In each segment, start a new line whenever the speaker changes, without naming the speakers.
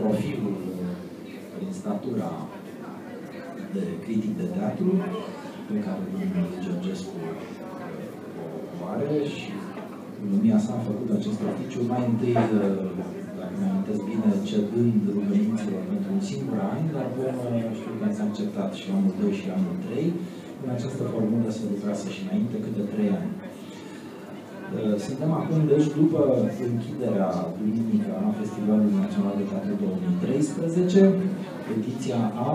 profilul prin statura de critic de teatru, pe care domnul Georgescu o are și lumea s-a făcut acest oficiu mai întâi, dacă mi amintesc bine, cedând rugăminților pentru un singur an, dar știu că ați acceptat și anul 2 și anul 3. În această formulă se lucrase și înainte câte 3 ani. Suntem acum, deci, după închiderea duminică a Festivalului Național de Teatru 2013, ediția a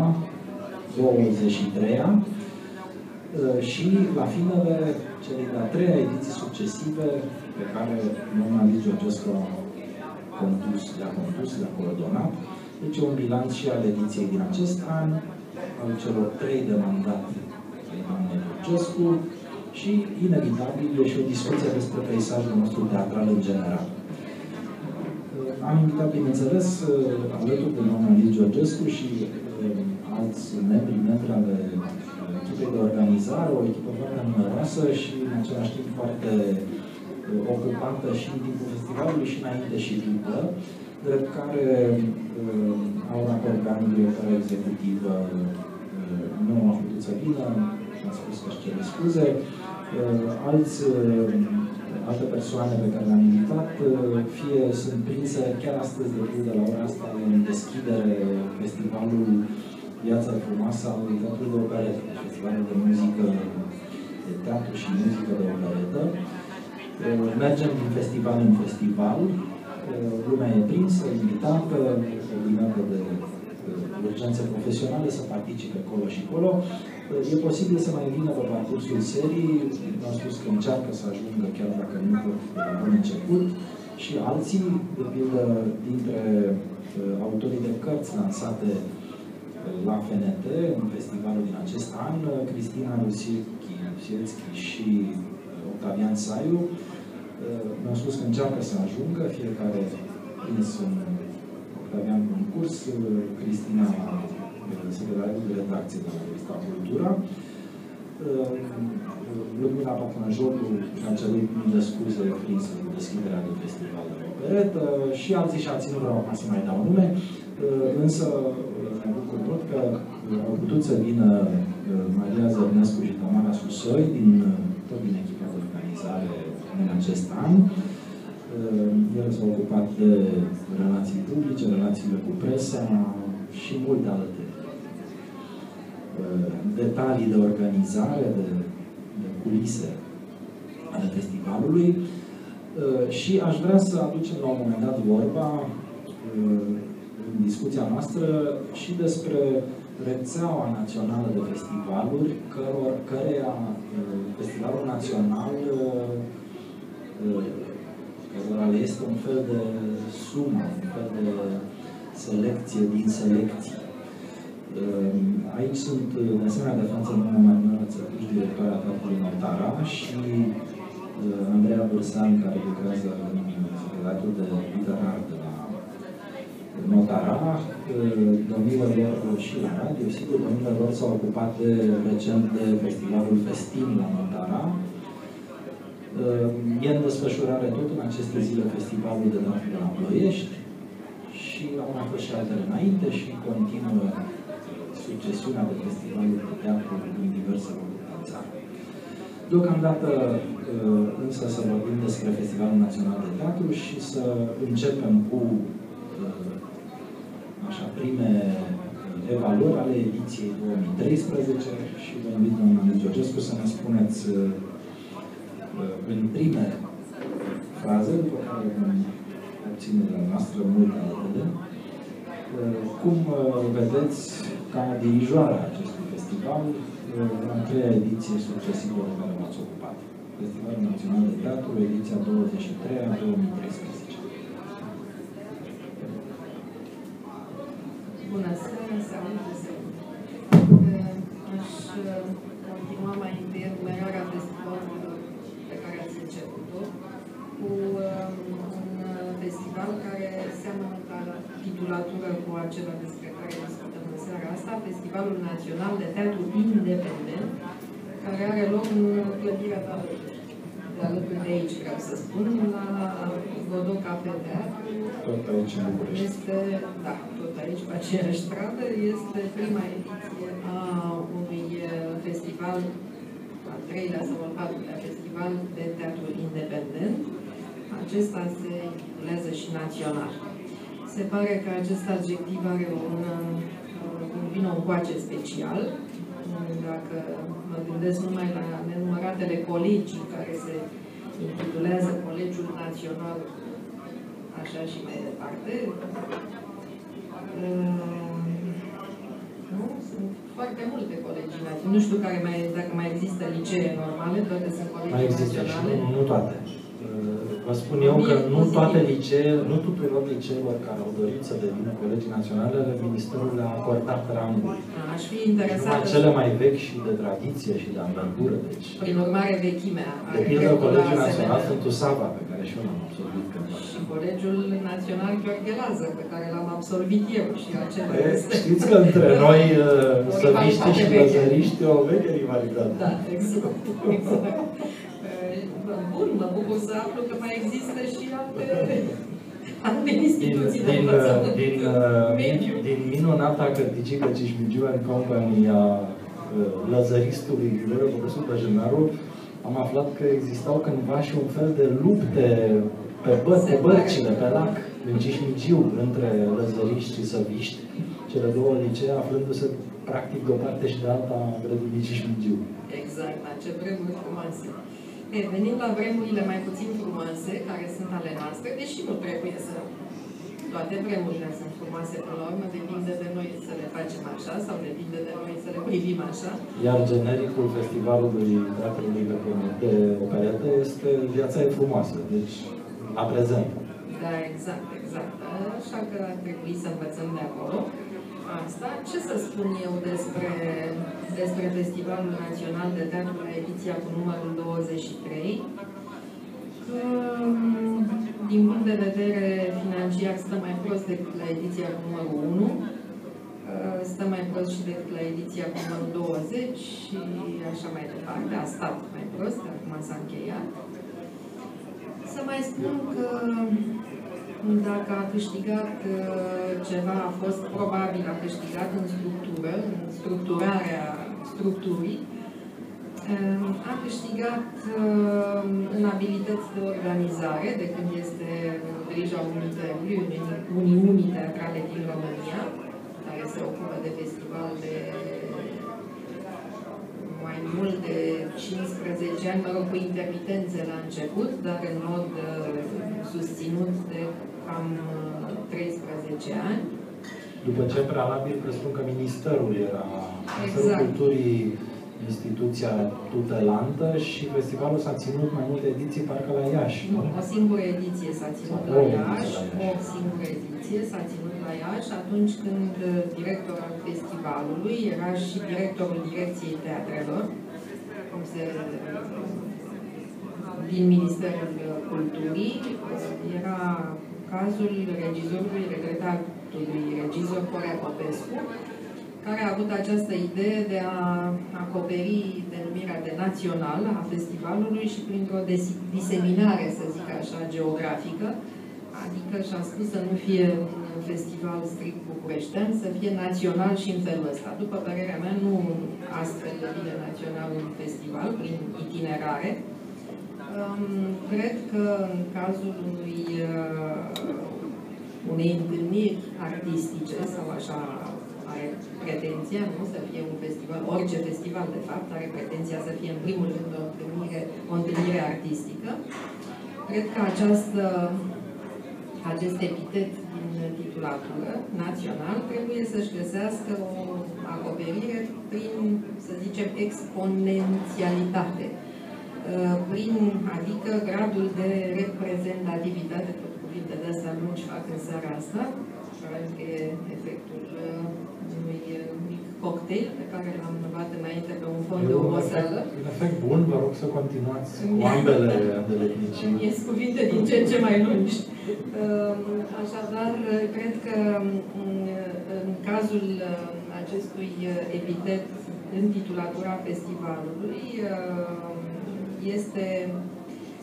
23-a, și la finele celei de-a 3-a ediții succesive pe care domnul Alice Georgescu le-a condus, le-a coordonat. Deci un bilanț și al ediției din acest an, al celor 3 de mandat ai domnului Georgescu și, inevitabil, e și o discuție despre peisajul nostru teatral în general. Am invitat, bineînțeles, alături de domnul Alice Georgescu și alți membri ale echipei de organizare, o echipă foarte numeroasă și, în același timp, foarte ocupantă și în timpul festivalului și înainte și după, drept care au raportat directora executivă nu a putut să vină, a spus că își cere scuze, alte persoane pe care le-am invitat, fie sunt prinse chiar astăzi, de pildă, la ora asta, în deschidere festivalul Viața Frumoasă al Teatrului de Operetă, festivalul de muzică, de teatru și muzică de operetă. Mergem din festival în festival, lumea e prinsă, invitată, obligată de urgențe profesionale să participe acolo și acolo. E posibil să mai vină pe parcursul serii, am spus că încearcă să ajungă, chiar dacă nu pot de la bun început, și alții, de pildă, dintre autorii de cărți lansate la FNT, în festivalul din acest an, Cristina Rusielski și Octavian Saiu, mi-au spus că încearcă să ajungă, fiecare prins un Octavian în curs, Cristina, secretarul de redacție de la revista Cultura, Ludmila Patlanjocu a cerut mii de scuze prinsă în deschiderea de festival de operetă și alții nu vreau să mai dau nume, însă mă bucur mult că au putut să vină Maria Zărnescu și Tamara Susoi, tot din echipa de organizare în acest an. El s-a ocupat de relații publice, relațiile cu presa și multe alte detalii de organizare, de culise ale festivalului. Și aș vrea să aducem la un moment dat vorba în discuția noastră și despre rețeaua națională de festivaluri, căreia Festivalul Național cărora le este un fel de sumă, un fel de selecție din selecții. Aici sunt, de asemenea, de față, doamna Marinela Țăpuș, directoarea Teatrului Notara, și Andreea Bârsan, care lucrează în Secretariatul de Literar de la Notara. Domnilor lor și la radio, sigur, domnilor lor s-au ocupat recent de Festivalul Festin la Notara. E în desfășurare tot în aceste zile Festivalul de Teatru de la Ploiești și au mai fost și altele înainte și continuă succesiunea de festivaluri de teatru din diverse locuri din țară. Deocamdată însă să vorbim despre Festivalul Național de Teatru și să începem cu prime evaluări ale ediției 2013 și vă invit, doamna Alice Georgescu, să ne spuneți în prime fraze, după care vom obține de la noastră multe altele, cum vedeți ca dirijoarea acestui festival la 3-a ediție succesivă de care v-ați ocupat. Festivalul Național de Teatru, ediția 23-a 2013.
Bună seara, salut! Aș continua mai întâi enumerarea festivalurilor pe care ați început-o cu un festival care seamănă ca titulatură cu acela despre care discutăm în seara asta, Festivalul Național de Teatru Independent, care are loc în clădirea Palatului. de alături de aici, vreau să spun, la Godot Cafe Teatru.
Tot aici în București.
Este, da, tot aici, pe aceeași stradă, este prima ediție a unui festival, al treilea sau al patrulea festival de teatru independent. Acesta se intitulează și național. Se pare că acest adjectiv are un vino încoace special. Dacă mă gândesc numai la nenumăratele colegii care se intitulează Colegiul Național, așa și mai departe. Nu? Sunt foarte multe colegii naționale. Nu știu dacă mai există licee normale, toate sunt colegii
mai există
naționale.
Și nu toate. Vă spun eu că nu toate liceele, nu tuturor liceelor care au dorit să devină colegii naționale, Ministerul le-a acordat rangul.
Aș fi interesat.
Numai cele mai vechi și de tradiție și de anvergură. Deci,
prin urmare, vechimea.
De pildă, Colegiul Național Sfântul Sava, pe care și eu l-am absolvit cândva.
Și Colegiul Național Gheorghe Lazar, pe care l-am absolvit eu și acela este.
Știți că între noi, săviști și lăzăriști, o veche rivalitate.
Da, exact. Bun, mă bucur să aflu că mai există și alte instituții de învățământ.
Din minunata cărticică Cismigiu and Company a lăzăristului Viorel Bogăsu Băjenaru, am aflat că existau cândva și un fel de lupte pe bărcile, pe lac, în Cismigiu, între lăzăriști și săviști, cele două licee aflându-se practic de o parte și de alta a grădinii Cismigiu.
Exact, la ce vremuri frumoase. Venim la vremurile mai puțin frumoase, care sunt ale noastre, deși nu trebuie să... Toate vremurile sunt frumoase până la urmă, depinde de noi să le facem așa sau depinde de noi să le privim așa.
Iar genericul Festivalului Teatrului de Operetă este Viața e frumoasă, deci la prezent.
Da, exact. Așa că ar trebui să învățăm de acolo. Asta. Ce să spun eu despre Festivalul Național de Teatru la ediția cu numărul 23? Că, din punct de vedere financiar, stă mai prost decât la ediția cu numărul 1, stă mai prost și decât la ediția cu numărul 20 și așa mai departe. A stat mai prost, acum s-a încheiat. Să mai spun că dacă a câștigat ceva, a fost probabil a câștigat în structură, în structurarea structurii, a câștigat în abilități de organizare, de când este în grija Uniunii Teatrale din România, care se ocupă de festival de mai mult de 15 ani, mă rog, cu intermitențe la început, dar în mod susținut de cam 13 ani.
După ce, prealabil, presupun că Ministerul era Ministerul Culturii, instituția tutelantă și festivalul s-a ținut mai multe ediții, parcă la Iași.
Nu, o singură ediție s-a ținut la Iași, o singură ediție s-a ținut la Iași, atunci când director al festivalului era și directorul Direcției Teatrelor, din Ministerul Culturii. Era cazul regizorului, regretatului regizor Horea Popescu, care a avut această idee de a acoperi denumirea de național a festivalului și printr-o diseminare, să zic așa, geografică, adică și-a spus să nu fie un festival strict bucureștean, să fie național și în felul ăsta. După părerea mea, nu astfel devine național un festival, prin itinerare. Cred că în cazul unei întâlniri artistice, sau așa are pretenția, nu? Să fie un festival, orice festival de fapt are pretenția să fie în primul rând o întâlnire artistică. Cred că acest epitet din titulatură, național, trebuie să-și găsească o acoperire prin, să zicem, exponențialitate. Adică gradul de reprezentativitate, tot cuvinte de astea lungi fac în seara asta, probabil că e efectul unui mic cocktail pe care l-am luat înainte pe un fond de oboseală.
Un efect bun, vă rog să continuați cu ambele îndeletnicimi.
Ies cuvinte din ce în ce mai lungi. Așadar, cred că în cazul acestui epitet în titulatura festivalului este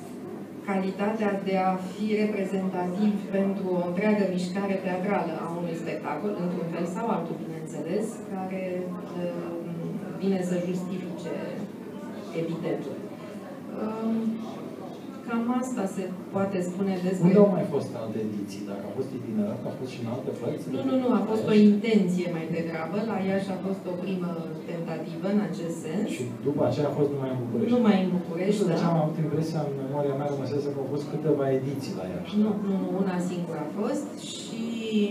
calitatea de a fi reprezentativ pentru o întreagă mișcare teatrală a unui spectacol, într-un fel sau altul, bineînțeles, care vine să justifice evidentul. Cam asta se poate spune despre...
Unde au mai fost alte ediții? Dacă a fost itinerat, a fost și în alte părți?
Nu, a fost o intenție mai degrabă. La Iași a fost o primă tentativă în acest sens.
Și după aceea a fost numai în București?
Numai în București, da.
Deci am avut impresia, în memoria mea, rămăsese că au fost câteva ediții la Iași.
Nu, una singură a fost și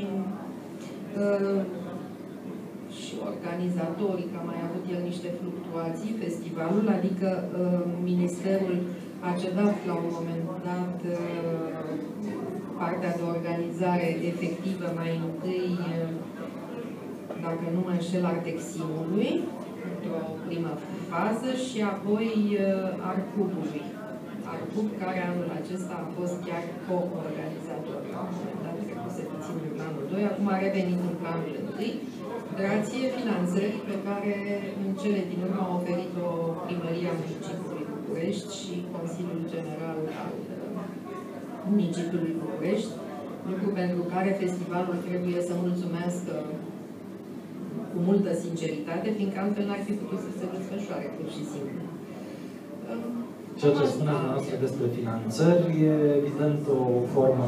organizatorii, că a mai avut el niște fluctuații, festivalul, adică Ministerul a cedat la un moment dat partea de organizare efectivă mai întâi, dacă nu mă înșel, Arteximului, într-o primă fază, și apoi Arcubului. Arcub, care anul acesta a fost chiar co-organizator. La un moment dat trecuse puțin în planul 2, acum a revenit în planul 1, grație finanțării pe care în cele din urmă a oferit-o Primăria Municipiului București și Consiliul General al Municipiului București, lucru pentru care festivalul trebuie să mulțumească cu multă sinceritate, fiindcă altfel n-ar fi putut să se desfășoare, pur și simplu.
Ceea ce spuneți dumneavoastră despre finanțări e evident o formă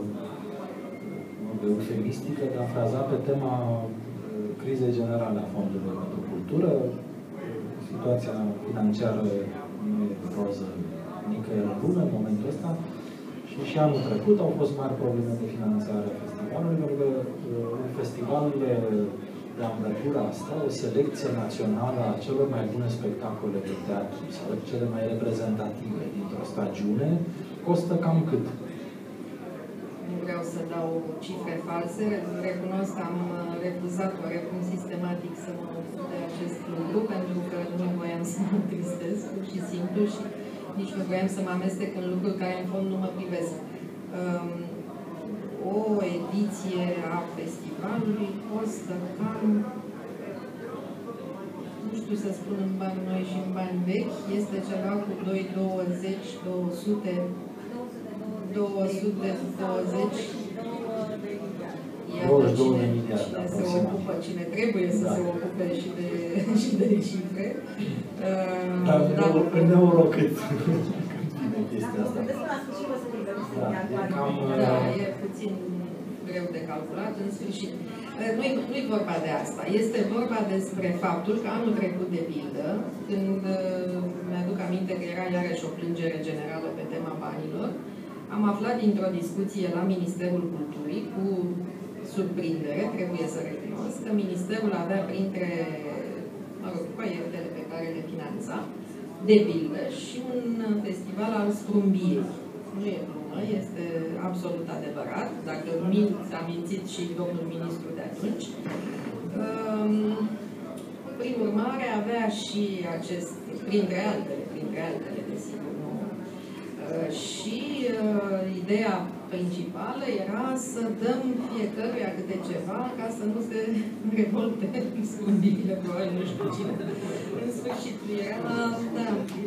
eufemistică de a fraza pe tema crizei generale a fondurilor pentru cultură. Situația financiară nu e roză nicăieri în lume în momentul ăsta. Și anul trecut au fost mari probleme de finanțare a festivalului, pentru că un festival de amplătura asta, o selecție națională a celor mai bune spectacole de teatru sau cele mai reprezentative dintr-o stagiune, costă cam cât?
Nu vreau să dau cifre false, recunosc că am refuzat oarecum sistematic să mă ocup de acest lucru, pentru că nu voiam să mă tristez, pur și simplu, și nici nu voiam să mă amestec în lucruri care în fond nu mă privesc. O ediție a festivalului costă cam, nu știu să spun în bani noi și în bani vechi, este ceva cu 220, 200, 220. Iată cine se ocupă, cine trebuie să se ocupe și de cifre.
Dar în euro cât? Chestia asta.
Da, e puțin greu de calculat, în sfârșit. Nu-i vorba de asta. Este vorba despre faptul că anul trecut, de pildă, când mi-aduc aminte că era iarăși o plângere generală pe tema banilor, am aflat dintr-o discuție la Ministerul Culturii, cu surprindere, trebuie să recunosc, că Ministerul avea printre, proiectele pe care le finanța, de pildă, și un festival al Strumbiei. Nu e glumă, este absolut adevărat, dacă a mințit și domnul ministru de atunci. Prin urmare, avea și acest, printre altele, desigur, nu. Și ideea principală era să dăm fiecăruia câte ceva ca să nu se revolte Strumbiile, probabil nu știu cine. În sfârșit, era, da.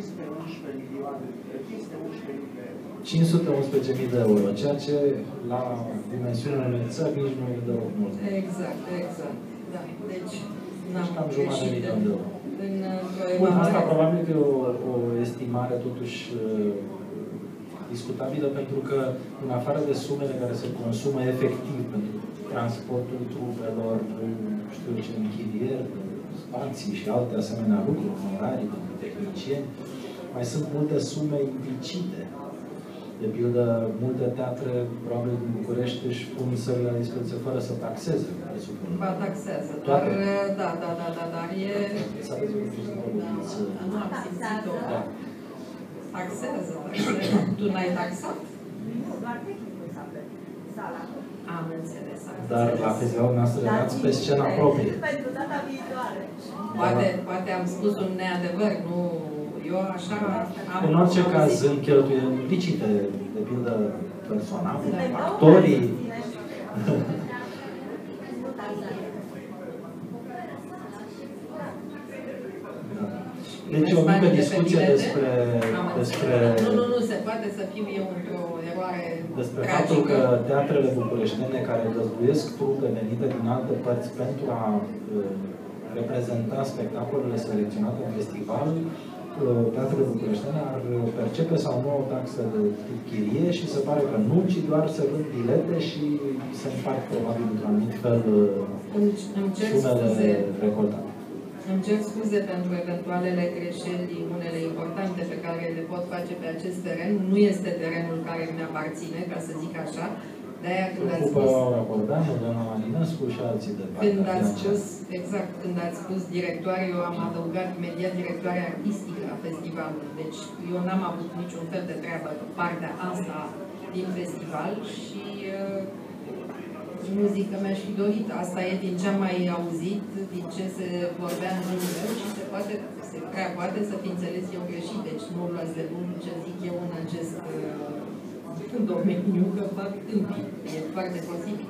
511.000 de euro, ceea ce la dimensiunea unei țări nici nu e de mult.
Exact. Da. Deci,
cam jumătate de milion de euro.
Bun,
asta probabil că e o estimare totuși discutabilă, pentru că în afară de sumele care se consumă efectiv pentru transportul trupelor, știu ce, închirieri, spații și alte asemenea lucruri, honorarii pentru tehnicieni, mai sunt multe sume implicite. De pildă, multe teatre, probabil din București, își pun sările la dispoziție fără să taxeze, presupun.
Ba, taxează, dar, dar e...
Să aveți un pic să
nu am simțit-o.
Da.
Taxează. Tu n-ai taxat?
Nu, doar tehnicul s-a plătit. Sala.
Am înțeles.
Dar la festivalul noastră erați pe scena proprie.
Pentru data viitoare.
Poate am spus un neadevăr, nu... Eu așa am...
În orice caz, în cheltuieli licite, de pildă personal, actorii... Deci o mică discuție despre...
Nu, se poate să fiu eu într-o eroare
despre
tragică.
Faptul că teatrele bucureștene care găzduiesc trupe venite din alte părți pentru a reprezenta spectacolele selecționate în festival, teatrele bucureștene ar percepe sau nu o taxă de chirie și se pare că nu, ci doar se vând bilete și se împart probabil într-un anumit fel sumele recoltate.
Îmi cer scuze pentru eventualele greșeli, unele importante pe care le pot face pe acest teren. Nu este terenul care mi aparține, ca să zic așa. De-aia când ați spus...
doamna Marinescu și alții de parte.
Când ați spus, exact, când ați spus directoare, eu am adăugat imediat directoare artistică a festivalului. Deci eu n-am avut niciun fel de treabă pe partea asta din festival și nu zic că mi-aș fi dorit. Asta e din ce am mai auzit, din ce se vorbea în jurul meu și se prea poate să fi înțeles eu greșit. Deci nu luați de bun ce zic eu în acest domeniu, că fac tâmpii. E foarte posibil.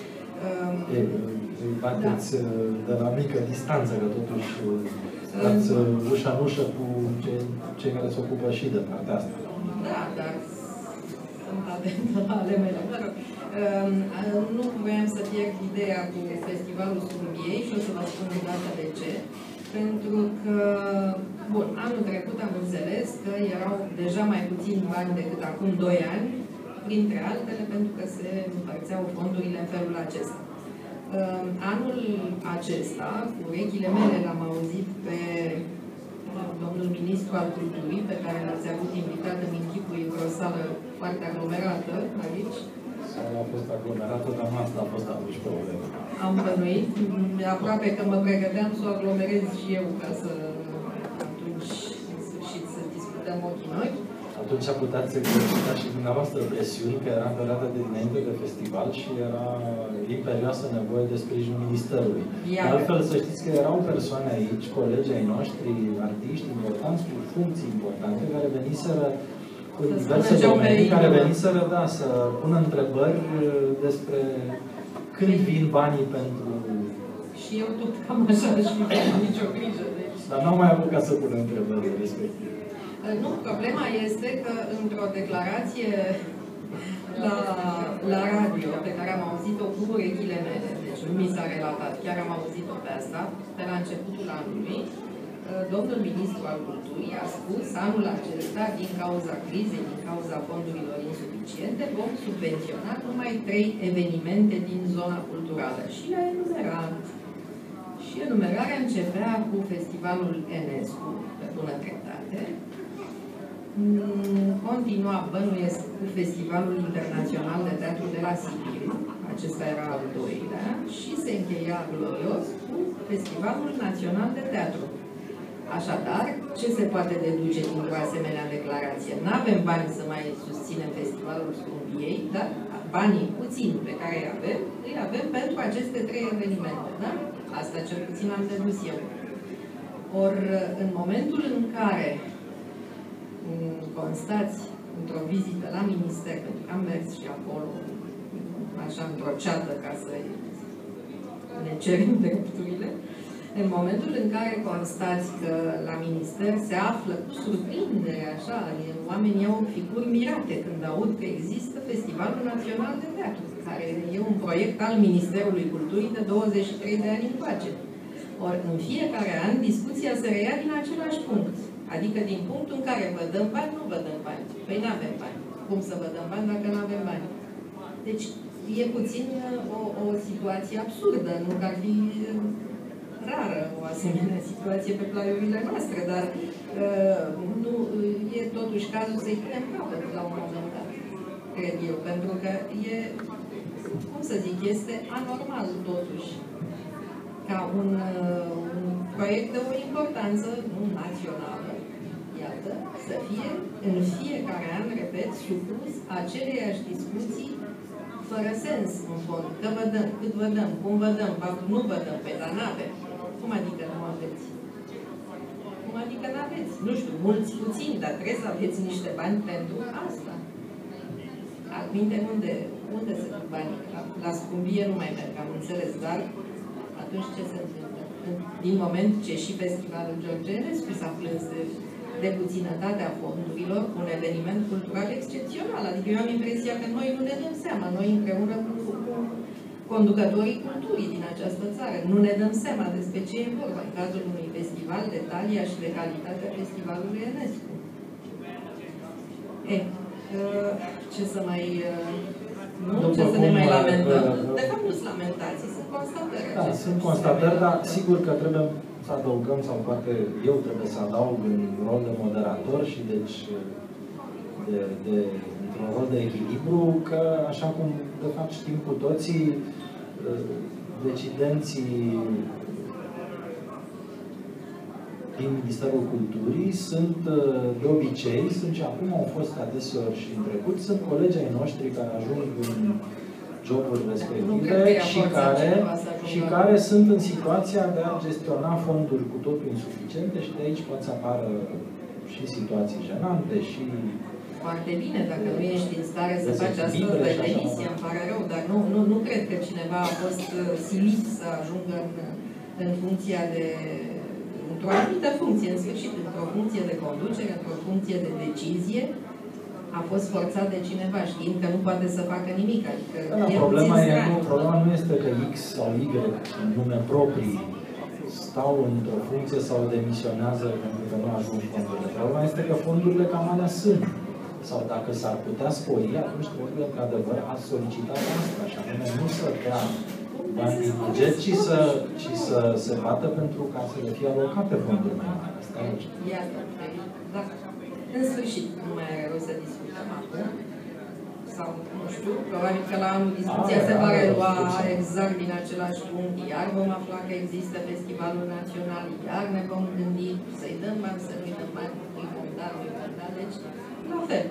Bateți de la mică distanță, că totuși dați ușa în ușă cu cei care se ocupă și de partea asta.
Da, dar sunt atentă la ale mele. Nu voiam să pierd ideea cu festivalul Strumbiei și o să vă spun de data de ce. Pentru că, bun, anul trecut am înțeles că erau deja mai puțini bani decât acum 2 ani, printre altele, pentru că se împărțeau fondurile în felul acesta. Anul acesta, cu urechile mele, l-am auzit pe domnul ministru al culturii, pe care l-ați avut invitat în închipui într-o sală foarte aglomerată aici.
Sala a fost aglomerată, dar asta a fost atunci problemă.
Am bănuit, aproape că mă pregăteam să o aglomerez și eu, ca să atunci, în sfârșit, să discutăm ochii noi.
Atunci puteți exercita și dumneavoastră presiuni, că era perioada de dinainte de festival și era imperioasă nevoie de sprijinul Ministerului. De altfel, să știți că erau persoane aici, colegii ai noștri, artiști importanți, cu funcții importante, care veniseră în diverse domenii, care veniseră, da, să pună întrebări despre când vin banii pentru...
Și eu tot cam așa și nu am nicio grijă. Deci...
Dar n-am mai apucat să pună întrebări respective.
Nu, problema este că într-o declarație la radio, pe care am auzit-o cu urechile mele, deci nu mi s-a relatat, chiar am auzit-o pe asta, pe la începutul anului, domnul ministru al culturii a spus anul acesta, din cauza crizei, din cauza fondurilor insuficiente, vom subvenționa numai 3 evenimente din zona culturală. Și le-a enumerat. Și enumerarea începea cu festivalul Enescu, pe bună dreptate. Continua, bănuiesc, cu Festivalul Internațional de Teatru de la Sibiu, acesta era al 2-lea, și se încheia glorios cu Festivalul Național de Teatru. Așadar, ce se poate deduce dintr-o asemenea declarație? Nu avem bani să mai susținem Festivalul Strumbiei, dar banii puțini pe care îi avem pentru aceste 3 evenimente. Da? Asta cel puțin am dedus eu. Ori, în momentul în care constați într-o vizită la minister, pentru că am mers și acolo, așa, într-o ceată, ca să ne cerem drepturile, în momentul în care constați că la minister se află cu surprindere, așa, oamenii au ficuri mirate când aud că există Festivalul Național de Teatru, care e un proiect al Ministerului Culturii de 23 de ani încoace. Ori, în fiecare an, discuția se reia din același punct. Adică din punctul în care vă dăm bani, nu vă dăm bani. Păi nu avem bani. Cum să vă dăm bani dacă nu avem bani? Deci e puțin o situație absurdă. Nu că ar fi rară o asemenea situație pe plaiurile noastre, dar nu e totuși cazul să-i punem capăt la un moment dat, cred eu. Pentru că e, cum să zic, este anormal totuși ca un proiect de o importanță nu națională, iată, să fie în fiecare an, repet, supus aceleiași discuții fără sens, în fond. Că vă dăm, cât vă dăm, cum vă dăm, nu vă dăm, pe dar n-avem. Cum adică nu aveți? Cum adică n-aveți? Nu știu, mulți, puțini, dar trebuie să aveți niște bani pentru asta. Altminte, unde se duc banii? La Scumbie nu mai merg, am înțeles, dar atunci ce se întâmplă? din moment ce și Festivalul George Enescu s-a plâns de puținătatea fondurilor, un eveniment cultural excepțional. Adică eu am impresia că noi nu ne dăm seama, noi împreună cu conducătorii culturii din această țară, nu ne dăm seama despre ce e vorba în cazul unui festival de talia și de calitatea Festivalului Enescu. Ce să mai... ce să ne mai lamentăm? De fapt, nu sunt lamentații, sunt constatări.
Da, sunt constatări, dar sigur că trebuie să adăugăm, sau poate eu trebuie să adaug în rol de moderator și deci într-un rol de echilibru, că așa cum de fapt știm cu toții, decidenții din Ministerul Culturii sunt de obicei, sunt și acum au fost adeseori și în trecut, sunt colegii ai noștri care ajung în joburi respective și care sunt în situația de a gestiona fonduri cu totul insuficiente și de aici pot să apară și situații jenante și...
Foarte bine, dacă nu ești în stare să faci asta pe emisie, îmi pare rău, dar nu cred că cineva a fost silit să ajungă în funcția de... într-o anumită funcție, în sfârșit, într-o funcție de conducere, într-o funcție de decizie, a fost forțat de cineva, știind că nu poate să facă nimic. Adică
problema nu este că X sau Y, în nume proprii, stau într-o funcție sau demisionează pentru că nu ajung fondurile. Problema este că fondurile cam alea sunt. Sau dacă s-ar putea spori, atunci trebuie, într-adevăr, a solicitat asta, și anume nu să dea bani din buget, ci să se bată pentru ca să le fie alocate fonduri mai mari. Asta e logic.
Iată, da. În sfârșit, nu mai are rost să discutăm acum. Sau, nu știu, probabil că la anul discuția se va relua exact din același punct. Iar vom afla că există Festivalul Național, iar ne vom gândi să-i dăm bani, să nu-i dăm bani, nu-i vom da, deci, la fel.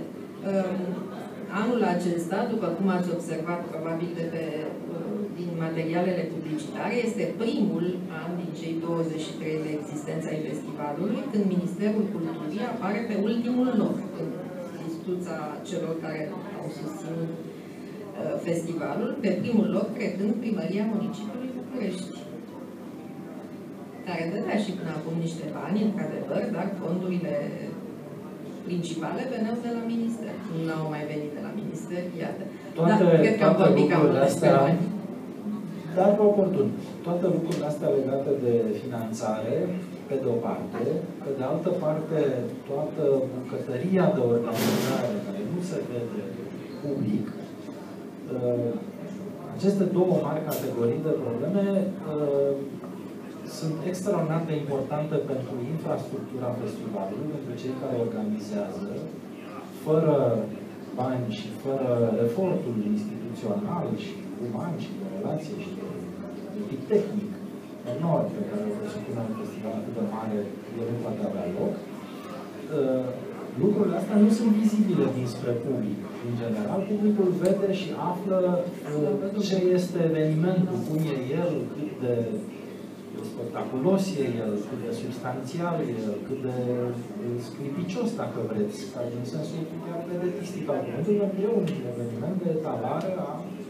Anul acesta, după cum ați observat probabil din materialele publicitare, este primul an din cei 23 de existență ai festivalului, când Ministerul Culturii apare pe ultimul loc în listuța celor care au susținut festivalul, pe primul loc trecând Primăria Municipiului București, care dădea și până acum niște bani, într-adevăr, dar fondurile principale veneau de la minister. Nu au mai venit de la minister, iată. Cred că am vorbit cam mult despre bani.
Dar oportun. Toate lucrurile astea legate de finanțare, pe de o parte, pe de altă parte, toată bucătăria de organizare care nu se vede public, aceste două mari categorii de probleme sunt extraordinar de importante pentru infrastructura festivalului, pentru cei care organizează, fără bani și fără efortul instituțional și uman și de relație și de tip tehnic enorm pe care o presupune un festival atât de mare, el nu poate avea loc. Lucrurile astea nu sunt vizibile dinspre public. În general, publicul vede și află ce este evenimentul, cum e el, cât de spectaculos e el, cât de substanțial e el, cât de scripicios, dacă vreți, în sensul chiar vedetistic al cuvântului, pentru că e un eveniment de etalare a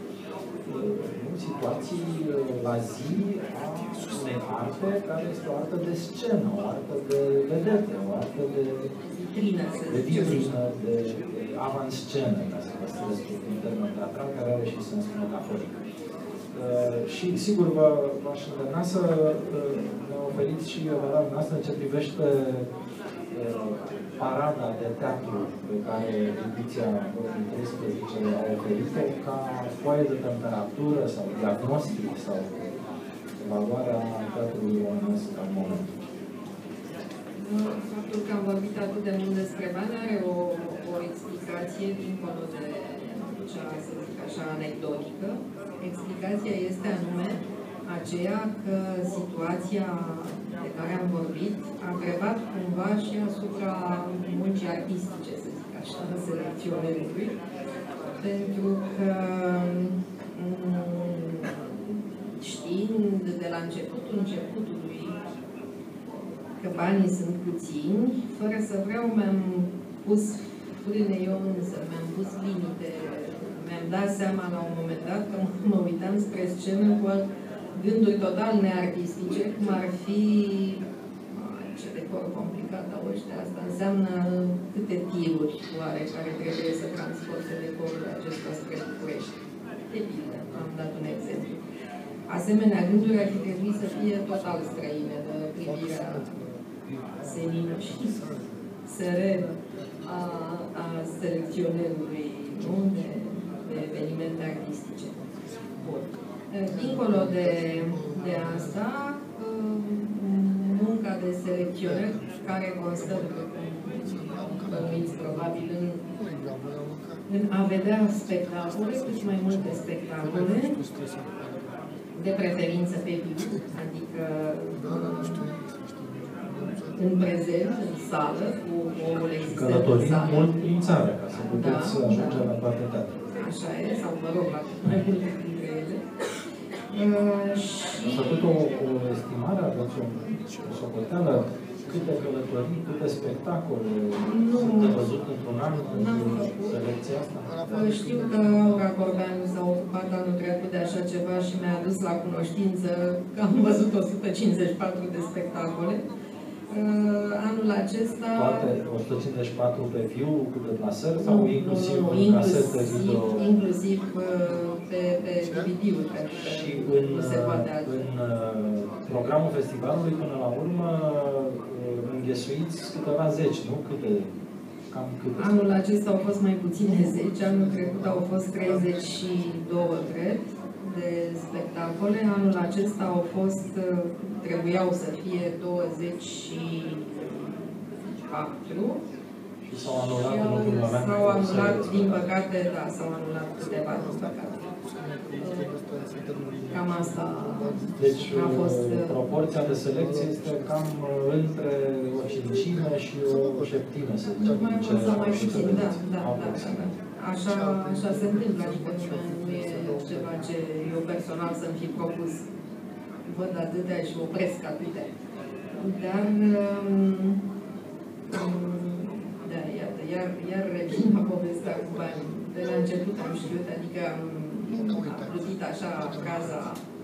situații la zi a unei arte care este o artă de scenă, o artă de vedete, o artă de vitrină, de avanscenă, ca să păstrez un termen teatral care are și sens metaforic. Și, sigur, v-aș îndemna să ne oferiți și evaluarea noastră în ce privește parada de teatru pe care ediția 2013 a oferit-o ca foaie de temperatură sau diagnostic sau evaluarea teatrului românesc al momentului.
Faptul că am vorbit atât de mult despre bani are o explicație dincolo de cea, să zic așa, anecdotică. Explicația este anume aceea că situația de care am vorbit a grevat cumva și asupra muncii artistice, să zic așa, a selecționerului, pentru că știind de la începutului că banii sunt puțini, fără să vreau mi-am pus frâne eu însă, mi-am pus limite, mi-am dat seama la un moment dat că mă uitam spre scenă gânduri total neartistice, cum ar fi ce decor complicat au ăștia, asta înseamnă câte tiruri oare care trebuie să transporte decorul acesta spre București. De pildă, am dat un exemplu. Asemenea, gânduri ar fi trebuit să fie total străine de privirea senină și serenă a selecționerului de evenimente artistice. Bun. Dincolo de asta, munca de selecționer care constă, probabil, în a vedea spectacole, cât mai multe spectacole, de preferință pe viu, adică în prezent, în sală, cu omul existent în sală.
Mult prin țară, ca să puteți ajunge la toate teatrele.
Așa e, sau mă rog, la cât mai multe dintre ele.
Am făcut o estimare, aveți o socoteală, câte călătorii, câte spectacole sunt de văzut într-un an pentru selecția asta?
Știu că Aura Corbeanu s-a ocupat anul trecut de așa ceva și mi-a adus la cunoștință că am văzut 154 de spectacole. Anul acesta...
Toate 154 pe viu, cu deplasări sau inclusiv casete video?
Inclusiv pe DVD-uri, pentru că nu se poate altfel.
În programul festivalului, până la urmă, înghesuiți câteva zeci, nu? Cam câte?
Anul acesta au fost mai puține 10, anul trecut au fost 32, cred, de spectacole. Anul acesta au fost, trebuiau să fie 24.
Și s-au anulat în ultimul moment?
S-au anulat, din păcate, da, s-au anulat câteva, din păcate. Cam asta
deci,
a fost...
proporția de selecție este cam între o cincime și o șeptime, să zicem.
Mai mult sau mai puțin, da. Așa se întâmplă, adică nu e ceva ce eu personal să-mi fi propus. Văd atâtea și opresc atâtea. Dar, da, iată, iar revin la povestea cu banii. De la început am știut, adică am plutit așa fraza,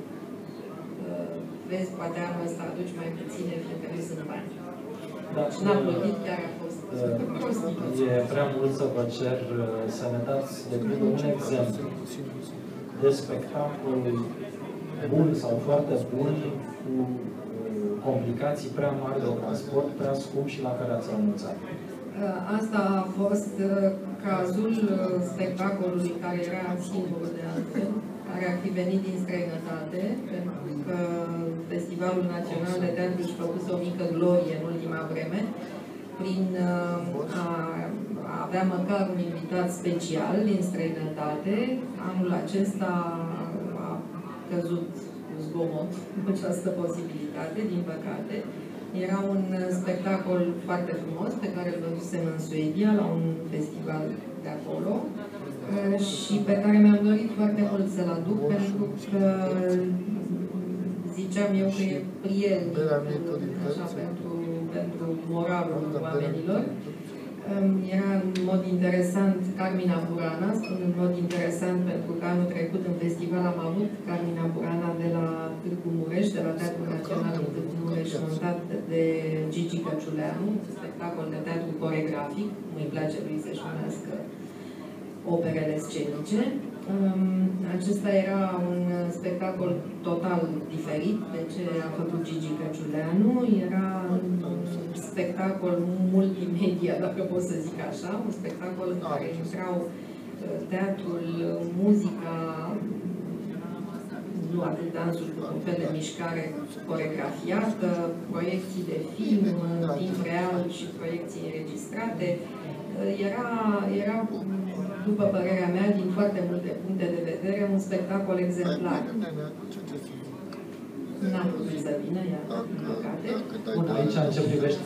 vezi, poate anul ăsta aduci mai puține, fiindcă nu sunt bani.
Da,
și n-am plutit, chiar a fost prostit.
E prea mult să vă cer să ne dați de pildă un exemplu de spectacol bun sau foarte bun, cu complicații prea mari de transport, prea scump și la care ați renunțat.
Asta a fost cazul spectacolului care era singurul de altfel, care ar fi venit din străinătate, pentru că Festivalul Național de Teatru își făcuse o mică glorie în ultima vreme, prin a avea măcar un invitat special din străinătate. Anul acesta a căzut cu zgomot această posibilitate, din păcate. Era un spectacol foarte frumos pe care îl văzusem în Suedia, la un festival de acolo, și pe care mi-am dorit foarte mult să-l aduc, pentru că ziceam eu că e prielnic așa, pentru moralul oamenilor. Era în mod interesant Carmina Burana, spun în mod interesant pentru că anul trecut în festival am avut Carmina Burana de la Târgu Mureș, de la Teatrul Național din Târgu Mureș, montat de Gigi Căciuleanu, un spectacol de teatru coregrafic, cum îi place lui să-și numească operele scenice. Acesta era un spectacol total diferit de ce a făcut Gigi Căciuleanu. Era un spectacol multimedia, dacă pot să zic așa, un spectacol în care intrau teatrul, muzica, nu atât dansul, cu un fel de mișcare coregrafiată, proiecții de film în timp real și proiecții înregistrate. Era, după părerea mea, din foarte multe puncte de vedere, un spectacol exemplar. N-am putut să vină, iată, din păcate.
Bun, aici, în ce privește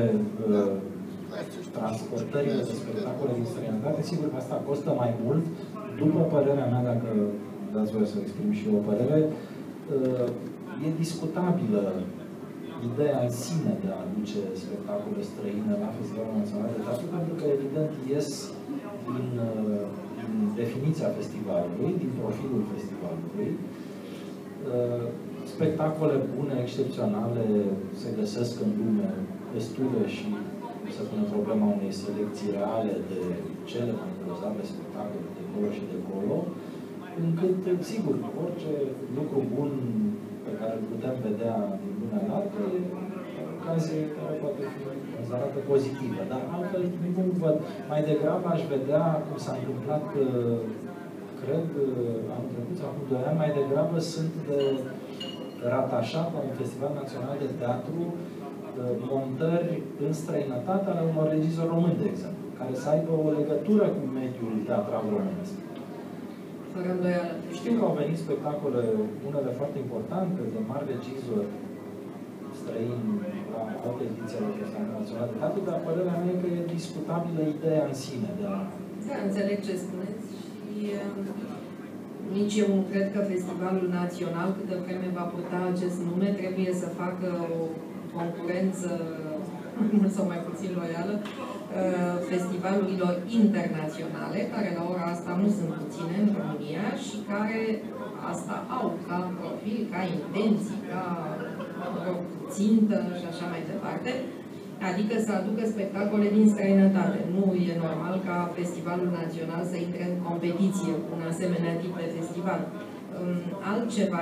transportările de spectacole din străinătate, sigur că asta costă mai mult. După părerea mea, dacă dați voie să exprim și eu o părere, e discutabilă ideea în sine de a aduce spectacole străine la Festivalul Național de Teatru, pentru că, evident, ies din definiția festivalului, din profilul festivalului. spectacole bune, excepționale, se găsesc în lume destule și se pune problema unei selecții reale de cele mai grozave spectacole de acolo și de acolo, încât, sigur, orice lucru bun pe care îl putem vedea din lumea largă e o ocazie care poate fi considerată pozitivă. Dar altfel nu văd. Mai degrabă aș vedea, cum s-a întâmplat, cred, anul trecut, acum 2 ani, mai degrabă sunt de ratașat la un festival național de teatru montări în străinătate ale unor regizori români, de exemplu, care să aibă o legătură cu mediul teatral românesc.
Fără îndoială.
Știu că au venit spectacole, unele foarte importante, de mari regizori străini la alte ediții ale Festivalului Național de Teatru, dar părerea mea e că e discutabilă ideea în sine de a...
Da, înțeleg ce spuneți și nici eu nu cred că Festivalul Național, câtă vreme va purta acest nume, trebuie să facă o concurență mult sau mai puțin loială festivalurilor internaționale, care la ora asta nu sunt puține în România și care asta au ca profil, ca intenții, ca țintă și așa mai departe, adică să aducă spectacole din străinătate. Nu e normal ca Festivalul Național să intre în competiție cu un asemenea tip de festival. Altceva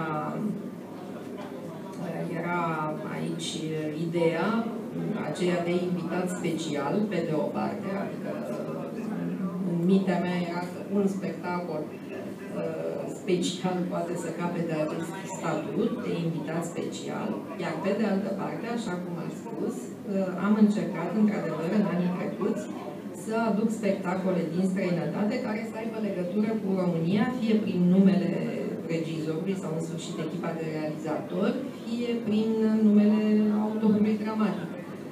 era aici ideea aceea de invitat special, pe de o parte, adică în mintea mea era că un spectacol special poate să capete acest statut de invitat special, iar pe de altă parte, așa cum am spus, am încercat, într-adevăr, în anii trecuți, să aduc spectacole din străinătate care să aibă legătură cu România, fie prin numele regizorului sau, în sfârșit, echipa de realizatori, fie prin numele autorului dramatic.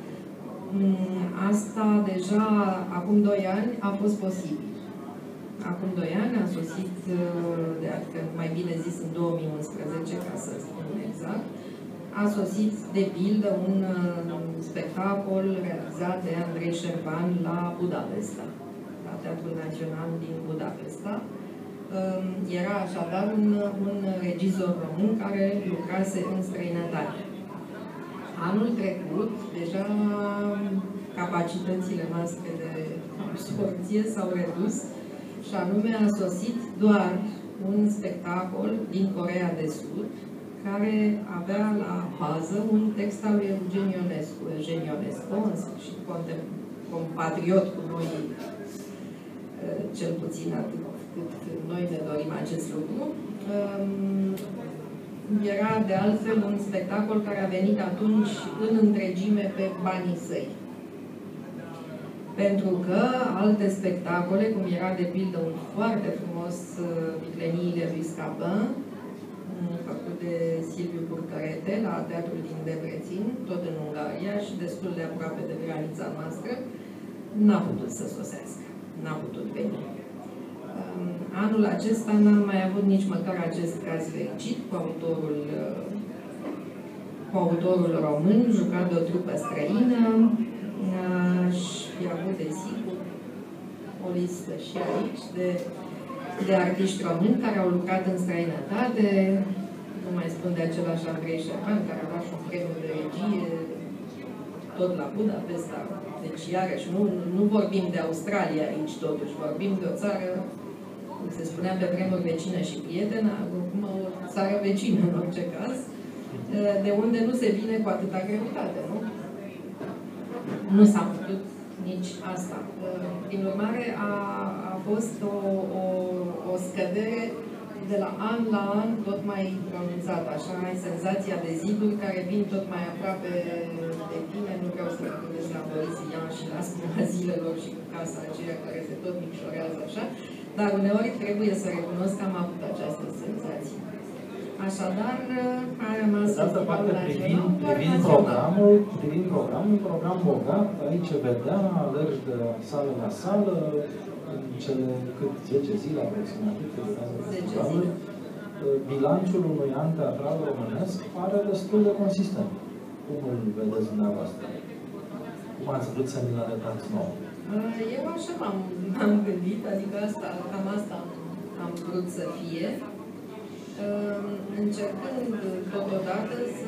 Asta deja, acum 2 ani, a fost posibil. Acum 2 ani a sosit, mai bine zis în 2011, ca să spun exact, a sosit, de pildă, un spectacol realizat de Andrei Șerban la Budapesta, la Teatrul Național din Budapesta. Era așadar un regizor român care lucrase în străinătate. Anul trecut, deja capacitățile noastre de absorbție s-au redus și anume a sosit doar un spectacol din Coreea de Sud care avea la bază un text al lui Eugen Ionescu. Eugen Ionescu, în sfârșit, compatriot cu noi, cel puțin atât cât noi ne dorim acest lucru. Era, de altfel, un spectacol care a venit atunci în întregime pe banii săi. Pentru că alte spectacole, cum era, de pildă, un foarte frumos Vicleniile lui Scapin, făcut de Silviu Curcărete, la Teatrul din Debrețin, tot în Ungaria și destul de aproape de granița noastră, n-a putut să sosească. N-a putut veni. Anul acesta n-am mai avut nici măcar acest caz fericit cu autorul român, jucat de o trupă străină. Și fi avut, desigur, o listă și aici de artiști români care au lucrat în străinătate. Nu mai spun de același Andrei Șerban, care a luat și un premiu de regie tot la Budapesta. Deci, iarăși, nu vorbim de Australia aici, totuși. Vorbim de o țară, cum se spunea pe vremuri, vecină și prietenă, acum o țară vecină, în orice caz, de unde nu se vine cu atâta greutate, nu? Nu s-a putut nici asta. Prin urmare, a fost o scădere de la an la an tot mai pronunțată. Așa ai senzația de ziduri care vin tot mai aproape de tine. Nu vreau să vorbesc la Boris Ian și la spuma zilelor și cu casa aceea care se tot micșorează așa, dar uneori trebuie să recunosc că am avut această senzație. Așadar, a rămas
festivalul național, privind programul, un program bogat, aici vedea, alergi de sală la sală, în cele cât 10 zile aproximativ, bilanțul unui an teatral românesc pare destul de consistent. Cum îl vedeți dumneavoastră? Cum ați vrut să mi-l arătați nou?
Eu așa m-am gândit, adică cam asta am vrut să fie. încercând totodată să,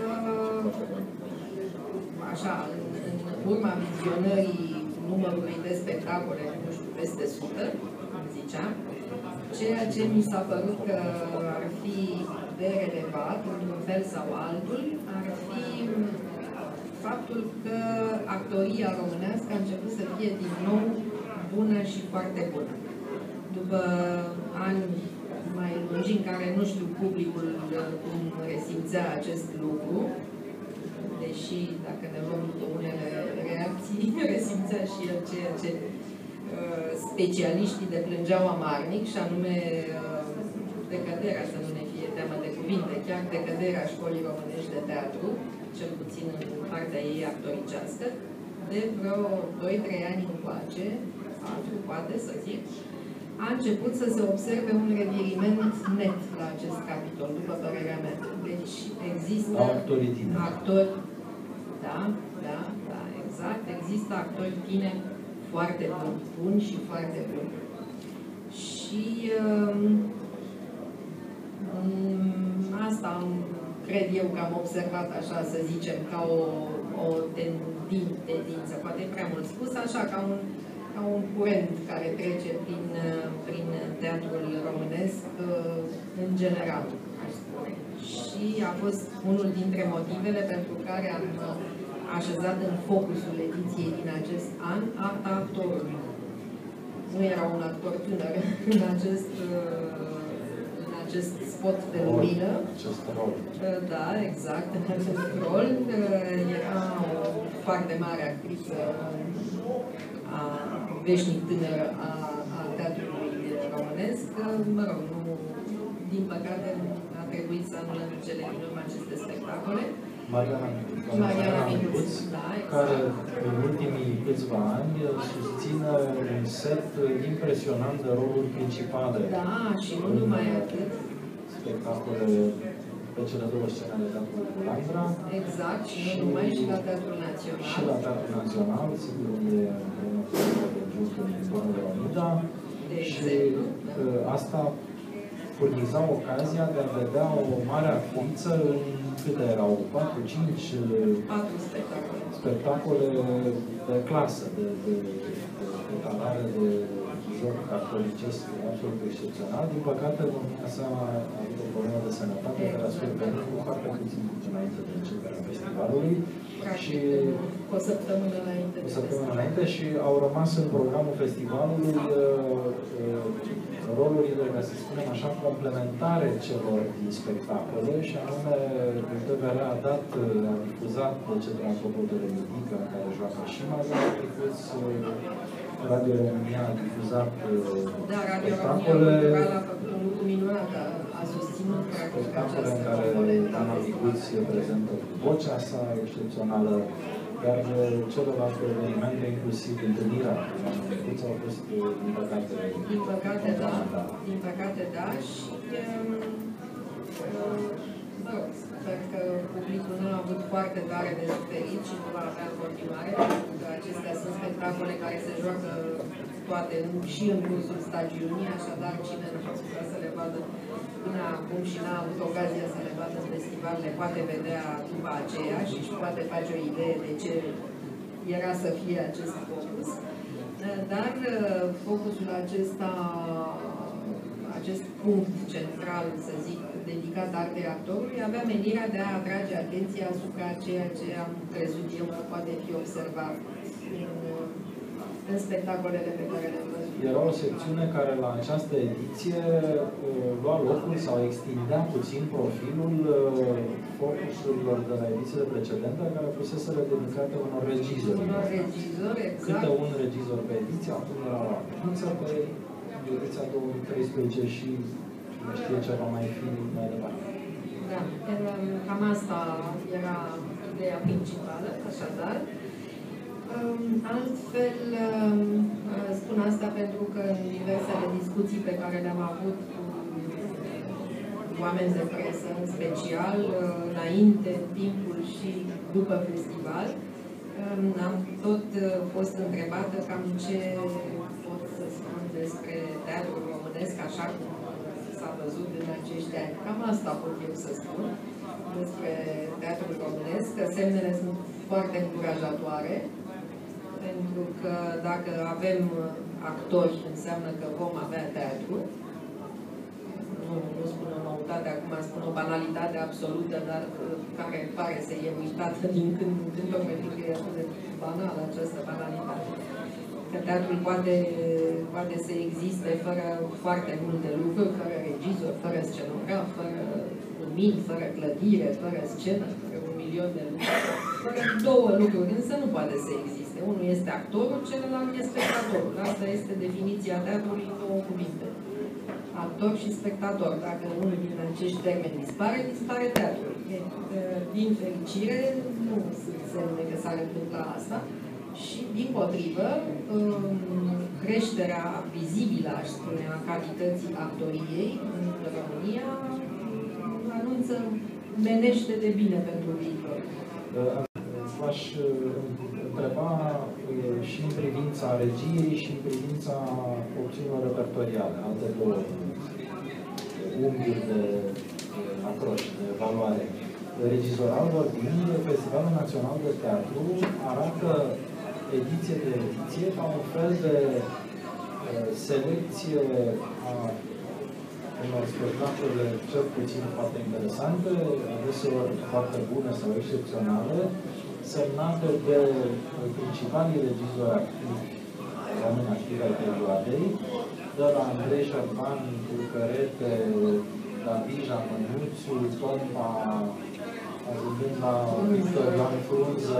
așa, în urma vizionării numărului de spectacole, nu știu, peste 100, cum ziceam, ceea ce mi s-a părut că ar fi de relevat, într-un fel sau altul, ar fi faptul că actoria românească a început să fie din nou bună și foarte bună. După ani mai lungi în care nu știu publicul cum resimțea acest lucru, deși dacă ne luăm după unele reacții, resimțea și el ceea ce specialiștii deplângeau amarnic, și anume decăderea, să nu ne fie teamă de cuvinte, chiar decăderea școlii românești de teatru, cel puțin în partea ei actoricească, de vreo 2-3 ani încoace, 4 poate să zic, a început să se observe un reviriment net la acest capitol, după părerea mea. Deci există actori, da, exact, există actori tineri foarte buni și foarte buni. Și asta cred eu că am observat, așa să zicem, ca o tendință, poate prea mult spus, așa, ca un curent care trece prin teatrul românesc în general, aș spune. Și a fost unul dintre motivele pentru care am așezat în focusul ediției din acest an Arta actorului. Nu era un actor tânăr în acest spot de lumină.
Acest rol.
Da, exact, în acest rol. Era o foarte mare actriță veșnic tânără a teatrului românesc. Mă rog, din păcate a trebuit să anulăm cele din urmă aceste spectacole.
Mariana Micuț, da, exact. Care în ultimii câțiva ani susține un set impresionant de roluri principale.
Da, și nu numai atât.
Spectacole pe cele două scene de Teatrul Bulandra.
Exact, și nu numai, și la Teatrul Național.
Și la Teatrul Național, sigur, unde de jur în Bunul Leonida. Și asta furniza ocazia de a vedea o mare actriță în câte erau? 4-5 spectacole de clasă, de talare, de joc actoricesc absolut excepțional. Din păcate, domnia sa a avut o problemă de sănătate care a survenit cu foarte puțin înainte de începerea festivalului. Și
o săptămână înainte.
Și au rămas în programul festivalului rolurile, ca să spunem așa, complementare celor din spectacole, și anume TVR a difuzat de către Acopotele Midică, care joacă și Mariana Micuț, Radio România a difuzat
spectacole. A făcut un lucru minunat, a susținut
spectacole în care Ana Micuț prezentă vocea sa excepțională, dar celelalte evenimente, inclusiv întâlnirea cu Ana Micuț, au fost, din păcate,
Din păcate, da. Și mă rog, sper că publicul nu a avut foarte tare de suferit și nu va avea în continuare, pentru că acestea sunt spectacole care se joacă toate și în cursul stagiunii, așadar cine nu a putea să le vadă până acum și n-a avut ocazia să le vadă în festival, le poate vedea după aceea și își poate face o idee de ce era să fie acest focus. Dar focusul acesta, acest punct central, să zic, dedicat artei actorului, avea menirea de a atrage atenția asupra ceea ce am crezut eu că poate fi observat în spectacolele pe care le-am văzut.
Era o secțiune care la această ediție lua locul sau extindea puțin profilul focusurilor de la edițiile precedente, care fuseseră dedicate unor regizori.
Exact.
Câte un regizor pe ediție, acum era o actriță pe ediția 2013 și nu știe ce va mai fi mai departe.
Da, cam asta era ideea principală, așadar. Altfel, spun asta pentru că în diversele discuții pe care le-am avut cu oameni de presă, în special, înainte, în timpul și după festival, am tot fost întrebată cam ce pot să spun despre teatrul românesc, așa cum s-a văzut văzut în acești ani. Cam asta pot eu să spun despre teatrul românesc, că semnele sunt foarte încurajatoare, pentru că dacă avem actori, înseamnă că vom avea teatru. Nu spun o noutate, acum spun o banalitate absolută, dar care pare să e uitată din când în când, tocmai fiindcă e atât de banală această banalitate. Că teatrul poate să existe fără foarte multe lucruri, fără regizor, fără scenograf, fără lumini, fără clădire, fără scenă, fără 1.000.000 de lucruri. Fără două lucruri, însă nu poate să existe. Unul este actorul, celălalt este spectatorul. Asta este definiția teatrului în două cuvinte. Actor și spectator. Dacă unul din acești termeni dispare teatrul. Din fericire, nu sunt semne că s-ar întâmpla asta. Și, dimpotrivă, creșterea vizibilă, aș spune, a calității actoriei în România anunță menește de bine pentru viitor.
V-aș întreba și în privința regiei și în privința opțiunilor repertoriale, alte două unghiuri de acroș, de valoare. Regizoral vorbind, Festivalul Național de Teatru arată ediție de ediție ca un fel de selecție a unor spectacole cel puțin foarte interesante, adeseori foarte bune sau excepționale, semnate de principalii regizori activi, oameni activi ai perioadei, de la Andrei Șerban, Turcărete, Davija, Mănuțiu, Tompa, ajungând la Victor Ioan Frunză,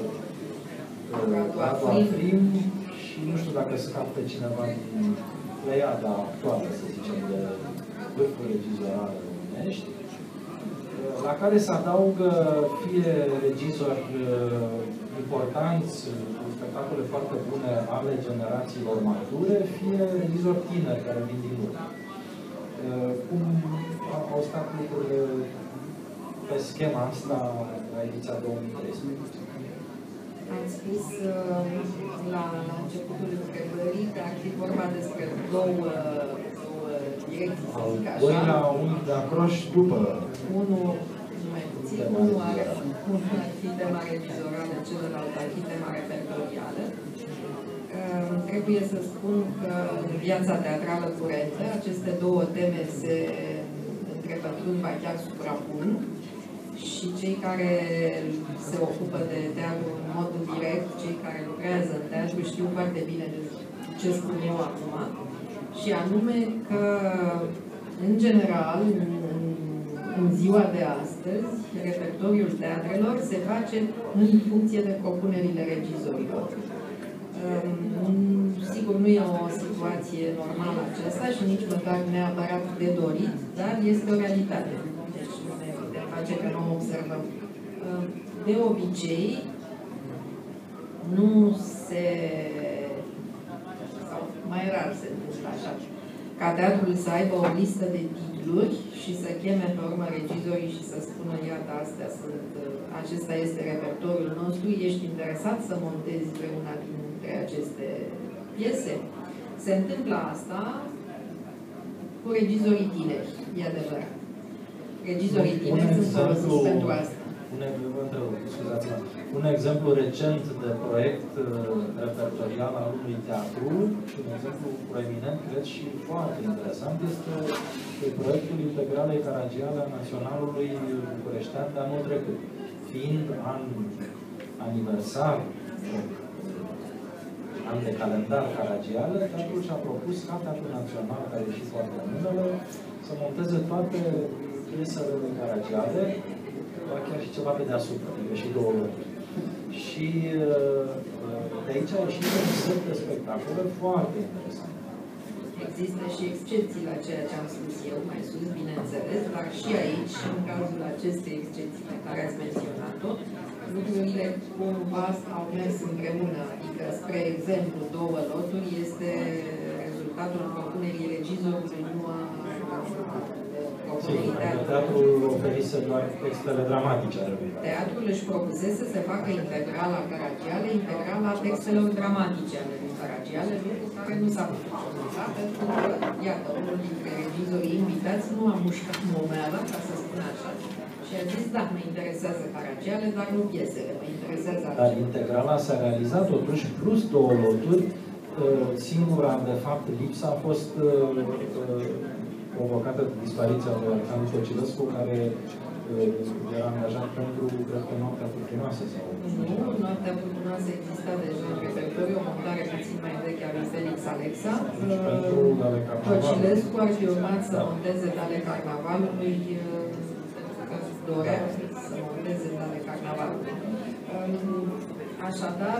Radu Afrim și nu știu dacă scap pe cineva din pleiada actuală, să zicem, de vârfuri regizorale românești, la care se adaugă fie regizori importanți, cu spectacole foarte bune ale generațiilor mature, fie regizori tineri care vin din urmă. Cum au stat lucrurile pe schema asta la ediția 2013?
Am spus la începutul întrebării că ar fi vorba despre două direcții, să zic așa.
Doilea unghi de acroș după.
Unul, mai puțin, unul ar fi tema regizorală, celălalt ar fi tema repertorială. Trebuie să spun că în viața teatrală curentă aceste două teme se întrepătrund, ba chiar suprapun. Și cei care se ocupă de teatru în mod direct, cei care lucrează în teatru, știu foarte bine de ce spun eu acum. Și anume că, în general, în ziua de astăzi, repertoriul teatrelor se face în funcție de propunerile regizorilor. Sigur, nu e o situație normală aceasta și nici măcar neapărat de dorit, dar este o realitate. Deci nu ne putem face că nu o observăm. De obicei, nu se... sau mai rar se întâmplă așa, ca teatrul să aibă o listă de titluri și să cheme pe urmă regizorii și să spună, iată, astea sunt, acesta este repertoriul nostru, ești interesat să montezi pe una dintre aceste piese? Se întâmplă asta cu regizorii tineri, e adevărat. Regizorii tineri sunt folosiți pentru asta.
Un exemplu recent de proiect repertorial al unui teatru și un exemplu proeminent, cred, și foarte interesant, este proiectul Integralei Caragiale a Naționalului Bucureștean de anul trecut. Fiind aniversar, an de calendar Caragiale, teatrul și-a propus ca Teatrul Național, care e și foarte numele, să monteze toate piesele de Caragiale, chiar și ceva pe deasupra, adică și două locuri. Și de aici a ieșit un set de spectacole foarte interesant.
Există și excepții la ceea ce am spus eu mai sus, bineînțeles, dar și aici, în cazul acestei excepții pe care ați menționat-o, lucrurile cumva au mers împreună. Adică, spre exemplu, două loturi este rezultatul propunerii regizorului, nu a propunerii teatrului.
Teatrul oferise doar textele dramatice.
Teatrul își propusese să facă integrala Caragiale, integrala textelor dramatice ale lui Caragiale, lucru care nu s-a putut comunica, pentru că, iată, unul dintre regizorii invitați nu a mușcat momeala, ca să spun așa, și a zis, da, mă interesează Caragiale, dar nu piesele, mă interesează altceva.
Dar integrala s-a realizat totuși, plus 2 loturi. Singura, de fapt, lipsa a fost provocată de dispariția lui Alexandru Socilescu, care era angajat pentru, cred că, Noaptea Furtunoasă. Sau...
Nu, Noaptea Furtunoasă exista deja în repertoriu, o montare puțin mai veche a lui Felix Alexa. Socilescu ar fi urmat să monteze Dale Carnavalului, că dorea să monteze Dale Carnavalului. Așadar,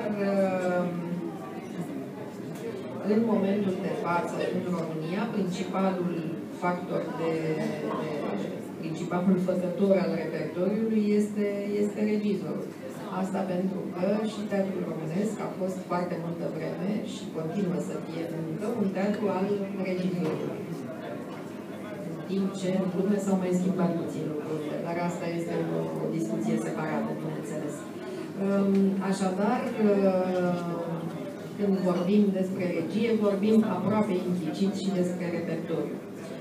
în momentul de față, în România, principalul factor principalul făcător al repertoriului este regizorul. Asta pentru că și teatrul românesc a fost foarte multă vreme și continuă să fie încă un teatru al regizorului. În timp ce în lume s-au mai schimbat puțin lucrurile, dar asta este o discuție separată, bineînțeles. Așadar, când vorbim despre regie, vorbim aproape implicit și despre repertoriu.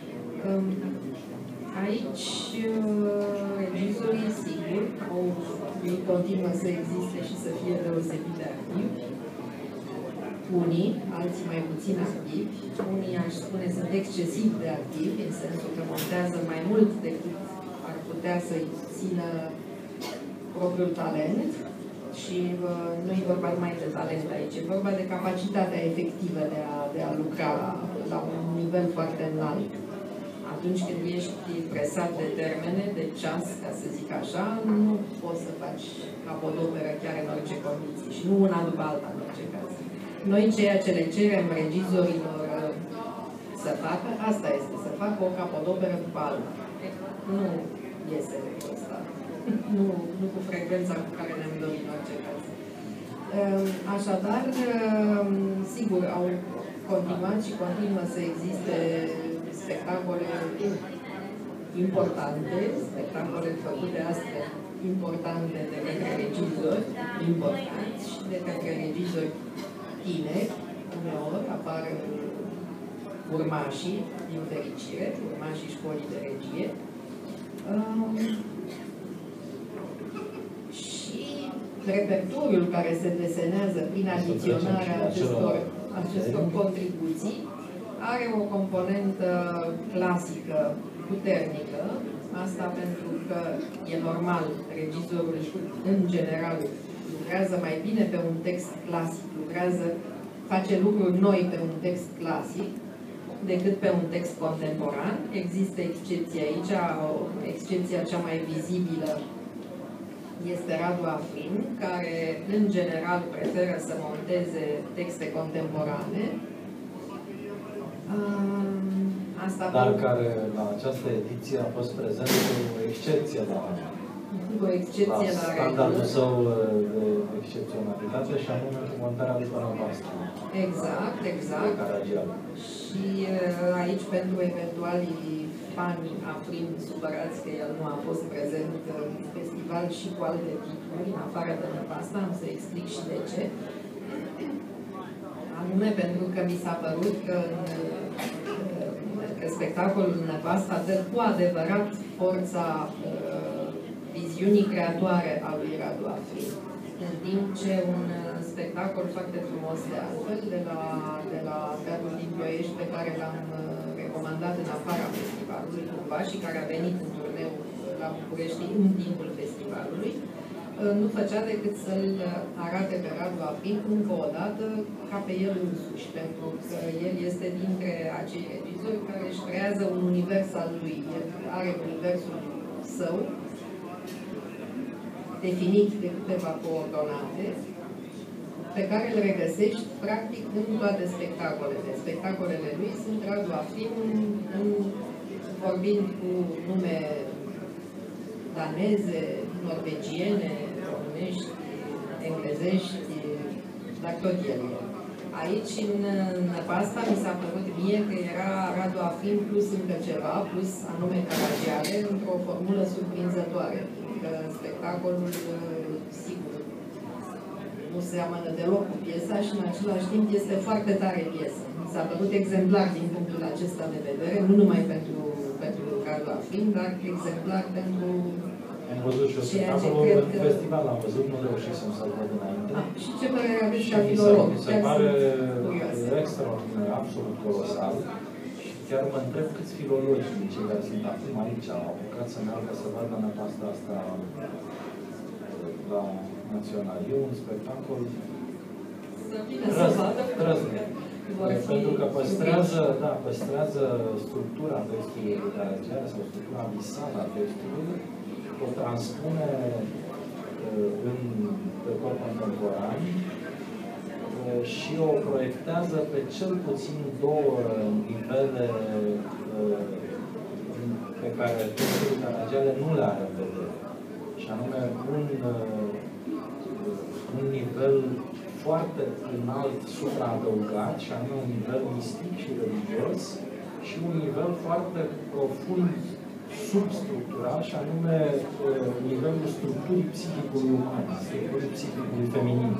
Aici, regizorii, sigur, ei continuă să existe și să fie deosebit de activi. Unii, alții mai puțin activi. Unii, aș spune, sunt excesiv de activi, în sensul că montează mai mult decât ar putea să-i țină propriul talent. Și nu e vorba numai de talent aici, e vorba de capacitatea efectivă de a lucra la un nivel foarte înalt. Atunci când ești presat de termene, de ceas, ca să zic așa, nu poți să faci capodoperă chiar în orice condiții și nu una după alta în orice caz. Noi ceea ce le cerem regizorilor să facă, asta este, să facă o capodoperă după alta. Nu iese lucrul ăsta. Nu cu frecvența cu care ne-am dorit în orice caz. Așadar, sigur, au continuat și continuă să existe spectacole importante, spectacole făcute astfel importante de către regizori importanți și de către regizori tineri. Uneori apar urmașii, din fericire, urmașii școlii de regie. Și repertoriul care se desenează prin adiționarea acestor contribuții are o componentă clasică puternică, asta pentru că e normal, regizorul în general lucrează mai bine pe un text clasic, face lucruri noi pe un text clasic decât pe un text contemporan. Există excepții aici, excepția cea mai vizibilă este Radu Afrin, care în general preferă să monteze texte contemporane.
Dar care la această ediție a fost prezent o excepție la standardul său de excepționalitate și anume montarea lui Panabastru.
Exact. Și aici, pentru eventualii fani Afrin supărați că el nu a fost prezent în festival și cu alte titluri, în afară de Năpasta, am să explic și de ce. Anume pentru că mi s-a părut că spectacolul Năpasta dă cu adevărat forța viziunii creatoare a lui Radu Afrin. În timp ce un spectacol foarte frumos de altfel, de la Teatrul din Ploiești, pe care l-am recomandat în afara festivalului cumva și care a venit în turneu la București în timpul festivalului, nu făcea decât să-l arate pe Radu Afrin încă o dată ca pe el însuși, pentru că el este dintre acei regizori care își creează un univers al lui. El are universul său, definit de câteva coordonate, pe care îl regăsești practic în toate spectacolele. Spectacolele lui sunt Radu Afrin vorbind cu nume daneze, norvegiene, românești, englezești, dar tot el. Aici, în Năpasta, mi s-a părut mie că era Radu Afrin plus încă ceva, plus anume Caragiale, într-o formulă surprinzătoare. Că spectacolul, sigur, nu seamănă deloc cu piesa și în același timp este foarte tare piesă. Mi s-a părut exemplar din punctul acesta de vedere, nu numai pentru Radu Afrin, dar exemplar pentru
am văzut și o spectacolul în festival, am văzut, nu reușisem să-l văd înainte.
Și ce părere aveți ca filolog?
Mi se pare extraordinar, absolut colosal. Și chiar mă întreb câți filologi din cei care sunt acum aici au apucat să meargă să vadă năpasta asta la Național. E un spectacol trăznet. Pentru că păstrează structura textului literar sau structura visală a textului, o transpune în decor contemporan și o proiectează pe cel puțin două nivele pe care textul Caragiale nu le are în vedere. Și anume un nivel foarte înalt supraadăugat, și anume un nivel mistic și religios, și un nivel foarte profund substructural, și anume nivelul structurii psihicului uman, structurii psihicului feminin.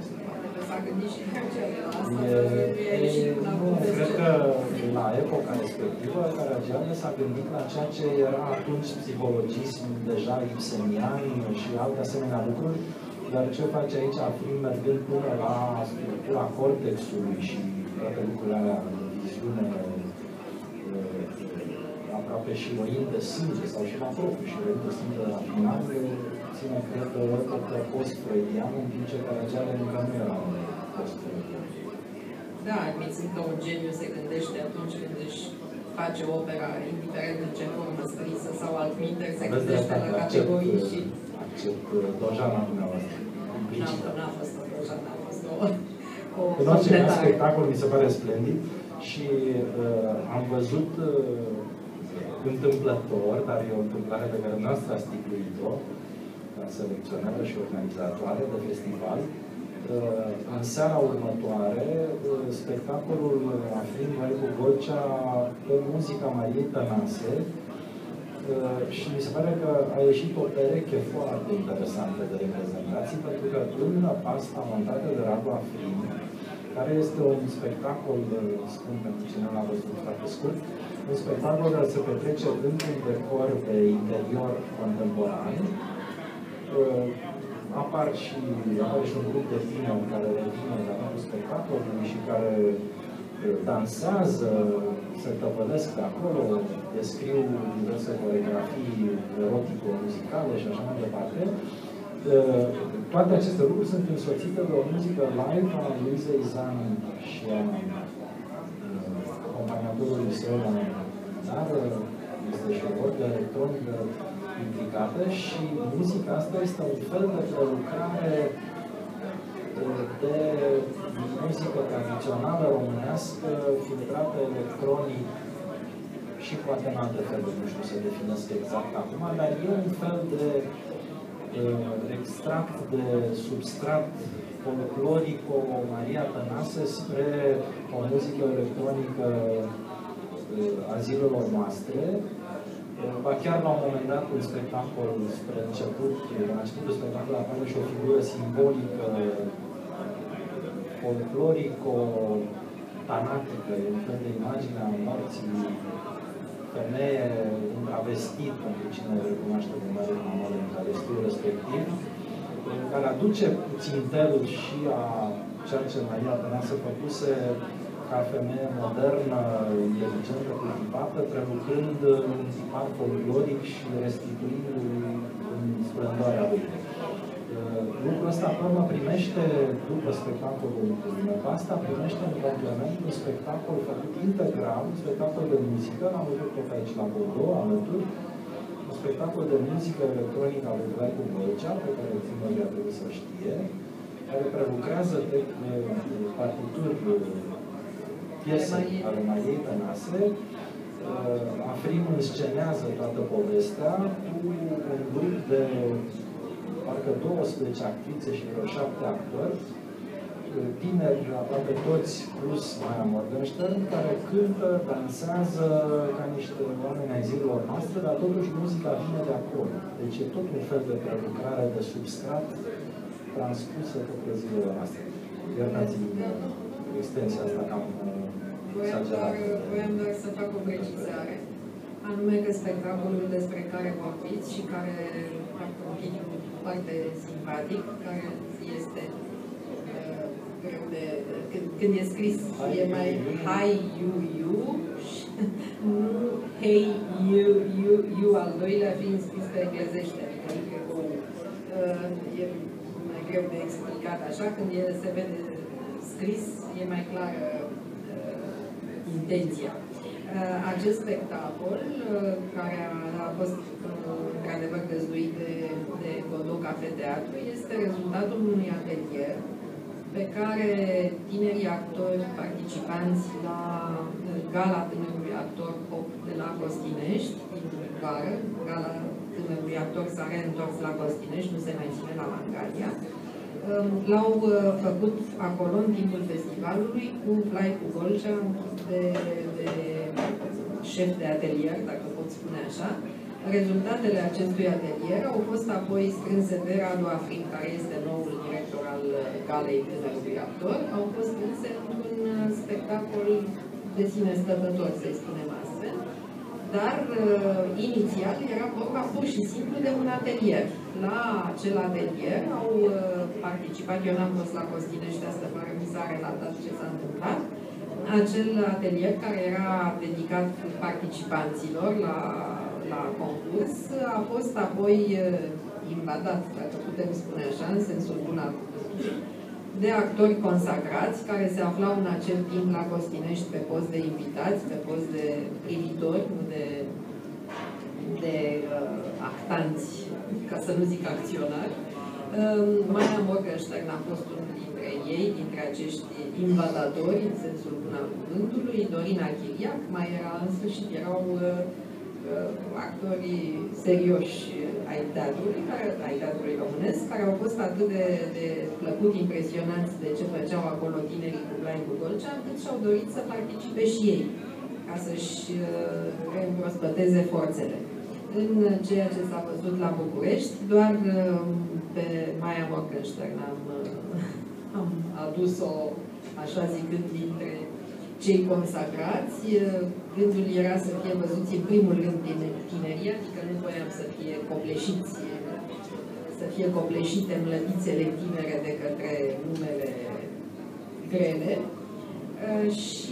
Cred că la epoca respectivă, Caragiale s-a gândit la ceea ce era atunci psihologism deja ibsenian și alte asemenea lucruri, dar ce face aici, fiind mergând până la structura cortexului și toate lucrurile alea de viziune aproape și roind de sânge, sau și la propriu și roind de sânge la final, ține, cred că post-freudian, în timp ce Caragiale încă nu era post-freudian.
Da, admițând că un geniu se gândește atunci când își face opera, indiferent în ce formă scrisă sau altminteri, se gândește la categorii și...
Accept dojana dumneavoastră.
N-a fost o dojana, a fost o
în orice caz, spectacol mi se pare splendid și am văzut întâmplător, dar e o întâmplare pe care noastră a stipuit-o, ca selecționeră și organizatoare de festival. În seara următoare, spectacolul Afrin Vaicu Golcea pe muzica Mariei Tănase, și mi se pare că a ieșit o pereche foarte interesantă de reprezentații, pentru că în pasta montată de Radu Afrin, care este un spectacol, spun pentru cine nu l-a văzut foarte scurt, un spectacol care se petrece într-un decor de interior contemporan. Apare și un grup de tineri care revine la anul spectacolului și care dansează, se tăpălesc de acolo, descriu diverse coreografii erotico-muzicale și așa mai departe. Toate aceste lucruri sunt însoțite de o muzică live a Luizei Zan și a acompaniatorului său la dar este și o orgă electronică implicată și muzica asta este un fel de prelucrare de muzică tradițională românească, filtrată electronic și poate în alte feluri, nu știu să definesc exact acum, dar e un fel de extract de substrat folclorico Maria Tănase spre o muzică electronică a zilelor noastre. Ba chiar la un moment dat, un spectacol spre început, la începutul spectacolului apare și o figură simbolică folclorico-tanatică, un fel de imagine a morții, femeie, un travestit, pentru cine recunoaște de mare mamăle în travestul respectiv, care aduce puțin telul și a ceea ce Maria Tănase făcuse ca femeie modernă, inteligentă, cultivată, prelucrând un tipar folcloric și restituindu-i în splendoarea lui. Lucrul ăsta, pe urmă, primește, după spectacolul Nevasta, primește în complement un spectacol făcut integral, un spectacol de muzică, l-am văzut tot aici la Bordeaux, alături, un spectacol de muzică electronică al lui Vaicu Golcea, pe care tinerii ar trebui să știe, care prelucrează partituri, piese ale Mariei Tănase. Afrin înscenează toată povestea cu un grup de parcă 12 actrițe și vreo 7 actori, tineri, aproape toți, plus Maia Morgenstern, care cântă, dansează ca niște oameni ai zilelor noastre, dar totuși muzica vine de acolo. Deci e tot un fel de prelucrare de substrat transpusă către zilele noastre. Iertați-mi extensia asta cam exagerată.
Voiam doar să fac o precizare, anume că spectacolul despre care vorbiți și care are un video foarte simpatic, care este greu de... Când e scris, e mai hi, you, și nu hey, you al doilea fiind scris pe englezește, adică e mai greu de explicat așa, când se vede scris, e mai clară intenția. Acest spectacol, care a fost într-adevăr dezluit de Godot Cafe Teatru, este rezultatul unui atelier pe care tinerii actori participanți la Gala Tânărului Actor Pop de la Costinești, din vară, Gala Tânărului Actor s-a reîntors la Costinești, nu se mai ține la Mangalia, l-au făcut acolo în timpul festivalului cu Vlaicu Golcea, de șef de atelier, dacă pot spune așa. Rezultatele acestui atelier au fost apoi strânse de Radu Afrin, care este noul director al Galei Tânărului Actor, au fost strânse într-un spectacol de sine stătător, să-i spunem astfel, dar inițial era vorba pur și simplu de un atelier. La acel atelier au participat, eu n-am fost la Costinești, asta fără mi s-a relatat ce s-a întâmplat, acel atelier care era dedicat participanților la concurs a fost apoi invadat, dacă putem spune așa, în sensul bun al cuvântului, de actori consacrați care se aflau în acel timp la Costinești pe post de invitați, pe post de privitori, nu de actanți, ca să nu zic acționari. Maia Morgenstern a fost unul dintre ei, dintre acești invadatori, în sensul bun al cuvântului, Dorina Chiriac, mai era în sfârșit, erau actorii serioși ai teatrului românesc, care au fost atât de plăcut impresionați de ce făceau acolo tinerii cu Vlaicu Golcea, încât și-au dorit să participe și ei, ca să-și reîmprospăteze forțele. În ceea ce s-a văzut la București, doar pe Maia Morgenstern am adus-o, așa zicând, dintre cei consacrați. Gândul era să fie văzuți în primul rând tinerii, adică nu voiam să fie copleșiți, să fie copleșite mlădițele tinere de către numele grele. Și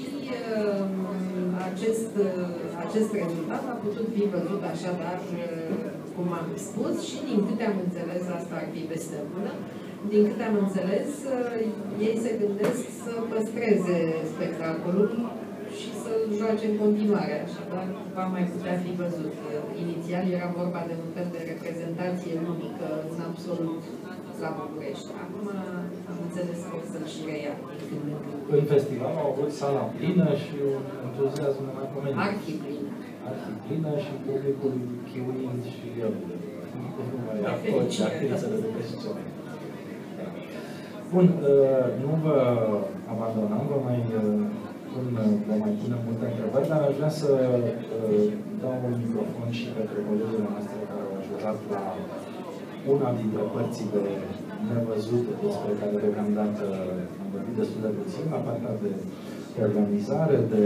acest rezultat a putut fi văzut așadar, cum am spus, și din câte am înțeles, asta ar fi peste bună, din câte am înțeles, ei se gândesc să păstreze spectacolul și să-l joace în continuare, așadar va mai putea fi văzut. Inițial era vorba de un fel de reprezentație unică în absolut la București. Acum am înțeles că o să-l și reia.
În festival au avut sala plină și un entuziasm nemaipomenit.
Arhiplină.
Arhiplină și publicul chiuind și el. Nu mai acolo actrițele de peștițe. Bun, nu vă abandonăm, vă mai punem multe întrebări, dar aș vrea să dau un microfon și către colegele noastre care au ajutat la una dintre părțile nevăzute despre care deocamdată am vorbit destul de puțin, la partea de organizare, de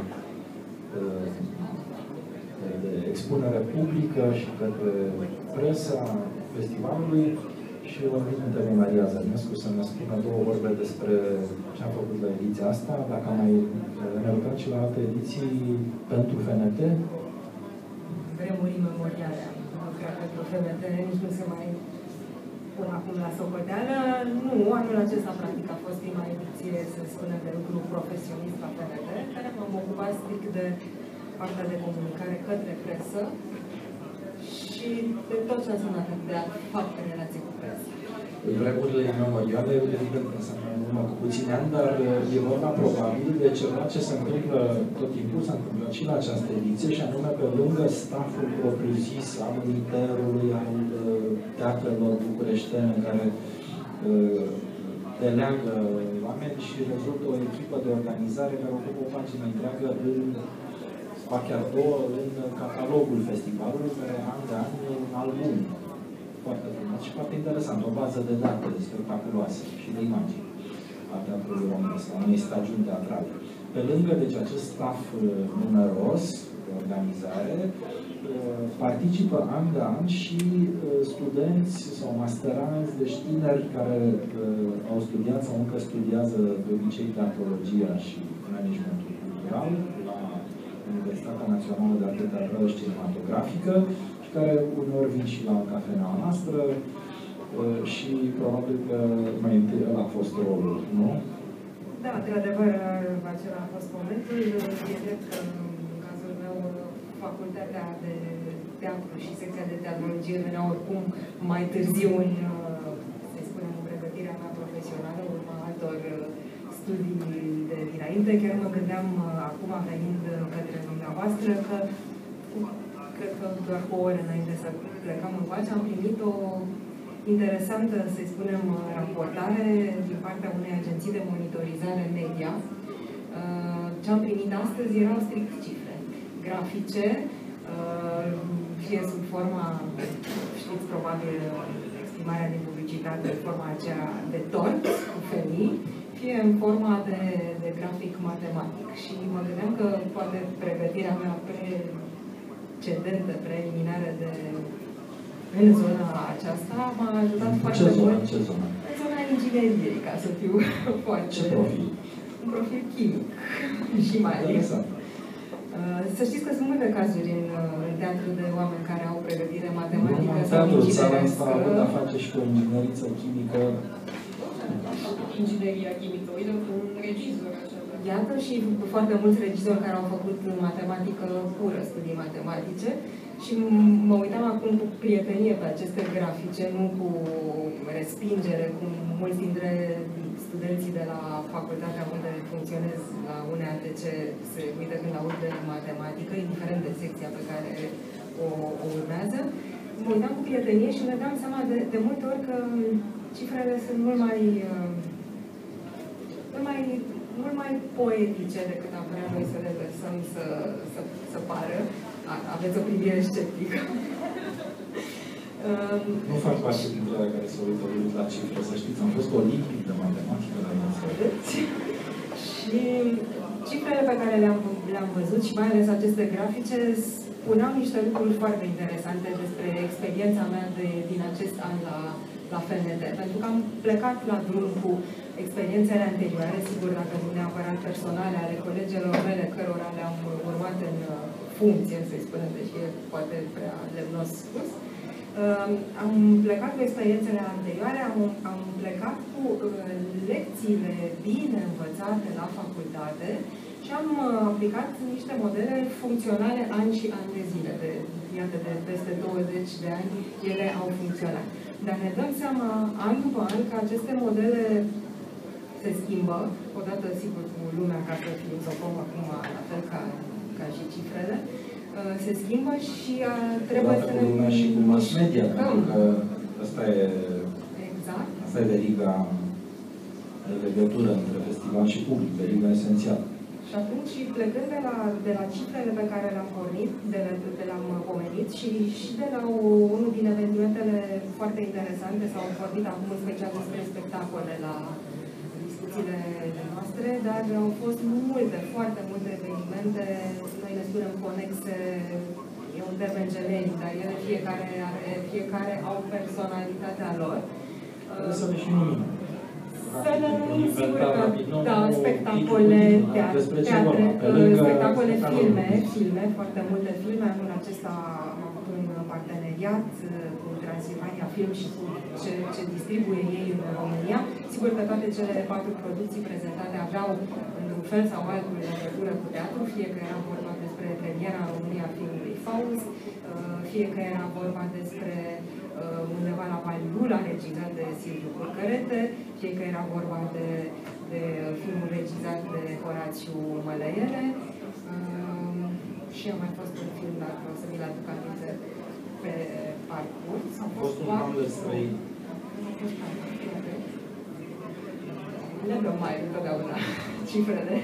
expunere publică și către presa festivalului. Și o invit pe Maria Zărnescu să ne spună două vorbe despre ce am făcut la ediția asta, dacă am mai ne-a și la alte ediții pentru FNT.
Vremuri memoriale. Cred că pentru FNT nici nu se mai pun acum la socoteală. Nu, anul acesta practic a fost prima ediție, să spunem, de lucru profesionist la FNT, care m-am ocupat strict de partea de comunicare către presă și de tot ce înseamnă de a face relație cu presă.
Vremurile imemoriale, evident, înseamnă în urmă cu puțini ani, dar e vorba probabil de ceva ce se întâmplă tot timpul, s-a întâmplat și la această ediție, și anume pe lângă stafful propriu-zis al Ministerului, al teatrelor bucureștene, care deleagă oameni și rezultă o echipă de organizare care ocupă o pagină întreagă ba chiar două, în catalogul festivalului, care an de an e un album. foarte frumos și foarte interesant. O bază de date spectaculoasă și de imagini a Teatrului Românesc, a unei stagiuni teatrale. Pe lângă, deci, acest staff numeros de organizare, participă an de an și studenți sau masteranți, deci tineri care au studiat sau încă studiază de obicei teatrologia și managementul cultural la Universitatea Națională de Artă Teatrală și Cinematografică și care uneori vin și la cafeneaua noastră și probabil că mai întâi ăla a fost rolul, nu?
Da, într-adevăr, acela a fost momentul. E drept că, în cazul meu, facultatea de teatru și secția de teatrologie venea oricum mai târziu în, să spunem, în pregătirea mea profesională, urma altor studii de dinainte. Chiar mă gândeam, acum venind către dumneavoastră, că cred că doar cu o oră înainte să plecăm în pace, am primit o interesantă, să-i spunem, raportare din partea unei agenții de monitorizare media. Ce am primit astăzi erau strict cifre grafice, fie sub forma, știți probabil, exprimarea din publicitate, forma aceea de tort cu femei, fie în forma de grafic matematic. Și mă gândeam că poate pregătirea mea precedentă, preliminară în zona aceasta m-a ajutat foarte mult.
Ce zonă?
În zona ingineriei, ca să fiu foarte...
Ce profil?
Un profil chimic și mai ales. Să știți că sunt multe cazuri în teatru de oameni care au pregătire matematică sau inginerească.
Teatrul ăsta a avut de-a face și cu o ingineriță chimică.
Ingineria chimică, uite, cu un regizor așa.
Iată, și foarte mulți regizori care au făcut matematică pură, studii matematice. Și mă uitam acum cu prietenie pe aceste grafice, nu cu respingere, cum mulți dintre studenții de la facultatea unde funcționez la UNEATC se uită când aud de matematică, indiferent de secția pe care o urmează. Mă uitam cu prietenie și ne dam seama de multe ori că cifrele sunt mult mai poetice decât am vrea noi să le lăsăm să pară. Aveți o privire sceptică.
Nu fac parte dintre alea care se uită la cifre, să știți. Am fost olimpic de matematică la
și cifrele pe care le-am văzut și mai ales aceste grafice spuneau niște lucruri foarte interesante despre experiența mea din acest an la FNT. Pentru că am plecat la drum cu experiențele anterioare, sigur, dacă nu neapărat personale, ale colegilor mele, cărora le-am urmat în funcție, să-i spunem, deși e poate prea lemnos spus. Am plecat cu experiențele anterioare, am plecat cu lecțiile bine învățate la facultate și am aplicat niște modele funcționale ani și ani de zile. Iată, de peste 20 de ani ele au funcționat. Dar ne dăm seama, an după an, că aceste modele se schimbă, odată, sigur, cu lumea ca să filozofăm acum, la fel ca și cifrele, se schimbă și trebuie să ne...
Cu lumea și cu mass media, pentru că asta e...
Exact. Asta
e veriga de legătură între festival și public, veriga esențială.
Și atunci, plecând de la cifrele pe care le-am pornit, le-am pomenit și de la unul din evenimentele foarte interesante, s-au vorbit acum în special despre spectacole la discuțiile noastre, dar au fost foarte multe evenimente, noi le spunem conexe, e un termen generic, dar ele fiecare au personalitatea lor.
Să le și numim.
Să le numim, sigur că, da, spectacole, teatre, spectacole, filme, foarte multe filme. Anul acesta am avut un parteneriat cu Transilvania Film și cu ce distribuie ei în România. Sigur că toate cele 4 producții prezentate aveau, într-un fel sau altul, legătură cu teatru, fie că era vorba despre premiera în România a filmului Faust, fie că era vorba despre undeva la Palilula, regizat de Silviu Curcărete, fie că era vorba de filmul regizat de Horațiu Mălăiere și a mai fost un film, dacă o să mi-l aduc aminte, pe parcurs.
A fost un Hamlet străin.
Le dăm mai întotdeauna cifrele.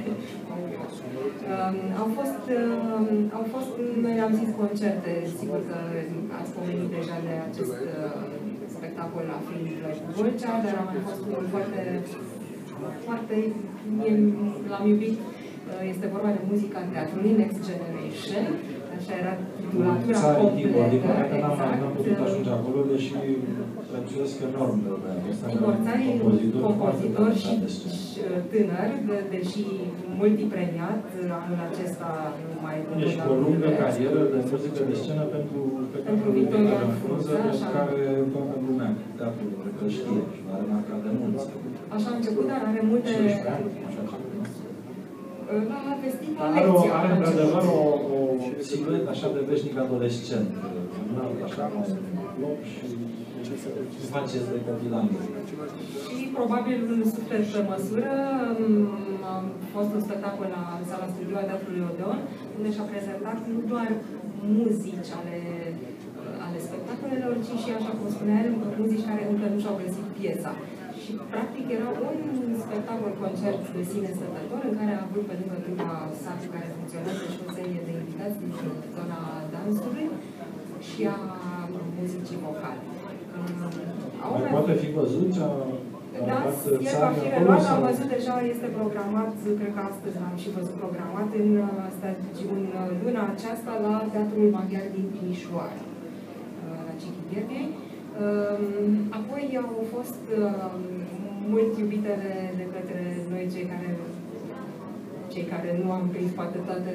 Au fost, noi am zis concerte, sigur că ați pomenit deja de acest spectacol la film cu Vâlcea, dar a mai fost unul foarte, l-am iubit. Este vorba de muzica în teatrului Next Generation, așa era titulatura completă.
Din păcate n-am putut ajunge acolo, deși prețuiesc enorm de ăsta.
Igor Țari, compozitor și tânăr, deși multipremiat, anul acesta nu mai
Deci cu o lungă carieră de muzică de scenă pentru
Victoria Frunză,
care toată lumea teatrul cred că știe și l-a remarcat de mulți.
Așa a început, dar are multe...
15 ani, așa ceva.
La festival
Are într-adevăr o siluetă așa de veșnic adolescent. Așa, loc și ce faceți de copilan.
Și probabil în suflet pe măsură a fost un spectacol la sala studio a Teatrului Odeon, unde și-a prezentat nu doar muzici ale spectacolelor, ci și, așa cum spunea el, muzici care încă nu și-au găsit piesa. Și, practic, era un spectacol-concert de sine stătător, în care a avut pe lângă trupa sa care funcționează și o serie de invitați din zona dansului și a muzicii vocale.
Poate fi văzut ce a
arătat țara acolo? Am văzut deja, este programat, cred că astăzi l-am și văzut programat în luna aceasta la Teatrul Maghiar din Timișoara, la Cichibierghei. Apoi au fost mult iubitele de către noi, cei care nu am prins poate toate...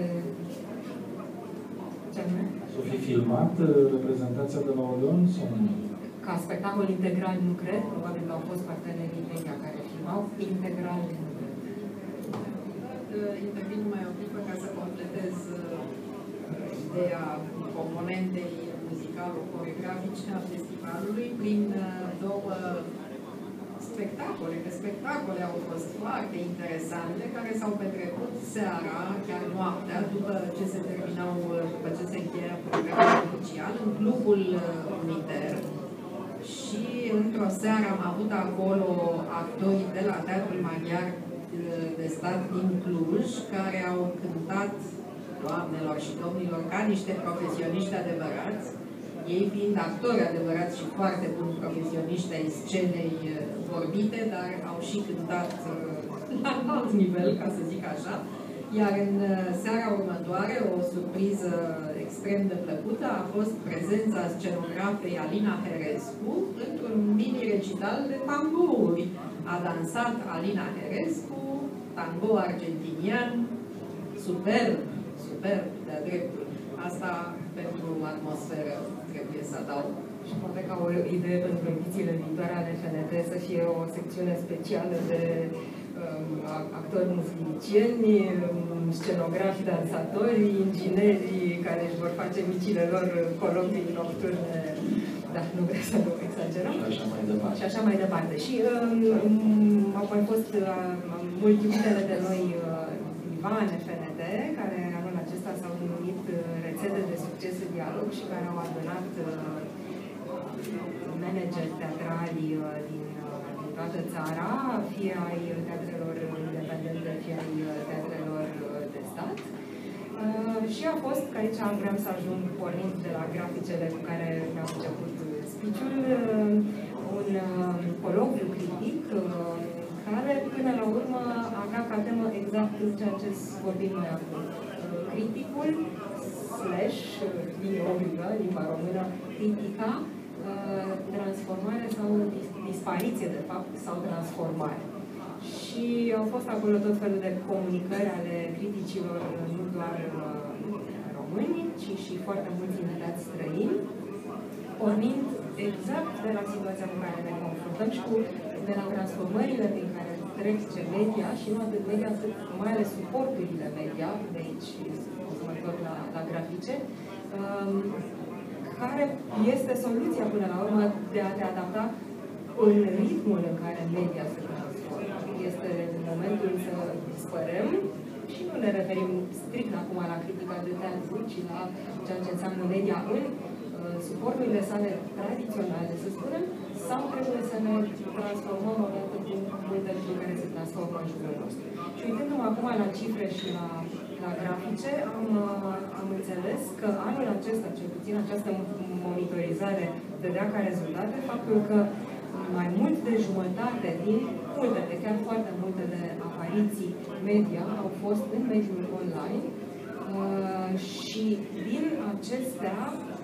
Ce anume?
S-o fi filmat reprezentația de la Odeon sau nu?
Ca spectacol integral nu cred, probabil că au fost partenerii media care filmau, integral nu cred.
Intervin numai o clipă ca să completez ideea componentei muzicalo-coreografice a festivalului prin două spectacole au fost foarte interesante, care s-au petrecut seara, chiar noaptea, după ce se încheia programul oficial, în Clubul Uniter. Și într-o seară am avut acolo actori de la Teatrul Maghiar de Stat din Cluj, care au cântat, doamnelor și domnilor, ca niște profesioniști adevărați, ei fiind actori adevărați și foarte buni profesioniști ai scenei vorbite, dar au și cântat la alt nivel, ca să zic așa. Iar în seara următoare, o surpriză extrem de plăcută a fost prezența scenografei Alina Herescu într-un mini-recital de tambouri. A dansat Alina Herescu, tango argentinian, superb, de-a dreptul. Asta pentru atmosferă trebuie să adaug.
Și poate ca o idee pentru edițiile viitoare ale FNT să fie o secțiune specială de actori muzicieni, scenografi, dansatori, ingineri care își vor face micile lor colocvii nocturne, dar nu vreau să nu exagerăm. Și așa mai departe. Și au mai fost mult iubitele de noi Ivan FNT, care anul acesta s-au numit rețete de succes în dialog și care au adunat manageri teatrali din toată țara, fie ai teatrelor independente, fie ai teatrelor de stat. Și a fost, că aici vreau să ajung pornind de la graficele cu care mi-am început speech-ul, un colocviu critic care, până la urmă, avea ca temă exact ceea ce vorbim noi acum. Criticul, limba română, critica, transformare sau dispariție, de fapt, sau transformare. Și au fost acolo tot felul de comunicări ale criticilor, nu doar români, ci și foarte mulți invitați străini, pornind exact de la situația cu care ne confruntăm și de la transformările prin care trec media și nu atât media, cât mai ales suporturile media, de aici o să mă întorc la grafice, care este soluția până la urmă de a te adapta în ritmul în care media se transformă. Este momentul să dispărăm și nu ne referim strict acum la critica de teatru, ci la ceea ce înseamnă media în suporturile sale tradiționale, să spunem, sau trebuie să ne transformăm odată cu multe lucruri care se transformă în jurul nostru. Și uitându-mă acum la cifre și la grafice, am înțeles înțeles că anul acesta, cel puțin această monitorizare, dădea ca rezultate faptul că mai mult de jumătate din multele, chiar foarte multele apariții media au fost în mediul online și din acestea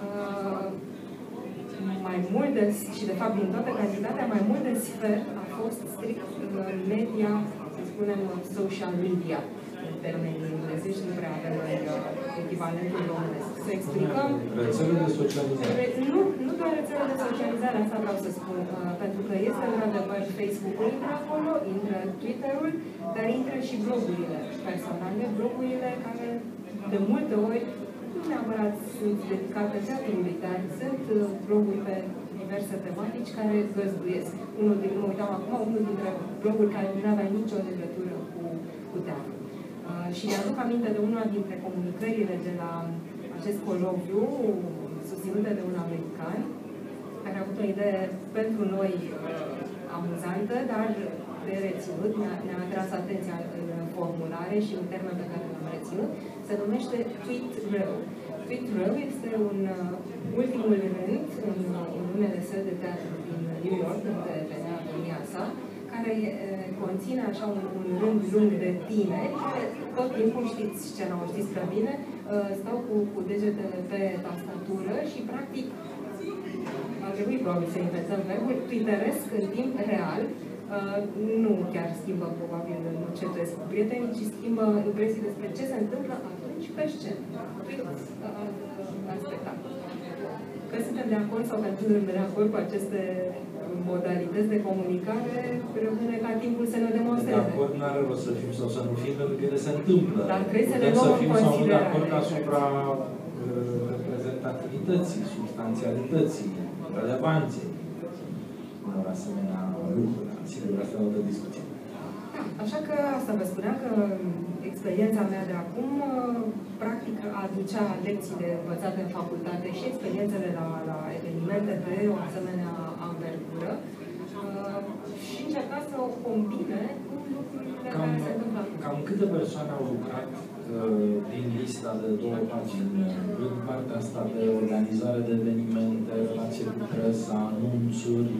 mai mult de, și de fapt din toată cantitatea, mai mult de sfert a fost strict media, să spunem, social media, în termenii englezești, nu prea avem echivalentul românesc. Să explicăm...
Rețelele de socializare.
Nu doar rețelele de socializare, asta vreau să spun, pentru că este într-adevăr Facebook-ul intră acolo, intră Twitter-ul, dar intră și blogurile personale, blogurile care de multe ori nu neapărat sunt dedicate teatrului, dar sunt bloguri pe diverse tematici care găzduiesc. Mă uitam acum, unul dintre bloguri care nu avea nicio legătură cu teatru. Și mi-aduc aminte de una dintre comunicările de la acest coloviu, susținute de un american, care a avut o idee pentru noi amuzantă, dar de reținut, ne-a atras atenția în formulare și în termen pe care l-am reținut, se numește Tweet Row. Tweet Row este un ultimul rând în unele săli de teatru din New York, unde venea domnia sa, care conține așa un rând lung de tineri, care tot timpul, știți scena, o știți prea bine, stau cu degetele pe tastatură și practic ar trebui probabil să inventăm verbul, twitteresc în timp real. Nu chiar schimbă probabil, nu cetesc cu prietenii, ci schimbă impresii despre ce se întâmplă atunci pe scenă. La spectacol. Că suntem de acord sau că nu suntem de acord cu aceste modalități de comunicare, rămâne ca timpul să ne demonstreze.
De acord nu are rost să fim sau să nu fim, pentru că ele se întâmplă.
Dar trebuie să le luăm în considerare.
Putem să fim sau nu de acord asupra reprezentativității, substanțialității, relevanței unor asemenea lucruri. Sigur, asta e o altă discuție.
Așa că asta vă spuneam că experiența mea de acum practic aducea lecțiile învățate în facultate și experiențele la evenimente pe o asemenea anvergură și încerca să o combine cu lucrurile care se întâmplă.
Cam câte persoane au lucrat din lista de 2 pagini în partea asta de organizare de evenimente, relație cu presa, anunțuri,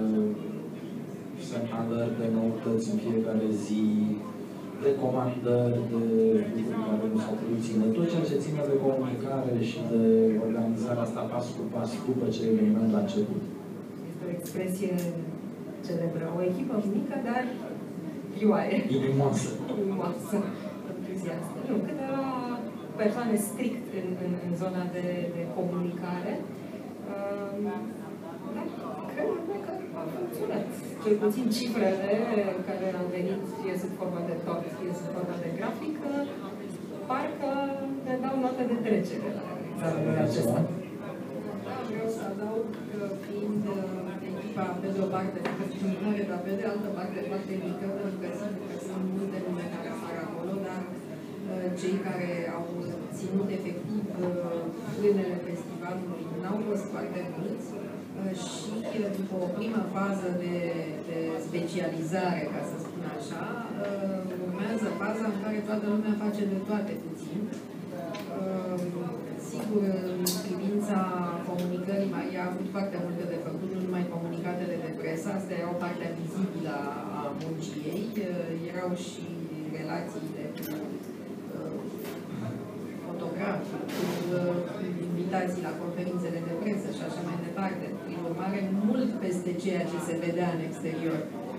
semnalări de noutăți în fiecare zi, recomandări de lucruri care nu s-au putut ține, tot ceea ce ține de comunicare și de organizarea asta pas cu pas după ce evenimentul a început.
Este o expresie celebră. O echipă mică, dar vioaie.
Inimoasă.
Inimoasă. Entuziastă. Nu, câteva persoane strict în zona de comunicare. Cred că a funcționat. Cel puțin cifrele care au venit, fie sub formă de tot, fie sub formă de grafic, parcă ne dau notă de trecere la examenul acesta.
Vreau să adaug că fiind echipa pe de o parte minoră, dar pe de altă parte foarte mică, pentru că sigur că sunt multe lume care apar acolo, dar cei care au ținut efectiv frânele festivalului n-au fost foarte mulți. Și după o primă fază de specializare, ca să spun așa, urmează faza în care toată lumea face de toate puțin. Sigur, în privința comunicării, Maria a avut foarte multe de făcut, nu numai comunicatele de presă, astea erau partea vizibilă a muncii ei, erau și relațiile cu fotografi, cu invitații la conferințele de presă și așa mai departe. Prin urmare, mult peste ceea ce se vedea în exterior.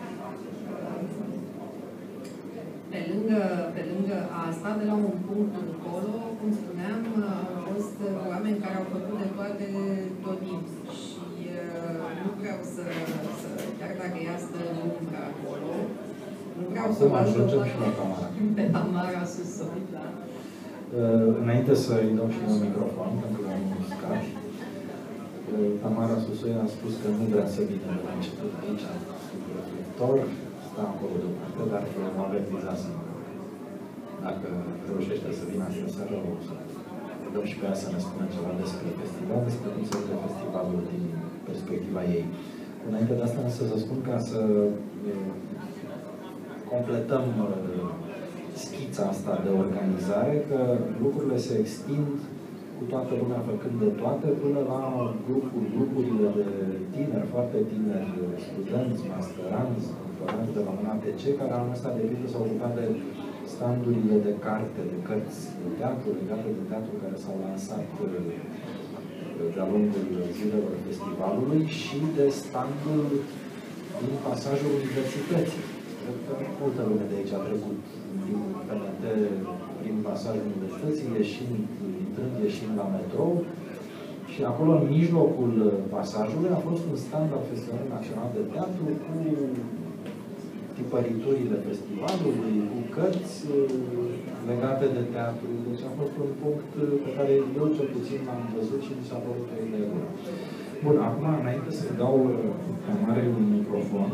Pe lângă asta, de la un punct încolo, cum spuneam, au fost oameni care au făcut de toate tot timpul. Și nu vreau să chiar dacă ea stă în umbră acolo, nu vreau să vă ajungem
și la Tamara.
Pe Tamara Susoi, da.
Înainte să-i dau și un microfon, pentru că am muscat, Tamara Susoi a spus că nu vrea să vină de la început aici, reflector, stă acolo deoparte, dar mă avertizează. Dacă reușește să vină astă seară, o să dăm și pe ea să ne spună ceva despre festival, despre cum se vede festivalul din perspectiva ei. Înainte de asta, însă să spun ca să completăm schița asta de organizare, că lucrurile se extind cu toată lumea făcând de toate, până la grupurile de tineri, foarte tineri, studenți, masteranți, doctoranți de la UNATC, care anul ăsta, de pildă, s-au ocupat de standurile de carte, de cărți de teatru, legate de teatru, care s-au lansat de-a lungul zilelor festivalului și de standul din pasajul universității. Cred că multă lume de aici a trecut din PNT prin pasajul universității, intrând, ieșind la metrou. Și acolo, în mijlocul pasajului, a fost un stand al Festivalului Național de Teatru cu tipăriturile festivalului, cu cărți legate de teatru. Deci a fost un punct pe care eu cel puțin l-am văzut și mi s-a părut o idee bună. Bun, acum, înainte să-i dau Tamare un microfon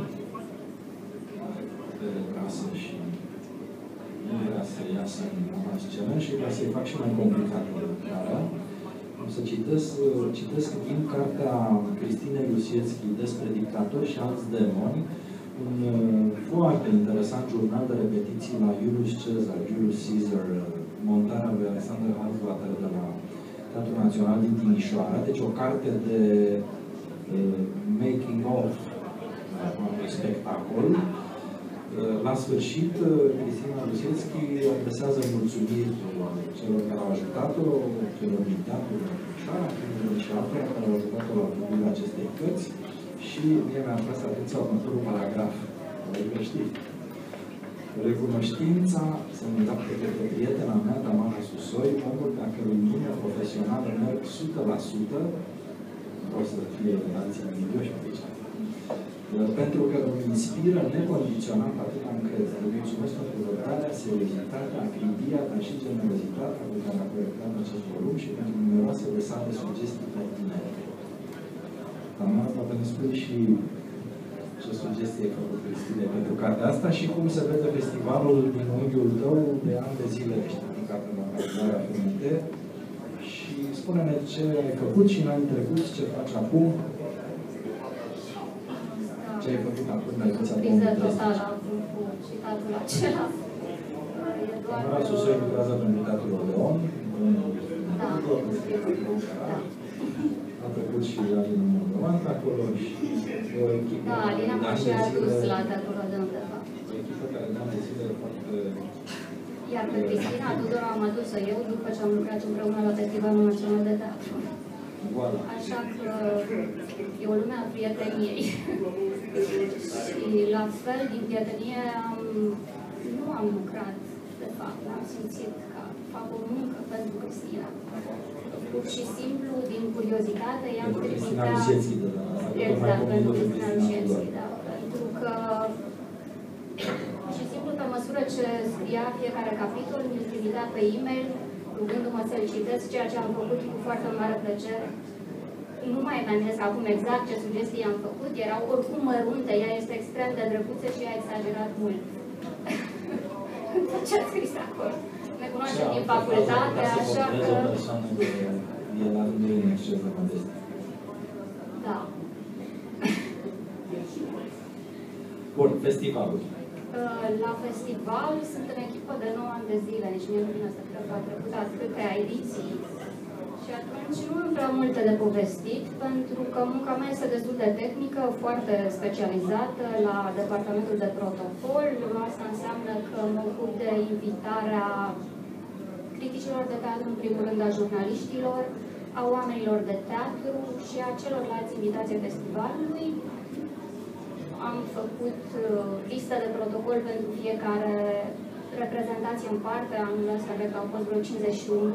de casă și nu vrea să iasă în scenă și vrea să-i fac și mai complicat lucrarea. Am să citesc din cartea Cristinei Lusiețchi despre dictatori și alți demoni, un foarte interesant jurnal de repetiții la Julius Caesar, montarea lui Alexander Hansvater de la Teatrul Național din Timișoara. Deci o carte de making of spectacol. La sfârșit, Cristina Lusiețchi adresează mulțumiri celor care au ajutat-o, celor din Teatrul Timișoara, și altora care au ajutat-o la publicarea acestei cărți. Și mie mi-a atras atenția următorul paragraf. Adică știi, recunoștința se îndreaptă către prietena mea, Tamara Susoi, omul pe a cărui linie profesională merg 100%, o să fie relații amigioși aici, pentru că îmi inspiră necondiționat atâta încredere. Îi mulțumesc pentru răbdarea, seriozitatea, acribia, dar și generozitatea pe care a colectat acest volum și pentru numeroasele sale sugestii pertinente. Tamara, poate ne spui și ce sugestie ai făcut, Cristine, pentru cartea asta și cum se vede festivalul din unghiul tău de ani de zile științificat în organizarea FMT și spune-ne ce ai făcut și în anii trecuți, ce faci acum, ce ai făcut acum în alăția 2013.
Cu citatul acela.
Tamara Susoi lucrează pentru Teatrul Odeon.
Da.
A trecut și Alina Moldovan acolo și o echipă.
Da, Alina m-a și adus la Teatrul Odeon, de fapt.
O echipă care de ani de zile foarte...
Iar pe Cristina Tudor am adus-o eu după ce am lucrat împreună la Festivalul Național de Teatru.
Voilà.
Așa că e o lume a prieteniei. Și la fel, din prietenie, nu am lucrat, de fapt, am simțit că fac o muncă pentru Cristina. Pur și simplu, din curiozitate, i-am trimitea... Exact, pentru Cristina Lusiețchi, da. Pentru că, și simplu, pe măsură ce scria fiecare capitol, mi-l trimitea pe e-mail, rugându-mă să-l citesc, ceea ce am făcut cu foarte mare plăcere. Nu mai amintesc acum exact ce sugestii am făcut, erau oricum mărunte, ea este extrem de drăguță și a exagerat mult. Ce a scris acolo? Ne cunoaștem din facultate, așa că...
E la rândul în exces de modestie.
Da.
Bun, festivalul.
La festival sunt în echipă de 9 ani de zile, nici mie nu vine să cred că a trecut atâtea ediții. Și atunci nu am prea multe de povestit, pentru că munca mea este destul de tehnică, foarte specializată la departamentul de protocol. Asta înseamnă că mă ocup de invitarea criticilor de teatru, în primul rând a jurnaliștilor, a oamenilor de teatru și a celorlalți invitații ai festivalului. Am făcut listă de protocol pentru fiecare reprezentație în parte. Anul ăsta cred că au fost vreo 51.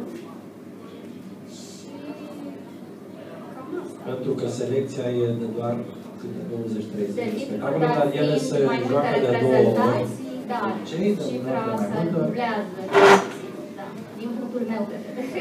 Pentru că selecția e de doar câte 20-30
de
spectacole, dar ele se joacă de 2 ori.
Da, cifra asta dublează. Da, din punctul meu de vedere.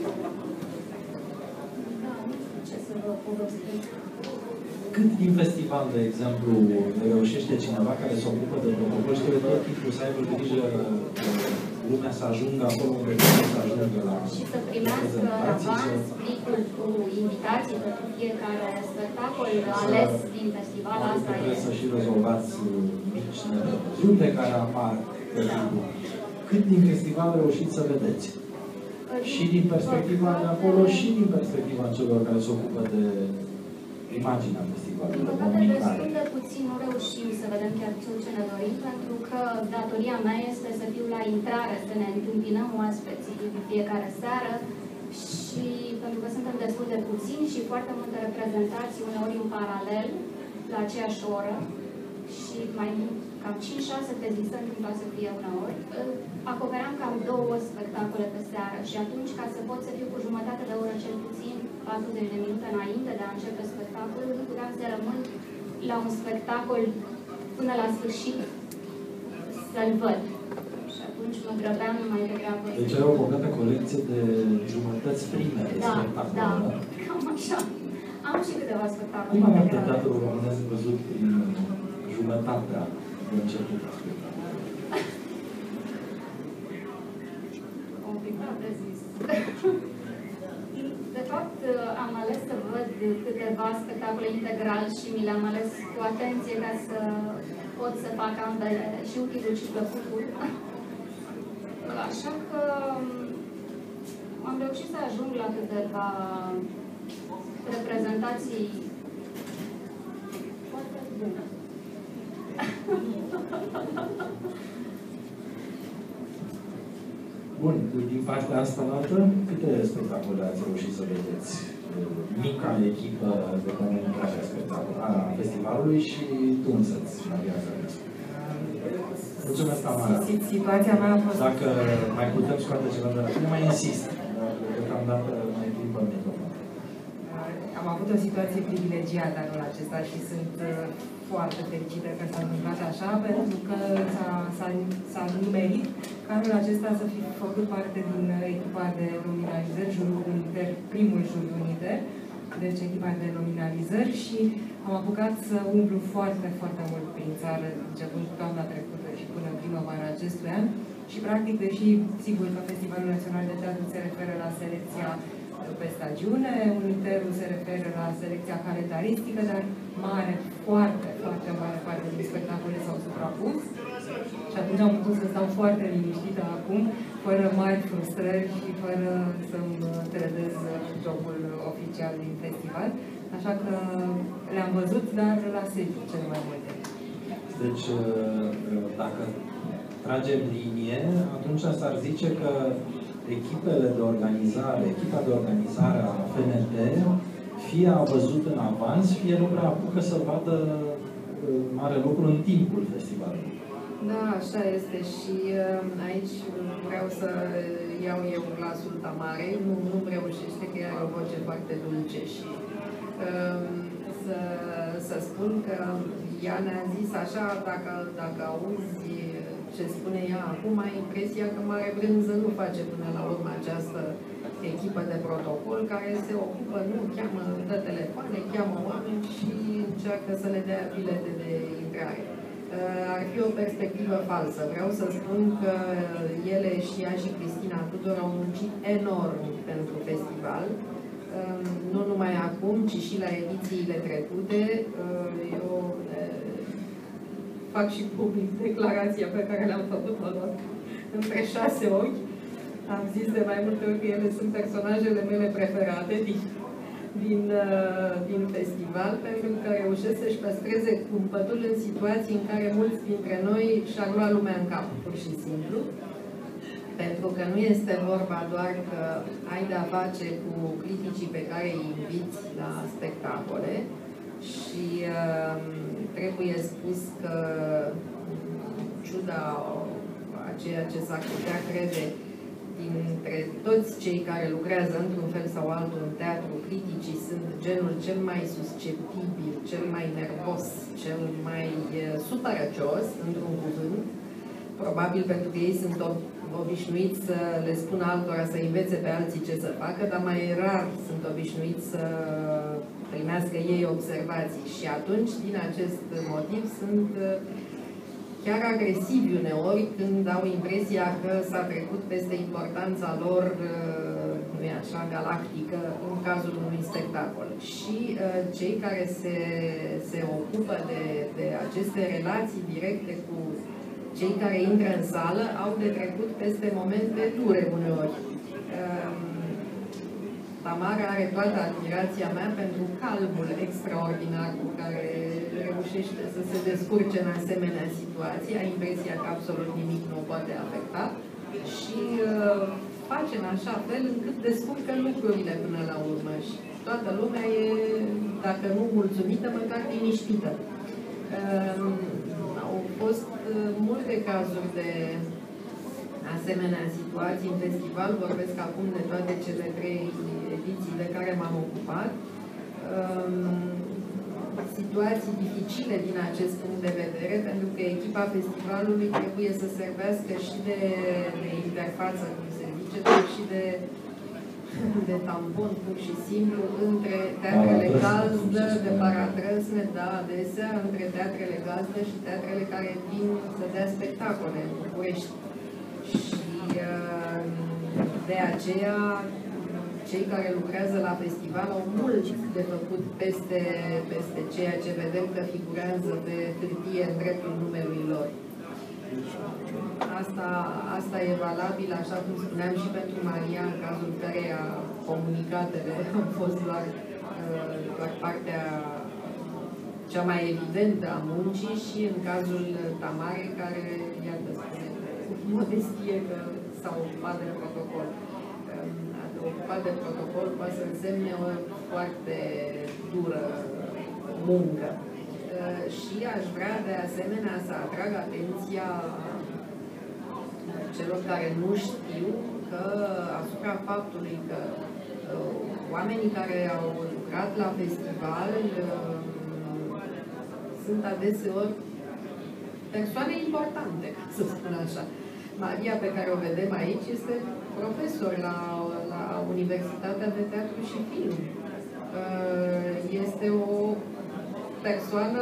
Da, nu știu ce să vă povestesc.
Cât din festival, de exemplu, reușește cineva care se ocupă de protocol și trebuie tot timpul să aibă grijă lumea să ajungă acolo unde trebuie să ajungă la...
Și să primească avans plicul cu invitații pentru fiecare spectacol ales din festival. Asta e.
Trebuie să și rezolvați mici nerăzute care apar pe timpul. Cât din festival reușiți să vedeți? Și din perspectiva de acolo, și din perspectiva celor care se ocupă de imaginea festivalului.
Din păcate, destul de puțin nu reușim să vedem chiar ce ne dorim, pentru că datoria mea este să fiu la intrare, să ne întâmpinăm oaspeții în fiecare seară și pentru că suntem destul de puțini și foarte multe reprezentații, uneori în paralel, la aceeași oră și mai cam 5-6 pe zi se întâmpla să fie uneori, acoperam cam 2 spectacole pe seară și atunci, ca să pot să fiu cu jumătate de oră, cel puțin 40 de minute înainte de a începe spectacolul, nu puteam să rămân la un spectacol până la sfârșit să-l văd. Și atunci mă grăbeam mai degrabă.
Deci ai o bogată colecție de jumătăți prime de spectacole.
Da, cam așa. Am și câteva spectacole.
Cum am de teatrul românesc văzut prin jumătatea de început a spectacolului?
Complicat de zis. De fapt, am ales să văd câteva spectacole integral și mi le-am ales cu atenție ca să pot să fac ambele, și utilul și plăcutul. Așa că am reușit să ajung la câteva reprezentații foarte bune.
Bun, din partea asta dată, câte spectacole ați reușit să vedeți? Mica echipă de comunicare a festivalului și tu însăți, Maria Zărnescu. Mulțumesc, Tamara.
Situația mea a fost...
Dacă mai putem scoate ceva de la tine, mai insist. Deocamdată mai plimbă microfon.
Am avut o situație privilegiată anul acesta și sunt foarte fericită că s-a întâmplat așa, pentru că s-a nimerit ca anul acesta să fi făcut parte din echipa de nominalizări, jurul uniter, primul juriu uniter, deci echipa de nominalizări, și am apucat să umblu foarte, foarte mult prin țară, începând cu toamna trecută și până în primăvara acestui an. Și, practic, deși, sigur că Festivalul Național de Teatru se referă la selecția pe stagiune, uniterul se referă la selecția calendaristică, dar foarte mare parte din spectacole s-au suprapus. Și atunci am putut să stau foarte liniștită acum, fără mari frustrări și fără să-mi trădez jocul oficial din festival. Așa că le-am văzut, dar la sediu cel mai multe.
Deci, dacă tragem linie, atunci s-ar zice că echipa de organizare a FNT fie a văzut în avans, fie nu prea apucă să vadă mare lucru în timpul festivalului.
Da, așa este și aici vreau să iau eu glasul Tamarei, nu reușește, că ea are o voce foarte dulce și să spun că ea ne-a zis așa, dacă auzi ce spune ea acum, ai impresia că Mare Brânză nu face până la urmă această echipă de protocol care se ocupă, dă telefoane, cheamă oameni și încearcă să le dea bilete de intrare. Ar fi o perspectivă falsă. Vreau să spun că ele și ea și Cristina Tudor au muncit enorm pentru festival. Nu numai acum, ci și la edițiile trecute. Eu fac și public declarația pe care le-am făcut-o între 6 ochi. Am zis de mai multe ori că ele sunt personajele mele preferate din festival, pentru că reușesc să-și păstreze cumpătul în situații în care mulți dintre noi și-ar lua lumea în cap, pur și simplu. Pentru că nu este vorba doar că ai de-a face cu criticii pe care îi inviți la spectacole și trebuie spus că, în ciuda a ceea ce s-ar putea crede, dintre toți cei care lucrează într-un fel sau altul în teatru, criticii sunt genul cel mai susceptibil, cel mai nervos, cel mai supărăcios, într-un cuvânt, probabil pentru că ei sunt obișnuiți să le spună altora să învețe pe alții ce să facă, dar mai rar sunt obișnuiți să primească ei observații. Și atunci, din acest motiv, sunt chiar agresivi uneori când au impresia că s-a trecut peste importanța lor, nu-i așa, galactică, în cazul unui spectacol. Și cei care se ocupă de aceste relații directe cu cei care intră în sală au de trecut peste momente dure uneori. Tamara are toată admirația mea pentru calmul extraordinar cu care reușește să se descurce în asemenea situații. Ai impresia că absolut nimic nu o poate afecta și face în așa fel încât descurcă lucrurile până la urmă și toată lumea e, dacă nu mulțumită, măcar liniștită. Au fost multe cazuri de asemenea situații în festival, vorbesc acum de toate cele 3 ediții de care m-am ocupat. Situații dificile din acest punct de vedere, pentru că echipa festivalului trebuie să servească și de interfață, cum se zice, dar și de tampon, pur și simplu, între teatrele gazdă, de paratrăsne, da, adesea, între teatrele gazdă și teatrele care vin să dea spectacole în București. Și de aceea, cei care lucrează la festival au mult de făcut peste ceea ce vedem că figurează pe hârtie în dreptul numelui lor. Asta e valabil, așa cum spuneam, și pentru Maria, în cazul căreia comunicatele au fost doar partea cea mai evidentă a muncii, și în cazul Tamarei, care, iată, spune cu modestie că s-a ocupat de protocol. Ocupat de protocol poate să însemne o foarte dură muncă. Și aș vrea de asemenea să atrag atenția celor care nu știu că asupra faptului că oamenii care au lucrat la festival sunt adeseori persoane importante, să spun așa. Maria, pe care o vedem aici, este profesor la Universitatea de Teatru și Film. Este o persoană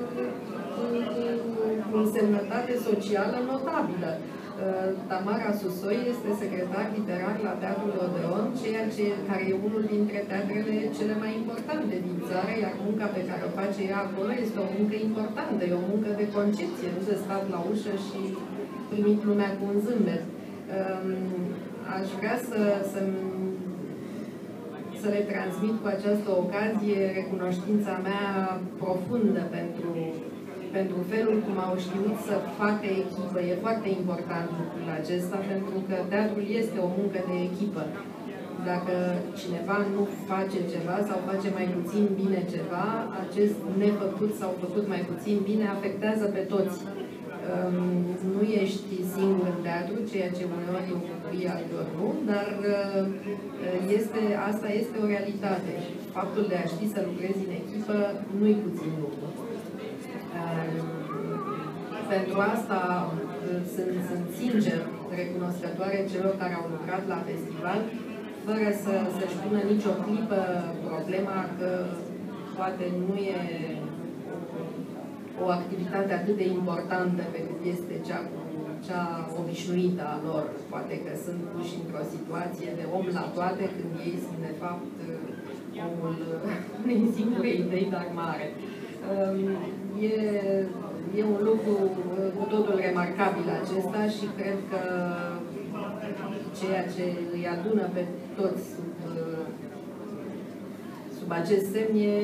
cu însemnătate socială notabilă. Tamara Susoi este secretar literar la Teatrul Odeon, care e unul dintre teatrele cele mai importante din țară, iar munca pe care o face ea acolo este o muncă importantă, e o muncă de concepție, nu de stat la ușă și primit lumea cu un zâmbet. Aș vrea să le transmit cu această ocazie recunoștința mea profundă pentru felul cum au știut să facă echipă. E foarte important lucrul acesta, pentru că teatrul este o muncă de echipă. Dacă cineva nu face ceva sau face mai puțin bine ceva, acest nefăcut sau făcut mai puțin bine afectează pe toți. Nu ești singur în teatru, ceea ce uneori e o bucurie, altor nu, dar asta este o realitate. Faptul de a ști să lucrezi în echipă nu-i puțin lucru. Pentru asta sunt sincer recunoscătoare celor care au lucrat la festival, fără să-și pună nicio clipă problema că poate nu e o activitate atât de importantă pe cât este cea obișnuită a lor. Poate că sunt puși într-o situație de om la toate, când ei sunt, de fapt, omul unei singure idei, dar mare. E un lucru cu totul remarcabil acesta și cred că ceea ce îi adună pe toți sub acest semn e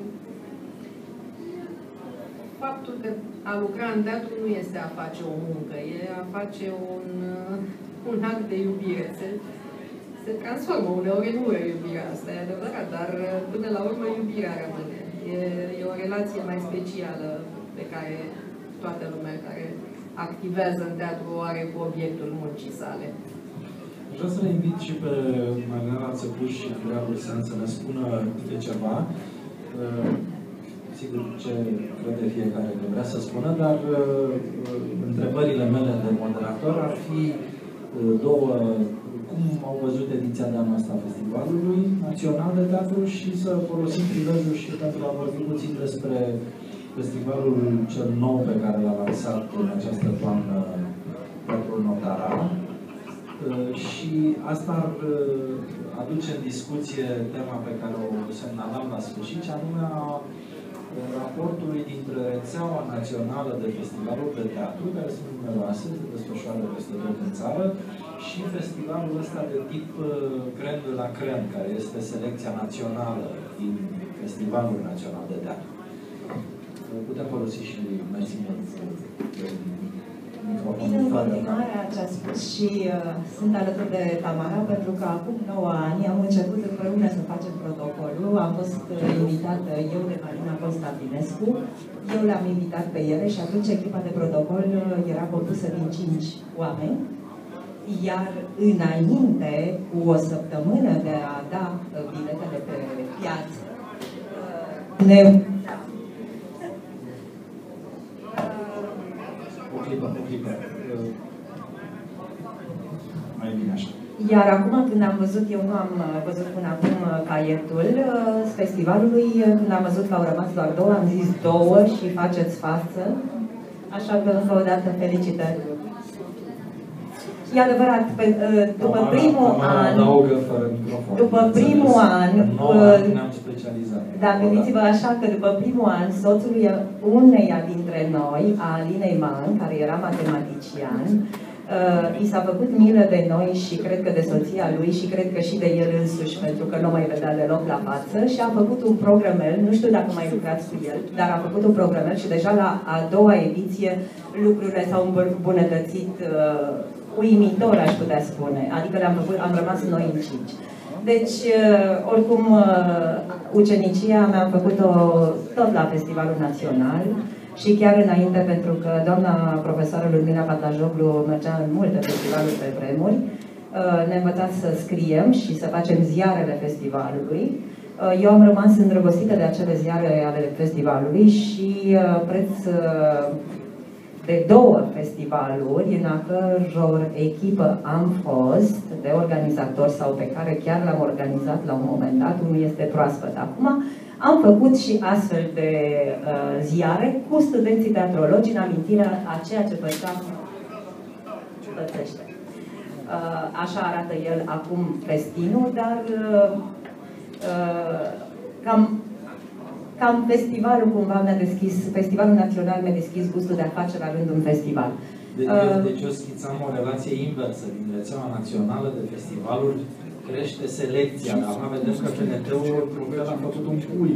faptul că a lucra în teatru nu este a face o muncă, e a face un act de iubire. Se transformă uneori în ură iubirea, asta e adevărat, dar până la urmă iubirea rămâne. E o relație mai specială pe care toată lumea care activează în teatru o are cu obiectul muncii sale.
Vreau să le invit și pe Marinela Țăpuș și Florea Bursean să ne spună câte ceva. Sigur, ce crede fiecare că vrea să spună, dar întrebările mele de moderator ar fi două. Cum au văzut ediția de anul ăsta a Festivalului Național de Teatru și să folosim prilejul și pentru a vorbi puțin despre festivalul cel nou pe care l-a lansat în această toamnă Teatrul Notara. Și asta ar aduce în discuție tema pe care o semnalam la sfârșit, și anume a raportului dintre rețeaua națională de festivaluri de teatru, care sunt numeroase, se desfășoară peste tot în țară, și și festivalul ăsta de tip crem de la crem, care este selecția națională din Festivalul Național de Teatru. Putem folosi și mersi mult.
Din continuare a ce a spus și sunt alături de Tamara, pentru că acum 9 ani am început împreună să facem protocolul. Am fost invitată eu de Marina Constantinescu, eu le-am invitat pe ele și atunci echipa de protocol era compusă din 5 oameni. Iar înainte, cu o săptămână de a da biletele pe piață,
O clipă. Mai bine așa.
Iar acum, când am văzut, eu nu am văzut până acum caietul festivalului, când am văzut că au rămas doar 2, am zis 2 și faceți față. Așa că, încă o dată, felicitări. E adevărat, după primul an, da, gândiți-vă așa că după primul an, soțul uneia dintre noi, a Alinei Man, care era matematician, i s-a făcut milă de noi și cred că de soția lui și cred că și de el însuși, pentru că nu mai vedea deloc la față și a făcut un programel, nu știu dacă mai lucrați cu el, dar a făcut un programel și deja la a doua ediție lucrurile s-au îmbunătățit uimitor, aș putea spune. Adică am rămas noi în 5. Deci, oricum, ucenicia mea am făcut-o tot la Festivalul Național și chiar înainte, pentru că doamna profesoară Ludmila Patajoglu mergea în multe festivaluri pe vremuri, ne-a învățat să scriem și să facem ziarele festivalului. Eu am rămas îndrăgostită de acele ziare ale festivalului și preț de 2 festivaluri în a căror echipă am fost de organizator sau pe care chiar l-am organizat la un moment dat, unul este proaspăt acum, am făcut și astfel de ziare cu studenții teatrologi în amintirea a ceea ce făceam așa arată el acum festinul, dar cam festivalul cumva mi-a deschis, Festivalul Național mi-a deschis gustul de a face la rând un festival.
Deci eu schițam o relație inversă din rețeaua națională de festivaluri, crește selecția, dar acum vedem că FNT-ul într-un fel a făcut un pui.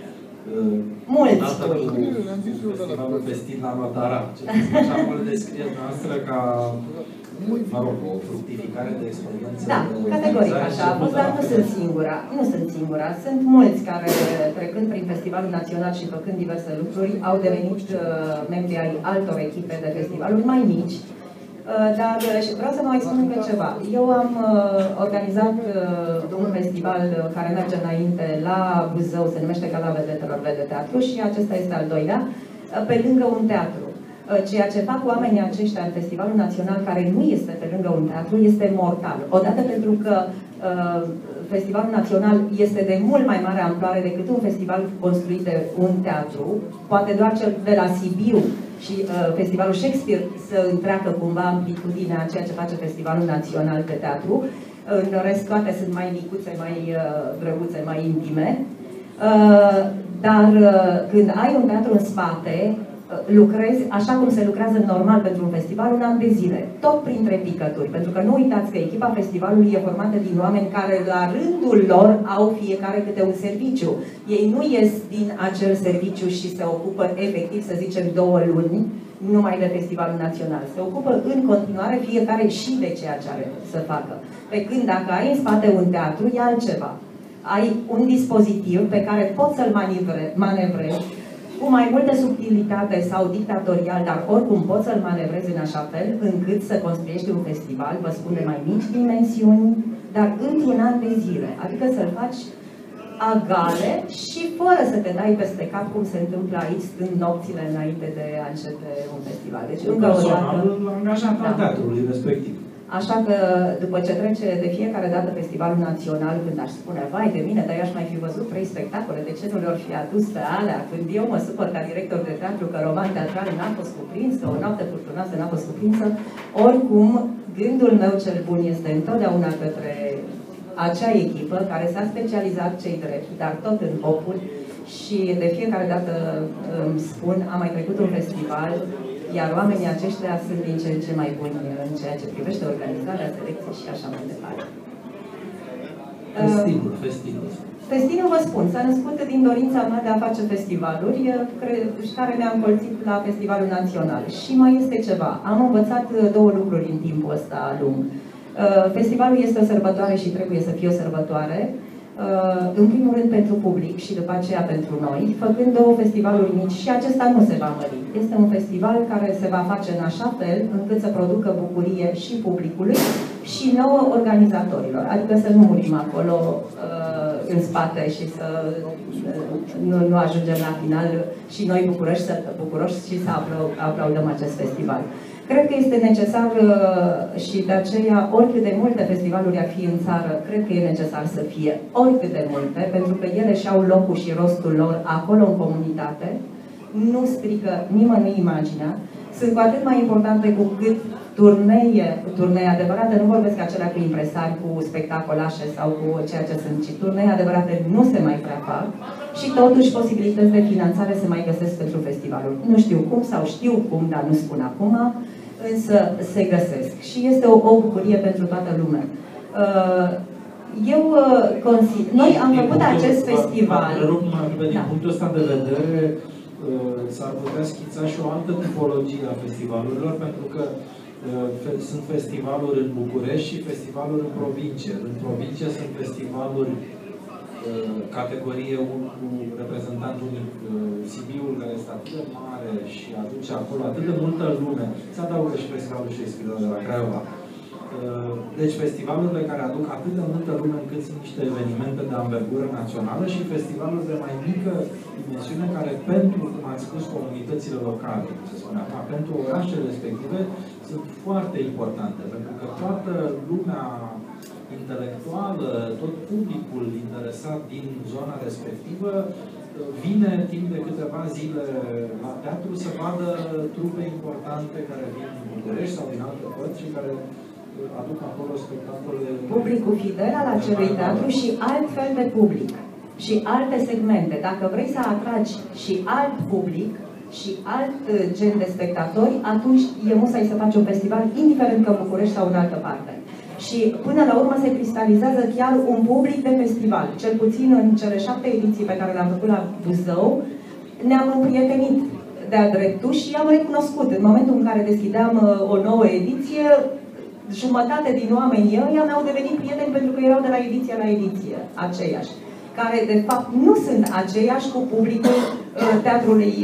Mulți pui.
Festivalul Festin la Notarat. Așa mult descrie noastră ca, mă rog, o fructificare de experiență.
Da, categoric așa a fost, dar nu sunt singura. Nu sunt singura. Sunt mulți care, trecând prin Festivalul Național și făcând diverse lucruri, au devenit membri ai altor echipe de festivaluri mai mici. Dar vreau să mai spun încă ceva. Eu am organizat un festival care merge înainte la Buzău, se numește Gala Vedetelor Vede Teatru și acesta este al doilea, pe lângă un teatru. Ceea ce fac oamenii aceștia în Festivalul Național, care nu este pe lângă un teatru, este mortal. Odată pentru că Festivalul Național este de mult mai mare amploare decât un festival construit de un teatru, poate doar cel de la Sibiu și Festivalul Shakespeare să întreacă cumva amplitudinea a ceea ce face Festivalul Național de Teatru. În rest, toate sunt mai micuțe, mai drăguțe, mai intime. Dar când ai un teatru în spate, lucrezi așa cum se lucrează normal pentru un festival un an de zile, tot printre picături, pentru că nu uitați că echipa festivalului e formată din oameni care la rândul lor au fiecare câte un serviciu. Ei nu ies din acel serviciu și se ocupă efectiv, să zicem, 2 luni numai de Festivalul Național. Se ocupă în continuare fiecare și de ceea ce are să facă. Pe când dacă ai în spate un teatru, e altceva. Ai un dispozitiv pe care poți să-l manevrezi cu mai multă subtilitate sau dictatorial, dar oricum poți să-l manevrezi în așa fel încât să construiești un festival, vă spun, de mai mici dimensiuni, dar într-un an de zile. Adică să-l faci agale și fără să te dai peste cap cum se întâmplă aici, stând nopțile înainte de a începe un festival. Deci încă o dată...
angajat al teatrului respectiv.
Așa că, după ce trece de fiecare dată Festivalul Național, când aș spune, vai de mine, dar eu aș mai fi văzut 3 spectacole, de ce nu le-or fi adus pe alea? Când eu mă supăr ca director de teatru că Roman Teatral n-a fost cuprinsă, o noapte furtunoasă n-a fost cuprinsă, oricum, gândul meu cel bun este întotdeauna către acea echipă care s-a specializat, cei drept, dar tot în hopuri, și de fiecare dată îmi spun, am mai trecut un festival iar oamenii aceștia sunt din ce în ce mai buni în ceea ce privește organizarea, selecție și așa mai departe.
Festivul.
Festinul, vă spun, s-a născut din dorința mea de a face festivaluri, care ne-a încolțit la Festivalul Național. Și mai este ceva. Am învățat două lucruri în timpul ăsta lung. Festivalul este o sărbătoare și trebuie să fie o sărbătoare. În primul rând pentru public și după aceea pentru noi, făcând două festivaluri mici și acesta nu se va mări. Este un festival care se va face în așa fel încât să producă bucurie și publicului și nouă organizatorilor. Adică să nu murim acolo în spate și să nu ajungem la final și noi bucuroși și să aplaudăm acest festival. Cred că este necesar și de aceea, oricât de multe festivaluri ar fi în țară, cred că e necesar să fie oricât de multe, pentru că ele și-au locul și rostul lor acolo în comunitate, nu strică nimănui imaginea, sunt cu atât mai importante cu cât turnee adevărate, nu vorbesc acelea cu impresari, cu spectacolașe sau cu ceea ce sunt, ci turnee adevărate nu se mai prea fac și totuși posibilități de finanțare se mai găsesc pentru festivalul. Nu știu cum sau știu cum, dar nu spun acum, însă se găsesc și este o bucurie pentru toată lumea. Noi am făcut acest festival.
Din punctul ăsta de vedere, s-ar putea schița și o altă tipologie a festivalurilor, pentru că sunt festivaluri în București și festivaluri în provincie. În provincie sunt festivaluri categorie 1 cu reprezentant unic, Sibiul, care este atât de mare și aduce acolo atât de multă lume. Se adaugă și festivalul Shakespeare de la Craiova. Deci festivalurile care aduc atât de multă lume încât sunt niște evenimente de anvergură națională și festivaluri de mai mică dimensiune care pentru, cum ați spus, comunitățile locale, se spune acum, pentru orașele respective, sunt foarte importante, pentru că toată lumea intelectuală, tot publicul interesat din zona respectivă vine timp de câteva zile la teatru să vadă trupe importante care vin din București sau din alte părți și care aduc acolo spectacole.
Publicul fidel al acelui teatru și altfel de public și alte segmente. Dacă vrei să atragi și alt public și alt gen de spectatori, atunci e musai să faci un festival, indiferent că București sau în altă parte. Și până la urmă se cristalizează chiar un public de festival. Cel puțin în cele 7 ediții pe care le-am făcut la Buzău, ne-am împrietenit de-a dreptul și am recunoscut. În momentul în care deschideam o nouă ediție, jumătate din oamenii ăia mi-au devenit prieteni pentru că erau de la ediție la ediție, aceiași. Care, de fapt, nu sunt aceiași cu publicul teatrului.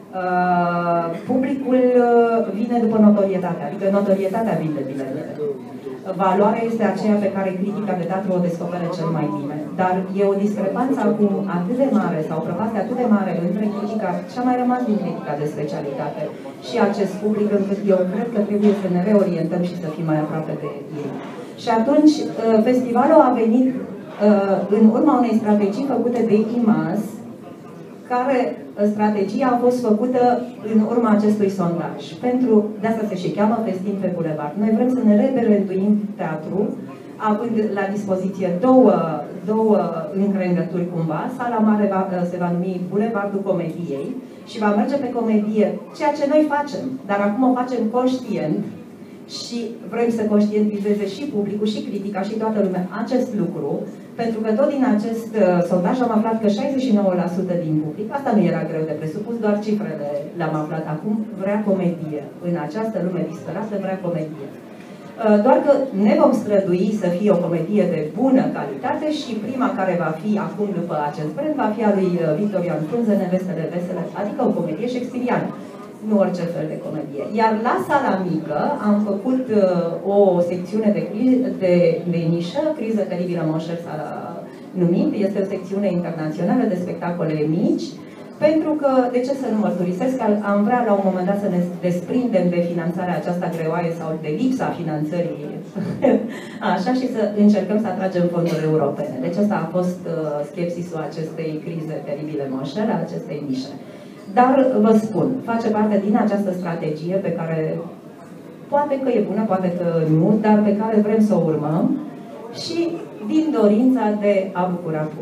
Publicul vine după notorietate, adică notorietatea vinde bilele. Valoarea este aceea pe care critica de teatru o descoperă cel mai bine. Dar e o discrepanță acum atât de mare sau o prăpastie atât de mare între critica ce a mai rămas din critica de specialitate și acest public, încât eu cred că trebuie să ne reorientăm și să fim mai aproape de ei. Și atunci, festivalul a venit în urma unei strategii făcute de IMAS, care strategia a fost făcută în urma acestui sondaj. De asta se și cheamă Festin pe Bulevard. Noi vrem să ne reberentuim teatru, având la dispoziție două încrengături cumva. Sala mare se va numi Bulevardul Comediei și va merge pe comedie, ceea ce noi facem, dar acum o facem conștient și vrem să conștientizeze și publicul, și critica, și toată lumea acest lucru, pentru că tot din acest sondaj am aflat că 69% din public, asta nu era greu de presupus, doar cifrele le-am aflat acum, vrea comedie. În această lume disperată vrea comedie. Doar că ne vom strădui să fie o comedie de bună calitate și prima care va fi acum după acest brand va fi a lui Victor Ioan Frunză, Nevestele Vesele, adică o comedie shakespeariană, nu orice fel de comedie. Iar la sala mică am făcut o secțiune de nișă, Criză teribilă Monșer s-a numit, este o secțiune internațională de spectacole mici, pentru că, de ce să nu mărturisesc, am vrea la un moment dat să ne desprindem de finanțarea aceasta greoaie sau de lipsa finanțării, așa, și să încercăm să atragem fonduri europene. Deci asta a fost skepsisul acestei crize teribile Monșer, a acestei nișe. Dar, vă spun, face parte din această strategie pe care poate că e bună, poate că nu, dar pe care vrem să o urmăm și din dorința de a bucura publicul.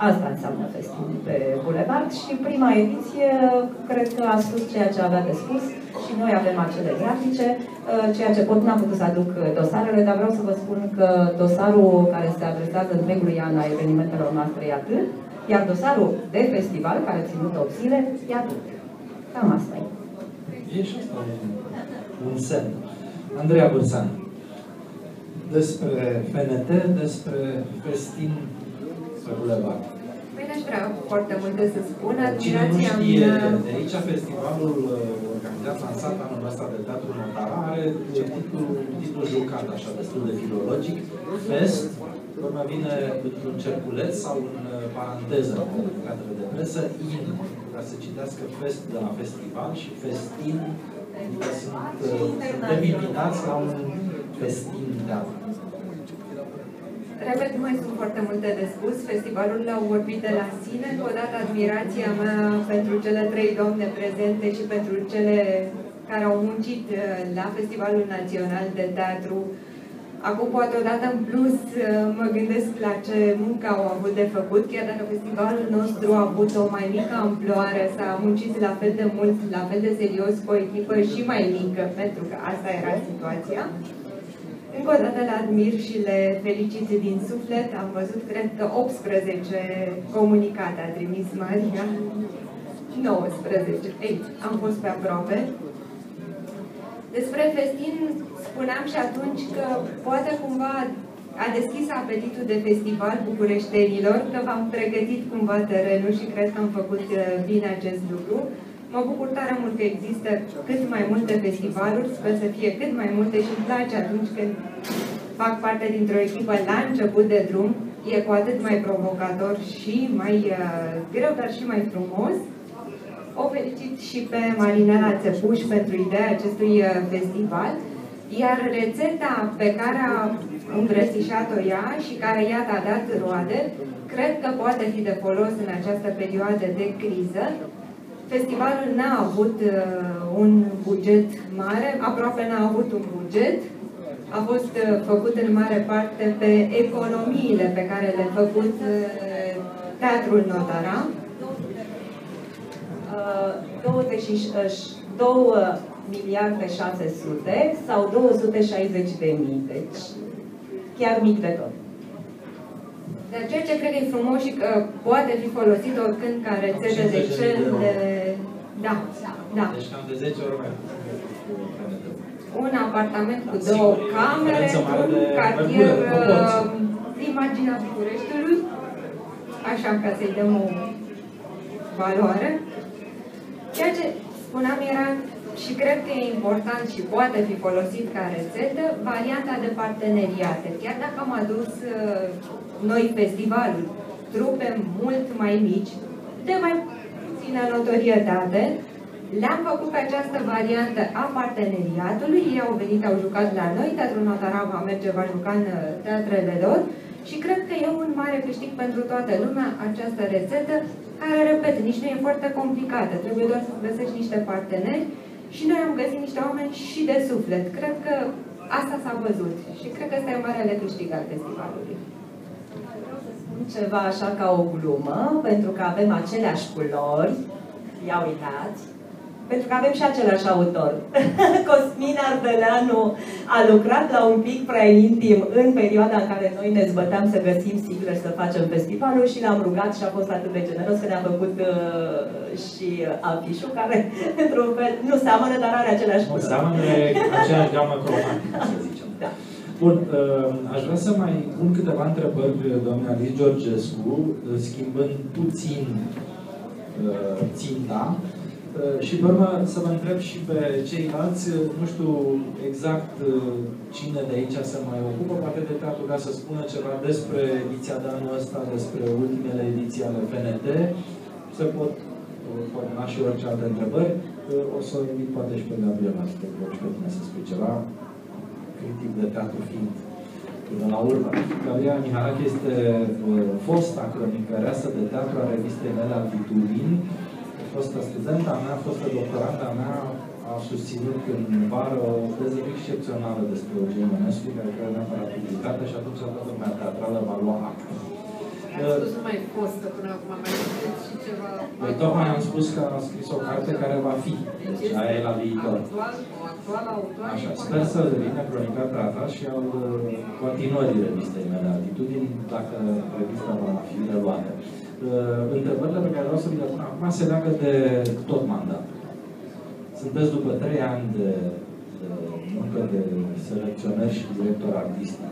Asta înseamnă Festin pe Bulevard și prima ediție cred că a spus ceea ce avea de spus și noi avem acele grafice, ceea ce pot, n-am putut să aduc dosarele, dar vreau să vă spun că dosarul care se adresează întregului an a evenimentelor noastre e atât, iar dosarul de festival, care a ținut 8 zile, e atât. Cam asta e.
E și asta un semn. Andreea Bârțan, despre FNT, despre Festin pe Bulevard.
Păi n-aș vrea foarte multe să spun.
Cine nu știe, de aici festivalul organizat, lansat anul ăsta de Teatrul Notara, are titlul jucat, așa, destul de filologic, Fest, urmă vine într-un cerculeț sau în paranteză, în cadre de presă, in, ca să citească Fest de la festival și Festin, adică suntem invitați la un festin teatru.
Repet, nu mai sunt foarte multe de spus. Festivalul l-au vorbit de la sine. Încă o dată admirația mea pentru cele 3 doamne prezente și pentru cele care au muncit la Festivalul Național de Teatru. Acum, poate odată în plus, mă gândesc la ce muncă au avut de făcut, chiar dacă festivalul nostru a avut o mai mică amploare, s-a muncit la fel de mult, la fel de serios, cu o echipă și mai mică, pentru că asta era situația. Încă o dată le admir și le felicit din suflet. Am văzut, cred că 18 comunicate a trimis Maria. 19. Ei, am fost pe aproape. Despre Festin spuneam și atunci că poate cumva a deschis apetitul de festival bucureștenilor, că v-am pregătit cumva terenul și cred că am făcut bine acest lucru. Mă bucur tare mult că există cât mai multe festivaluri, sper să fie cât mai multe și îmi place atunci când fac parte dintr-o echipă la început de drum, e cu atât mai provocator și mai greu, dar și mai frumos. O felicit și pe Marinela Țepuș pentru ideea acestui festival, iar rețeta pe care a îmbrățișat-o ea și care iată a dat roade, cred că poate fi de folos în această perioadă de criză. Festivalul n-a avut un buget mare, aproape n-a avut un buget. A fost făcut în mare parte pe economiile pe care le-a făcut Teatrul Notara.
2 miliarde 600 sau 260.000, deci chiar mic de tot.
Dar ceea ce cred că e frumos și că poate fi folosit oricând ca rețetă de cel de... Da, da.
Deci cam de 10 ori mai
un apartament cu 2 camere, un cartier imaginea Bucureștiului, așa ca să-i dăm o valoare. Ceea ce spuneam era, și cred că e important și poate fi folosit ca rețetă, varianta de parteneriate. Chiar dacă am adus noi festivalul, trupe mult mai mici, de mai puțină notorietate, le-am făcut pe această variantă a parteneriatului. Ei au venit, au jucat la noi, Teatrul Notara va merge, va juca în teatrele lor și cred că e un mare câștig pentru toată lumea această rețetă, care, repet, nici nu e foarte complicată. Trebuie doar să găsești niște parteneri și noi am găsit niște oameni și de suflet. Cred că asta s-a văzut și cred că ăsta e marele câștig al festivalului.
Ceva așa ca o glumă, pentru că avem aceleași culori, ia uitați, pentru că avem și același autor. Cosmin Ardeleanu a lucrat la un pic prea intim în perioada în care noi ne zbăteam să găsim sigle și să facem festivalul și l-am rugat și a fost atât de generos că ne-a făcut și afișul, care, într-un fel, nu seamănă, dar are aceleași culori.
Nu seamănă aceeași gamă cromatică, să zicem.
Da.
Bun, aș vrea să mai pun câteva întrebări doamnei Alice Georgescu, schimbând puțin ținta. Și pe urmă să vă întreb și pe ceilalți, nu știu exact cine de aici se mai ocupă, poate de teatru, ca să spună ceva despre ediția de anul ăsta, despre ultimele ediții ale FNT. Se pot formula și orice alte întrebări. O să invit poate și pe Gabriela să te rog și pe tine să spui ceva, critic de teatru fiind până la urmă. Gabriela Mihalache este fosta cronicăreasă de teatru a revistei mele Altitudini. Fostă studenta mea, fostă doctoranta mea, a susținut în vară o teză excepțională despre Eugen Ionescu, care cred neapărat publicată și atunci toată lumea teatrală va lua act.
Ați spus nu mai fostă până acum, mai spuneți și ceva...
Păi tocmai am spus că am scris o carte care va fi. Deci aia e la viitor.
Actuală autoare.
Așa, sper să devină cronica Tata și al continuării revistei mele Altitudini, dacă revista va fi reluată. Întrebările pe care vreau să vi le pun acum se leagă de tot mandatul. Sunteți după 3 ani de muncă de selecționer și director artistic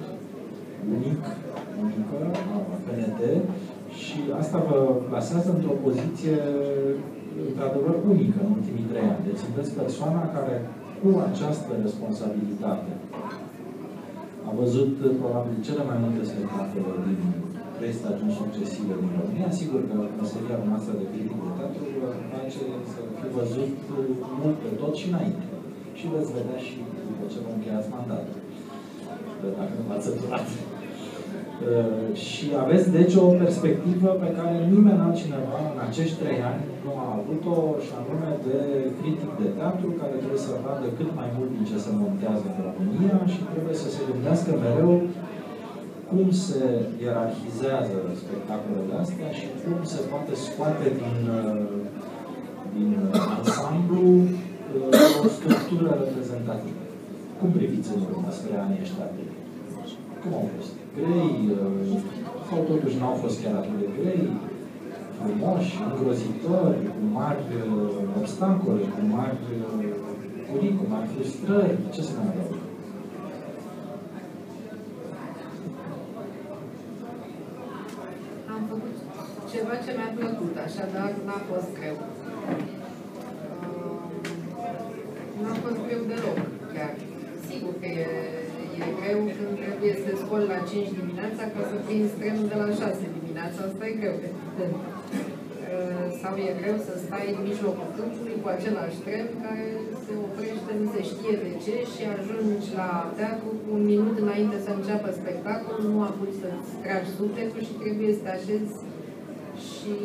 unică, la PNT, și asta vă plasează într-o poziție într-adevăr unică în ultimii 3 ani. Deci sunteți persoana care cu această responsabilitate a văzut probabil cele mai multe spectacole din 3 stagiuni succesive din România. Sigur că meseria noastră de critic de teatru vă face să fi văzut mult pe tot și înainte. Și veți vedea și după ce vă încheiați mandatul. Dacă nu v-ați săturat. Și aveți, deci, o perspectivă pe care nimeni altcineva în acești 3 ani nu a avut-o, și anume de critic de teatru, care trebuie să vadă cât mai mult din ce se montează în România și trebuie să se gândească mereu cum se ierarhizează spectacolele astea și cum se poate scoate din ansamblu o structură reprezentativă. Cum priviți în urmă spre anii ăștia? Cum au fost? Grei? Sau totuși n-au fost chiar atât de grei? Frumoși, îngrozitori, cu mari obstacole, cu mari curii, cu mari frustrări? Ce se mai adaugă?
Am făcut ceva ce mi-a plăcut, așadar n-a fost greu. N-a fost greu deloc, chiar. Sigur că e greu când trebuie să te scoli la 5 dimineața ca să prinzi trenul de la 6 dimineața. Asta e greu. Sau e greu să stai în mijlocul câmpului cu același tren care se oprește, nu se știe de ce, și ajungi la teatru cu 1 minut înainte să înceapă spectacolul, nu apuci să-ți tragi sufletul și trebuie să te așezi și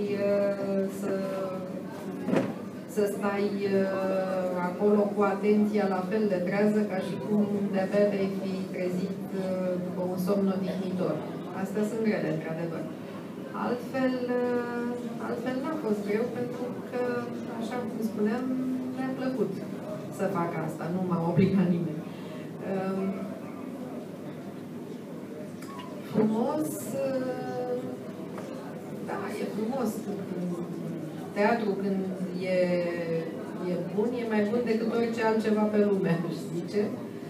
să stai acolo cu atenția la fel de trează ca și cum de-abia te-ai fi trezit după un somn odihnitor. Astea sunt grele, într-adevăr. Altfel n-a fost greu, pentru că, așa cum spuneam, mi-a plăcut să fac asta, nu m-a obligat nimeni. Frumos, da, e frumos. Teatru, când e bun, e mai bun decât orice altceva pe lume, aș zice.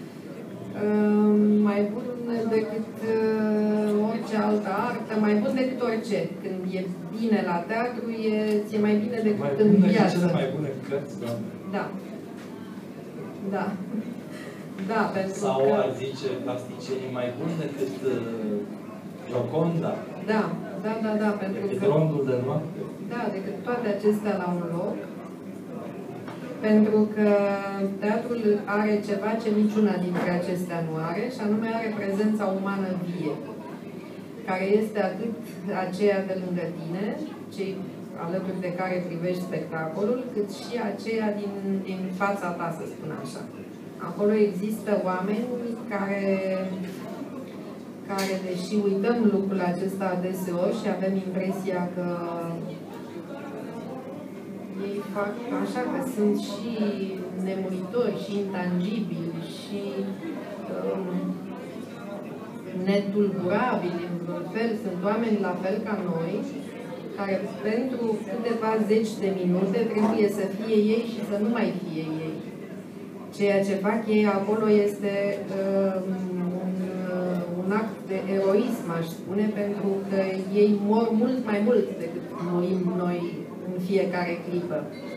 Mai bun decât orice altă artă, mai bun decât orice. Când e bine la teatru, ți-e mai bine decât în viață.
Cele mai bune cărți, doamne.
Da. Da. Da, pentru
sau
că...
ar zice plasticienii mai buni decât Gioconda.
Da, pentru
decât
că...
Rondul de noapte.
Da, decât toate acestea la un loc. Pentru că teatrul are ceva ce niciuna dintre acestea nu are, și anume are prezența umană vie, care este atât aceea de lângă tine, cei alături de care privești spectacolul, cât și aceea din fața ta, să spun așa. Acolo există oameni care, deși uităm lucrul acesta adeseori și avem impresia că ei fac așa, că sunt și nemuritori, și intangibili, și netulburabili în vreun fel. Sunt oameni la fel ca noi, care pentru câteva zeci de minute trebuie să fie ei și să nu mai fie ei. Ceea ce fac ei acolo este un act de eroism, aș spune, pentru că ei mor mult mai mult decât murim noi în fiecare clipă.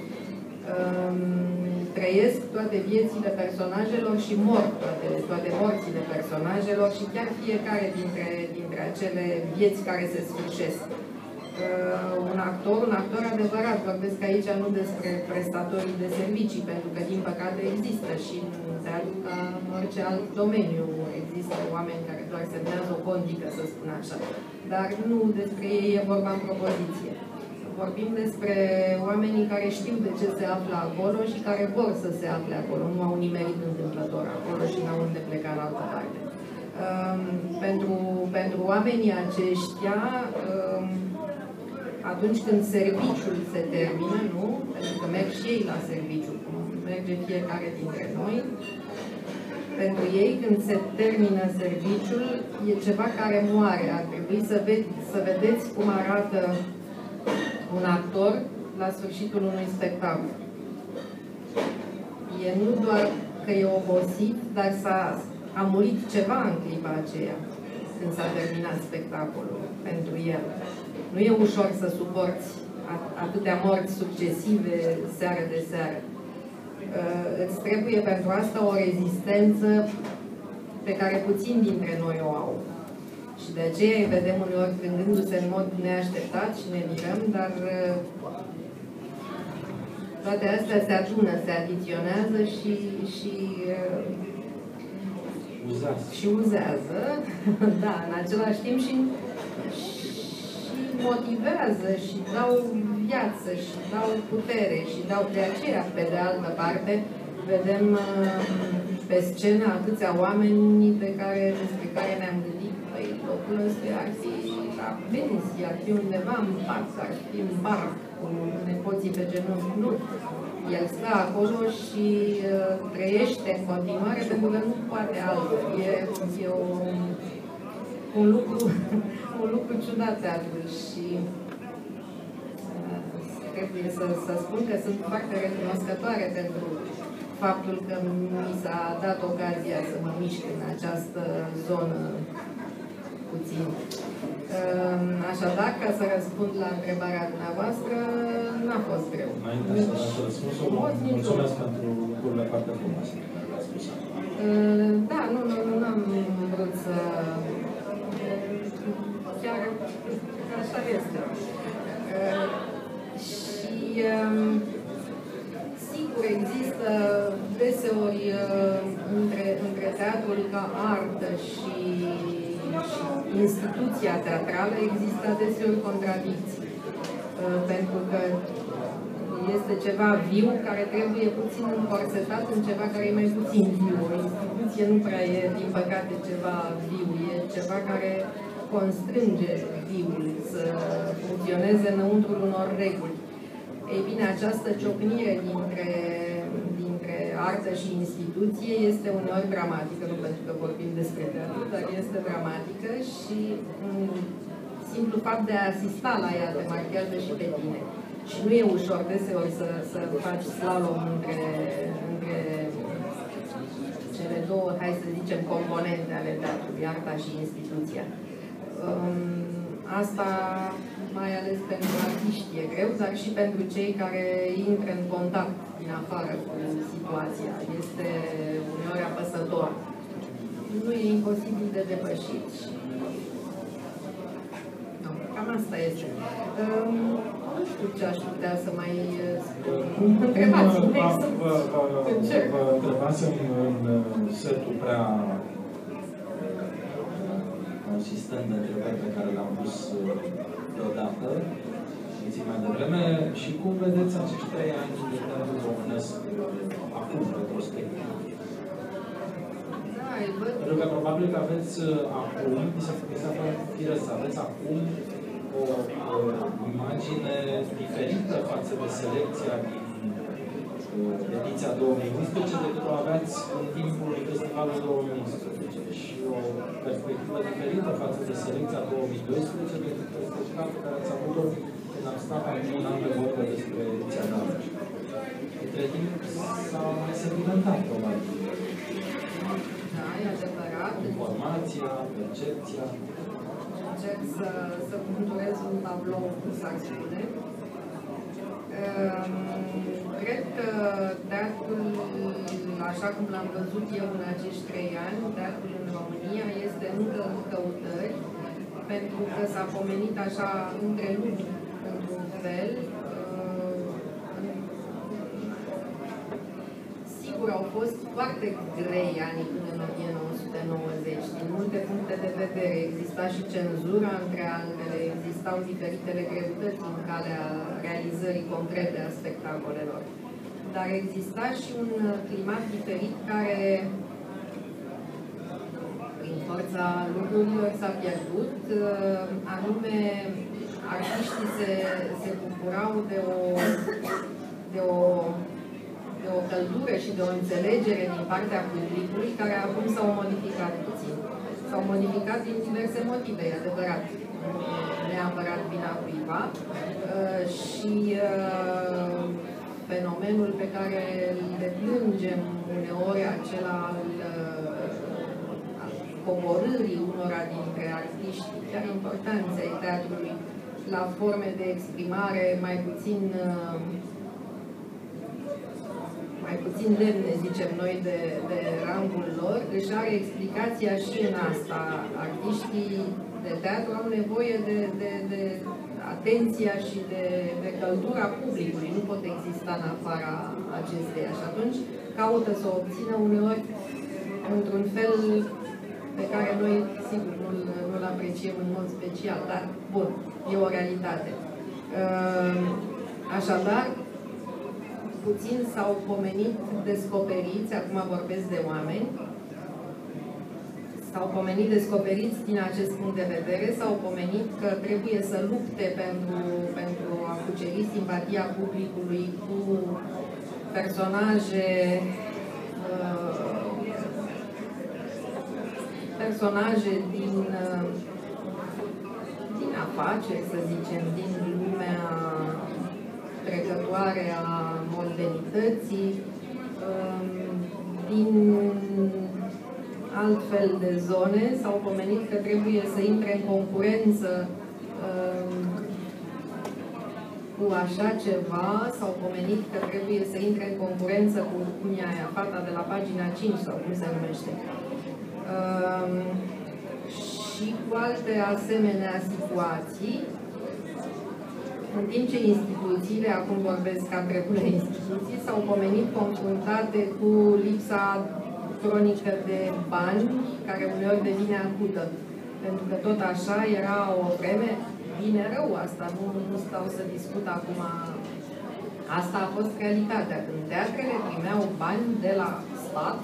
Trăiesc toate viețile personajelor și mor toate morțile personajelor și chiar fiecare dintre acele vieți care se sfârșesc. Un actor adevărat, vorbesc aici nu despre prestatorii de servicii, pentru că din păcate există și ca în orice alt domeniu există oameni care doar semnează o condică, să spun așa. Dar nu despre ei e vorba în propoziție. Vorbim despre oamenii care știu de ce se află acolo și care vor să se afle acolo. Nu au nimerit întâmplător acolo și n-au unde pleca în altă parte. Pentru oamenii aceștia, atunci când serviciul se termină, nu? Pentru că merg și ei la serviciu, cum merge fiecare dintre noi, pentru ei, când se termină serviciul, e ceva care moare. Ar trebui să vedeți cum arată un actor la sfârșitul unui spectacol. E nu doar că e obosit, dar a murit ceva în clipa aceea, când s-a terminat spectacolul pentru el. Nu e ușor să suporți atâtea morți succesive, seară de seară. Îți trebuie pentru asta o rezistență pe care puțini dintre noi o au. Și de aceea îi vedem uneori plângându-se în mod neașteptat și ne mirăm, dar toate astea se adună, se adiționează și uzează, da, în același timp și motivează și dau viață și dau putere și dau de aceea, pe de altă parte, vedem pe scenă atâția oameni despre care ne-am gândit, păi, locul ăsta ar fi la pensie, ar fi undeva în pat, ar fi în bar, cu nepoții pe genunchi. Nu. El stă acolo și trăiește în continuare pentru că nu poate altfel. E un lucru ciudat de atunci și trebuie să spun că sunt foarte recunoscătoare pentru faptul că mi s-a dat ocazia să mă mișc în această zonă puțin. Așadar, ca să răspund la întrebarea dumneavoastră, n-a fost greu.
Înainte să dați răspunsul, mulțumesc pentru lucrurile foarte frumoase pe care le-ați spus.
Da, nu am vrut să... Chiar așa este. Și sigur există deseori între teatrul ca artă și instituția teatrală există deseori contradicții. Pentru că este ceva viu care trebuie puțin încorsetat în ceva care e mai puțin viu. O instituție nu prea e, din păcate, ceva viu. E ceva care constrânge viul să funcționeze înăuntrul unor reguli. Ei bine, această ciocnire dintre artă și instituție este uneori dramatică, nu pentru că vorbim despre teatru, dar este dramatică și simplu fapt de a asista la ea te marchează și pe tine. Și nu e ușor deseori să faci slalom între cele două, hai să zicem, componente ale teatrului, arta și instituția. Asta, mai ales pentru artiști, e greu, dar și pentru cei care intră în contact din afară cu situația. Este uneori apăsător. Nu e imposibil de depășit. No, cam asta este. Nu știu ce aș putea să mai spun. Întrebați-mi.
Vă întrebasem în setul prea consistent de întrebări pe care le-am pus deodată, puțin mai devreme, și cum vedeți acești 3 ani de teatru românesc acum, retrospectiv? Pentru că probabil că aveți acum, mi s-a părut firesc, aveți acum o imagine diferită față de selecția din ediția 2011 decât o aveați în timpul festivalului 2011 și o perspectivă diferită față de selecția 2012 decât perspectiva pe care ați avut-o când am stat acum un an de vorbă despre ediția de anul. Între timp s-a mai sedimentat, probabil.
Da, e adevărat.
Informația, percepția.
Încerc să conturez un tablou, cum s-ar spune. Cred că teatrul, așa cum l-am văzut eu în acești 3 ani, teatrul în România este încă în căutări, pentru că s-a pomenit așa între lumi, într-un fel. Sigur, au fost foarte grei anii până în 1990, din multe puncte de vedere. Exista și cenzura, între altele, existau diferitele greutăți în calea realizării concrete a spectacolelor. Dar exista și un climat diferit care, prin forța lucrurilor s-a pierdut, anume artiștii se bucurau de o căldură și de o înțelegere din partea publicului, care acum s-au modificat puțin. S-au modificat din diverse motive, e adevărat, neapărat vina cuiva, și fenomenul pe care îl deplângem uneori, acela al coborârii unora dintre artiști chiar importanți ai teatrului la forme de exprimare mai puțin demne, zicem noi, de rangul lor, își are explicația și în asta. Artiștii de teatru au nevoie de atenția și de căldura publicului, nu pot exista în afara acesteia și atunci caută să o obțină uneori într-un fel pe care noi, sigur, nu-l apreciem în mod special, dar, bun, e o realitate. Așadar, puțin s-au pomenit descoperiți, acum vorbesc de oameni, s-au pomenit descoperiți din acest punct de vedere, s-au pomenit că trebuie să lupte pentru a cuceri simpatia publicului cu personaje din afaceri, să zicem, din lumea trecătoare a mondenității, din altfel de zone, s-au pomenit că trebuie să intre în concurență cu așa ceva, s-au pomenit că trebuie să intre în concurență cu cum e aia, fata de la pagina 5 sau cum se numește. Și cu alte asemenea situații, în timp ce instituțiile, acum vorbesc ca trebule instituții, s-au pomenit confruntate cu lipsa cronică de bani, care uneori devine acută. Pentru că tot așa era o vreme, bine rău asta, nu stau să discut acum. Asta a fost realitatea. Când teatrele primeau bani de la stat,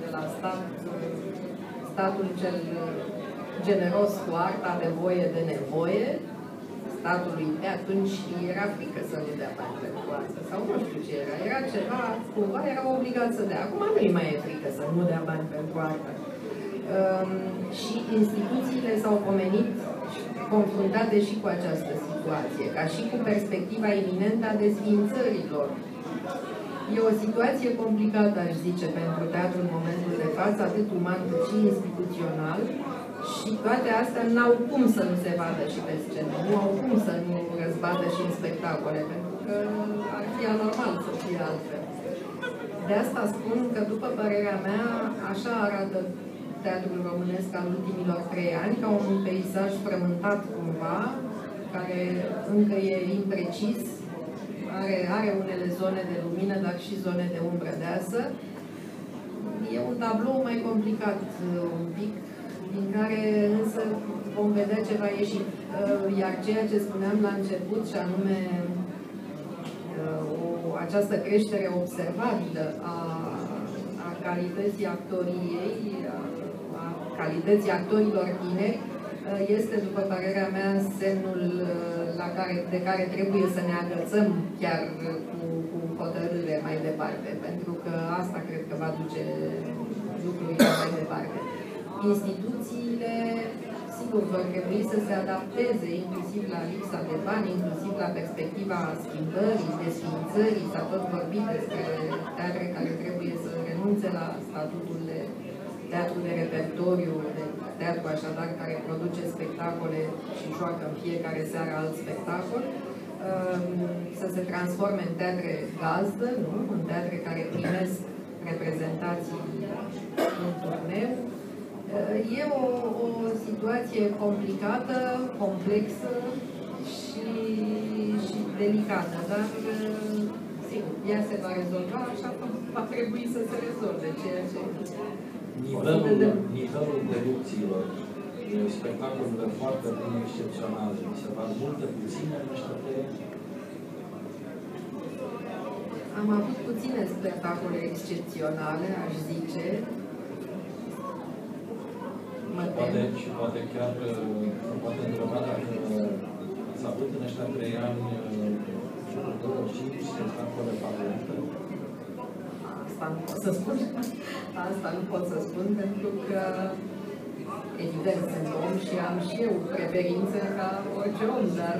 statul cel generos cu arta de voie de nevoie, statului de atunci era frică să nu dea bani pentru asta, sau nu știu ce era, era ceva, cumva era obligat să dea. Acum nu-i mai e frică să nu dea bani pentru asta. Și instituțiile s-au pomenit confruntate și cu această situație, ca și cu perspectiva iminentă a desființărilor. E o situație complicată, aș zice, pentru teatru în momentul de față, atât uman cât și instituțional, și toate astea n-au cum să nu se vadă și pe scenă, nu au cum să nu răzbadă și în spectacole, pentru că ar fi anormal să fie altfel. De asta spun că, după părerea mea, așa arată teatrul românesc al ultimilor 3 ani, ca un peisaj frământat cumva, care încă e imprecis, are unele zone de lumină, dar și zone de umbră deasă. E un tablou mai complicat un pic, din care însă vom vedea ce va ieși. Iar ceea ce spuneam la început, și anume această creștere observabilă a calității actoriei, a calității actorilor tineri, este, după părerea mea, semnul de care trebuie să ne agățăm chiar cu hotărâre mai departe, pentru că asta cred că va duce lucrurile mai departe. Instituțiile, sigur, vor trebui să se adapteze inclusiv la lipsa de bani, inclusiv la perspectiva schimbării, desființării. S-a tot vorbit despre teatre care trebuie să renunțe la statutul de teatru de repertoriu, de teatru așadar care produce spectacole și joacă în fiecare seară alt spectacol, să se transforme în teatre gazdă, nu? În teatre care primesc reprezentații în turneu. E o situație complicată, complexă și delicată, dar sigur, ea se va rezolva, așa va trebui să se rezolve, ceea ce...
Nivelul producțiilor, spectacolele foarte bune, excepționale, se fac multe, puține în ăștia 3 ani?
Am avut puține spectacole excepționale, aș zice. Mă
poate chiar poate întreba dacă s-a avut în ăștia 3 ani 25 spectacole favorite.
Asta nu pot să spun. Asta nu pot să spun, pentru că evident sunt om și am și eu preferințe ca orice om, dar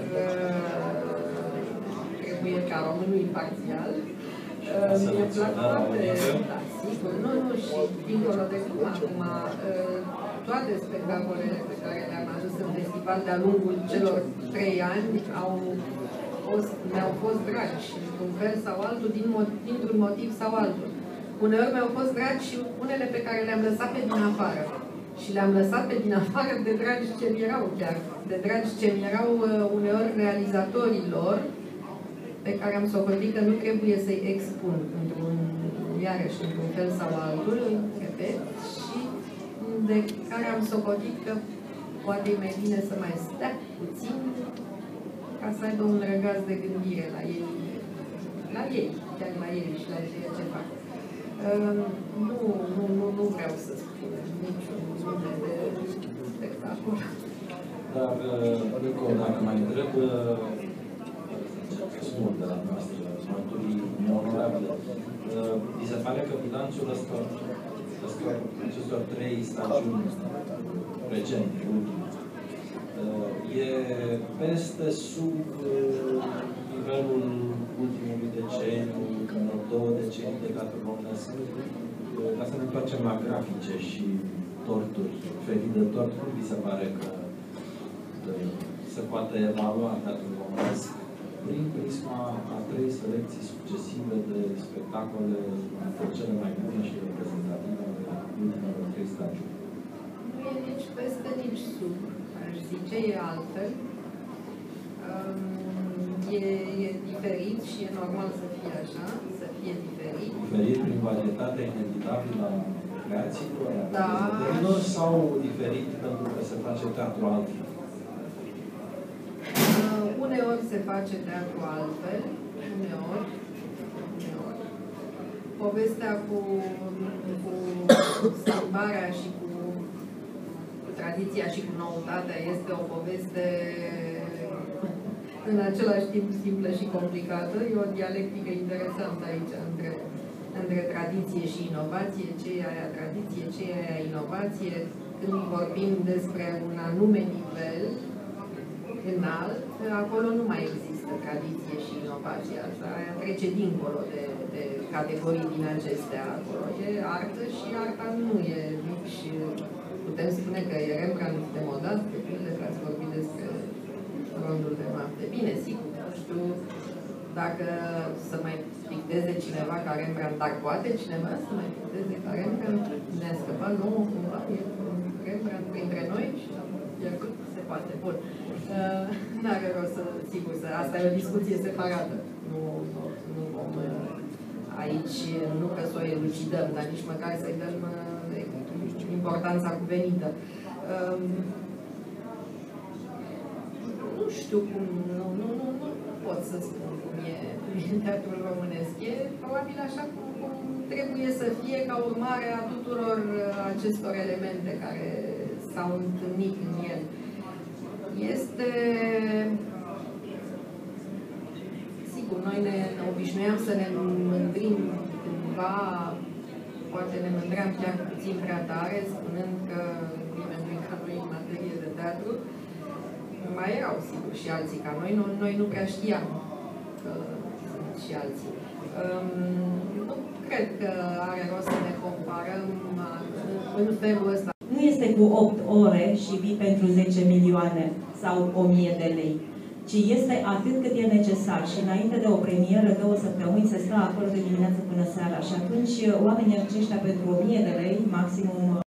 trebuie ca românul imparțial. Mi-e plac toate, da, sigur, nu, și dincolo de cum acum, toate spectacolele pe care le-am adus în festival de-a lungul celor 3 ani mi-au fost dragi, într-un fel sau altul, dintr-un motiv sau altul. Uneori mi-au fost dragi și unele pe care le-am lăsat pe din afară. Și le-am lăsat pe din afară de dragi ce-mi erau chiar. De dragi ce-mi erau uneori realizatorii lor, pe care am socotit că nu trebuie să-i expun iarăși într-un fel sau altul, repet, și de care am socotit că poate e mai bine să mai stea puțin ca să aibă un răgaz de gândire la ei, chiar la ei și la ceea ce fac. Nu vreau să spun niciun nume de spectacol.
Dar, Nico, dacă mai întreb, spun de la noastră, mărturii neonorabile, mi se pare că bilanțul acestor 3 stagiuni recente, e peste sub nivelul ultimului deceniu, 2 decenii de teatru românesc. Ca să ne întoarcem la grafice și torturi, ferii de tort, cum vi se pare că se poate evalua teatrul românesc prin prisma a 3 selecții succesive de spectacole cele mai bune și reprezentative ale ultimelor 3 stagiuni?
Nu e nici peste, nici sub, aș zice, e altfel. E diferit și e normal să fie așa, să fie diferit.
Diferit prin varietatea inevitabilă a creațiilor,
da,
sau diferit pentru că se face teatru altfel?
Uneori se face teatru altfel, uneori. Povestea cu schimbarea și cu tradiția și cu noutatea este o poveste în același timp simplă și complicată. E o dialectică interesantă aici între tradiție și inovație. Ce e aia tradiție, ce e aia inovație? Când vorbim despre un anume nivel înalt, acolo nu mai există tradiție și inovație. Asta trece dincolo de categorii din acestea. Acolo e artă și arta nu e nici... Putem spune că e Rembrandt demodat, de pildă, că ați vorbit despre Rondul de noapte. Bine, sigur, nu știu dacă să mai picteze cineva ca Rembrandt, dar poate cineva să mai picteze ca Rembrandt. Ne-a scăpat nouă cumva, e Rembrandt printre noi și se poate. Bun. N-are rost să, sigur, asta e o discuție separată. Nu vom aici, nu că să o elucidăm, dar nici măcar să-i dăm importanța cuvenită. Nu știu cum, nu pot să spun cum e teatrul românesc. E probabil așa cum trebuie să fie ca urmare a tuturor acestor elemente care s-au întâlnit în el. Este... Sigur, noi ne obișnuiam să ne mândrim cândva, poate ne mândream chiar puțin prea tare, spunând că nimeni ca noi în materie de teatru. Mai erau, sigur, și alții ca noi. Noi nu prea știam că sunt și alții. Nu cred că are rost să ne comparăm în felul ăsta.
Nu este cu 8 ore și vii pentru 10 milioane sau 1000 de lei, ci este atât cât e necesar. Și înainte de o premieră, 2 săptămâni, se stă acolo de dimineață până seara. Și atunci oamenii aceștia pentru 1000 de lei, maximum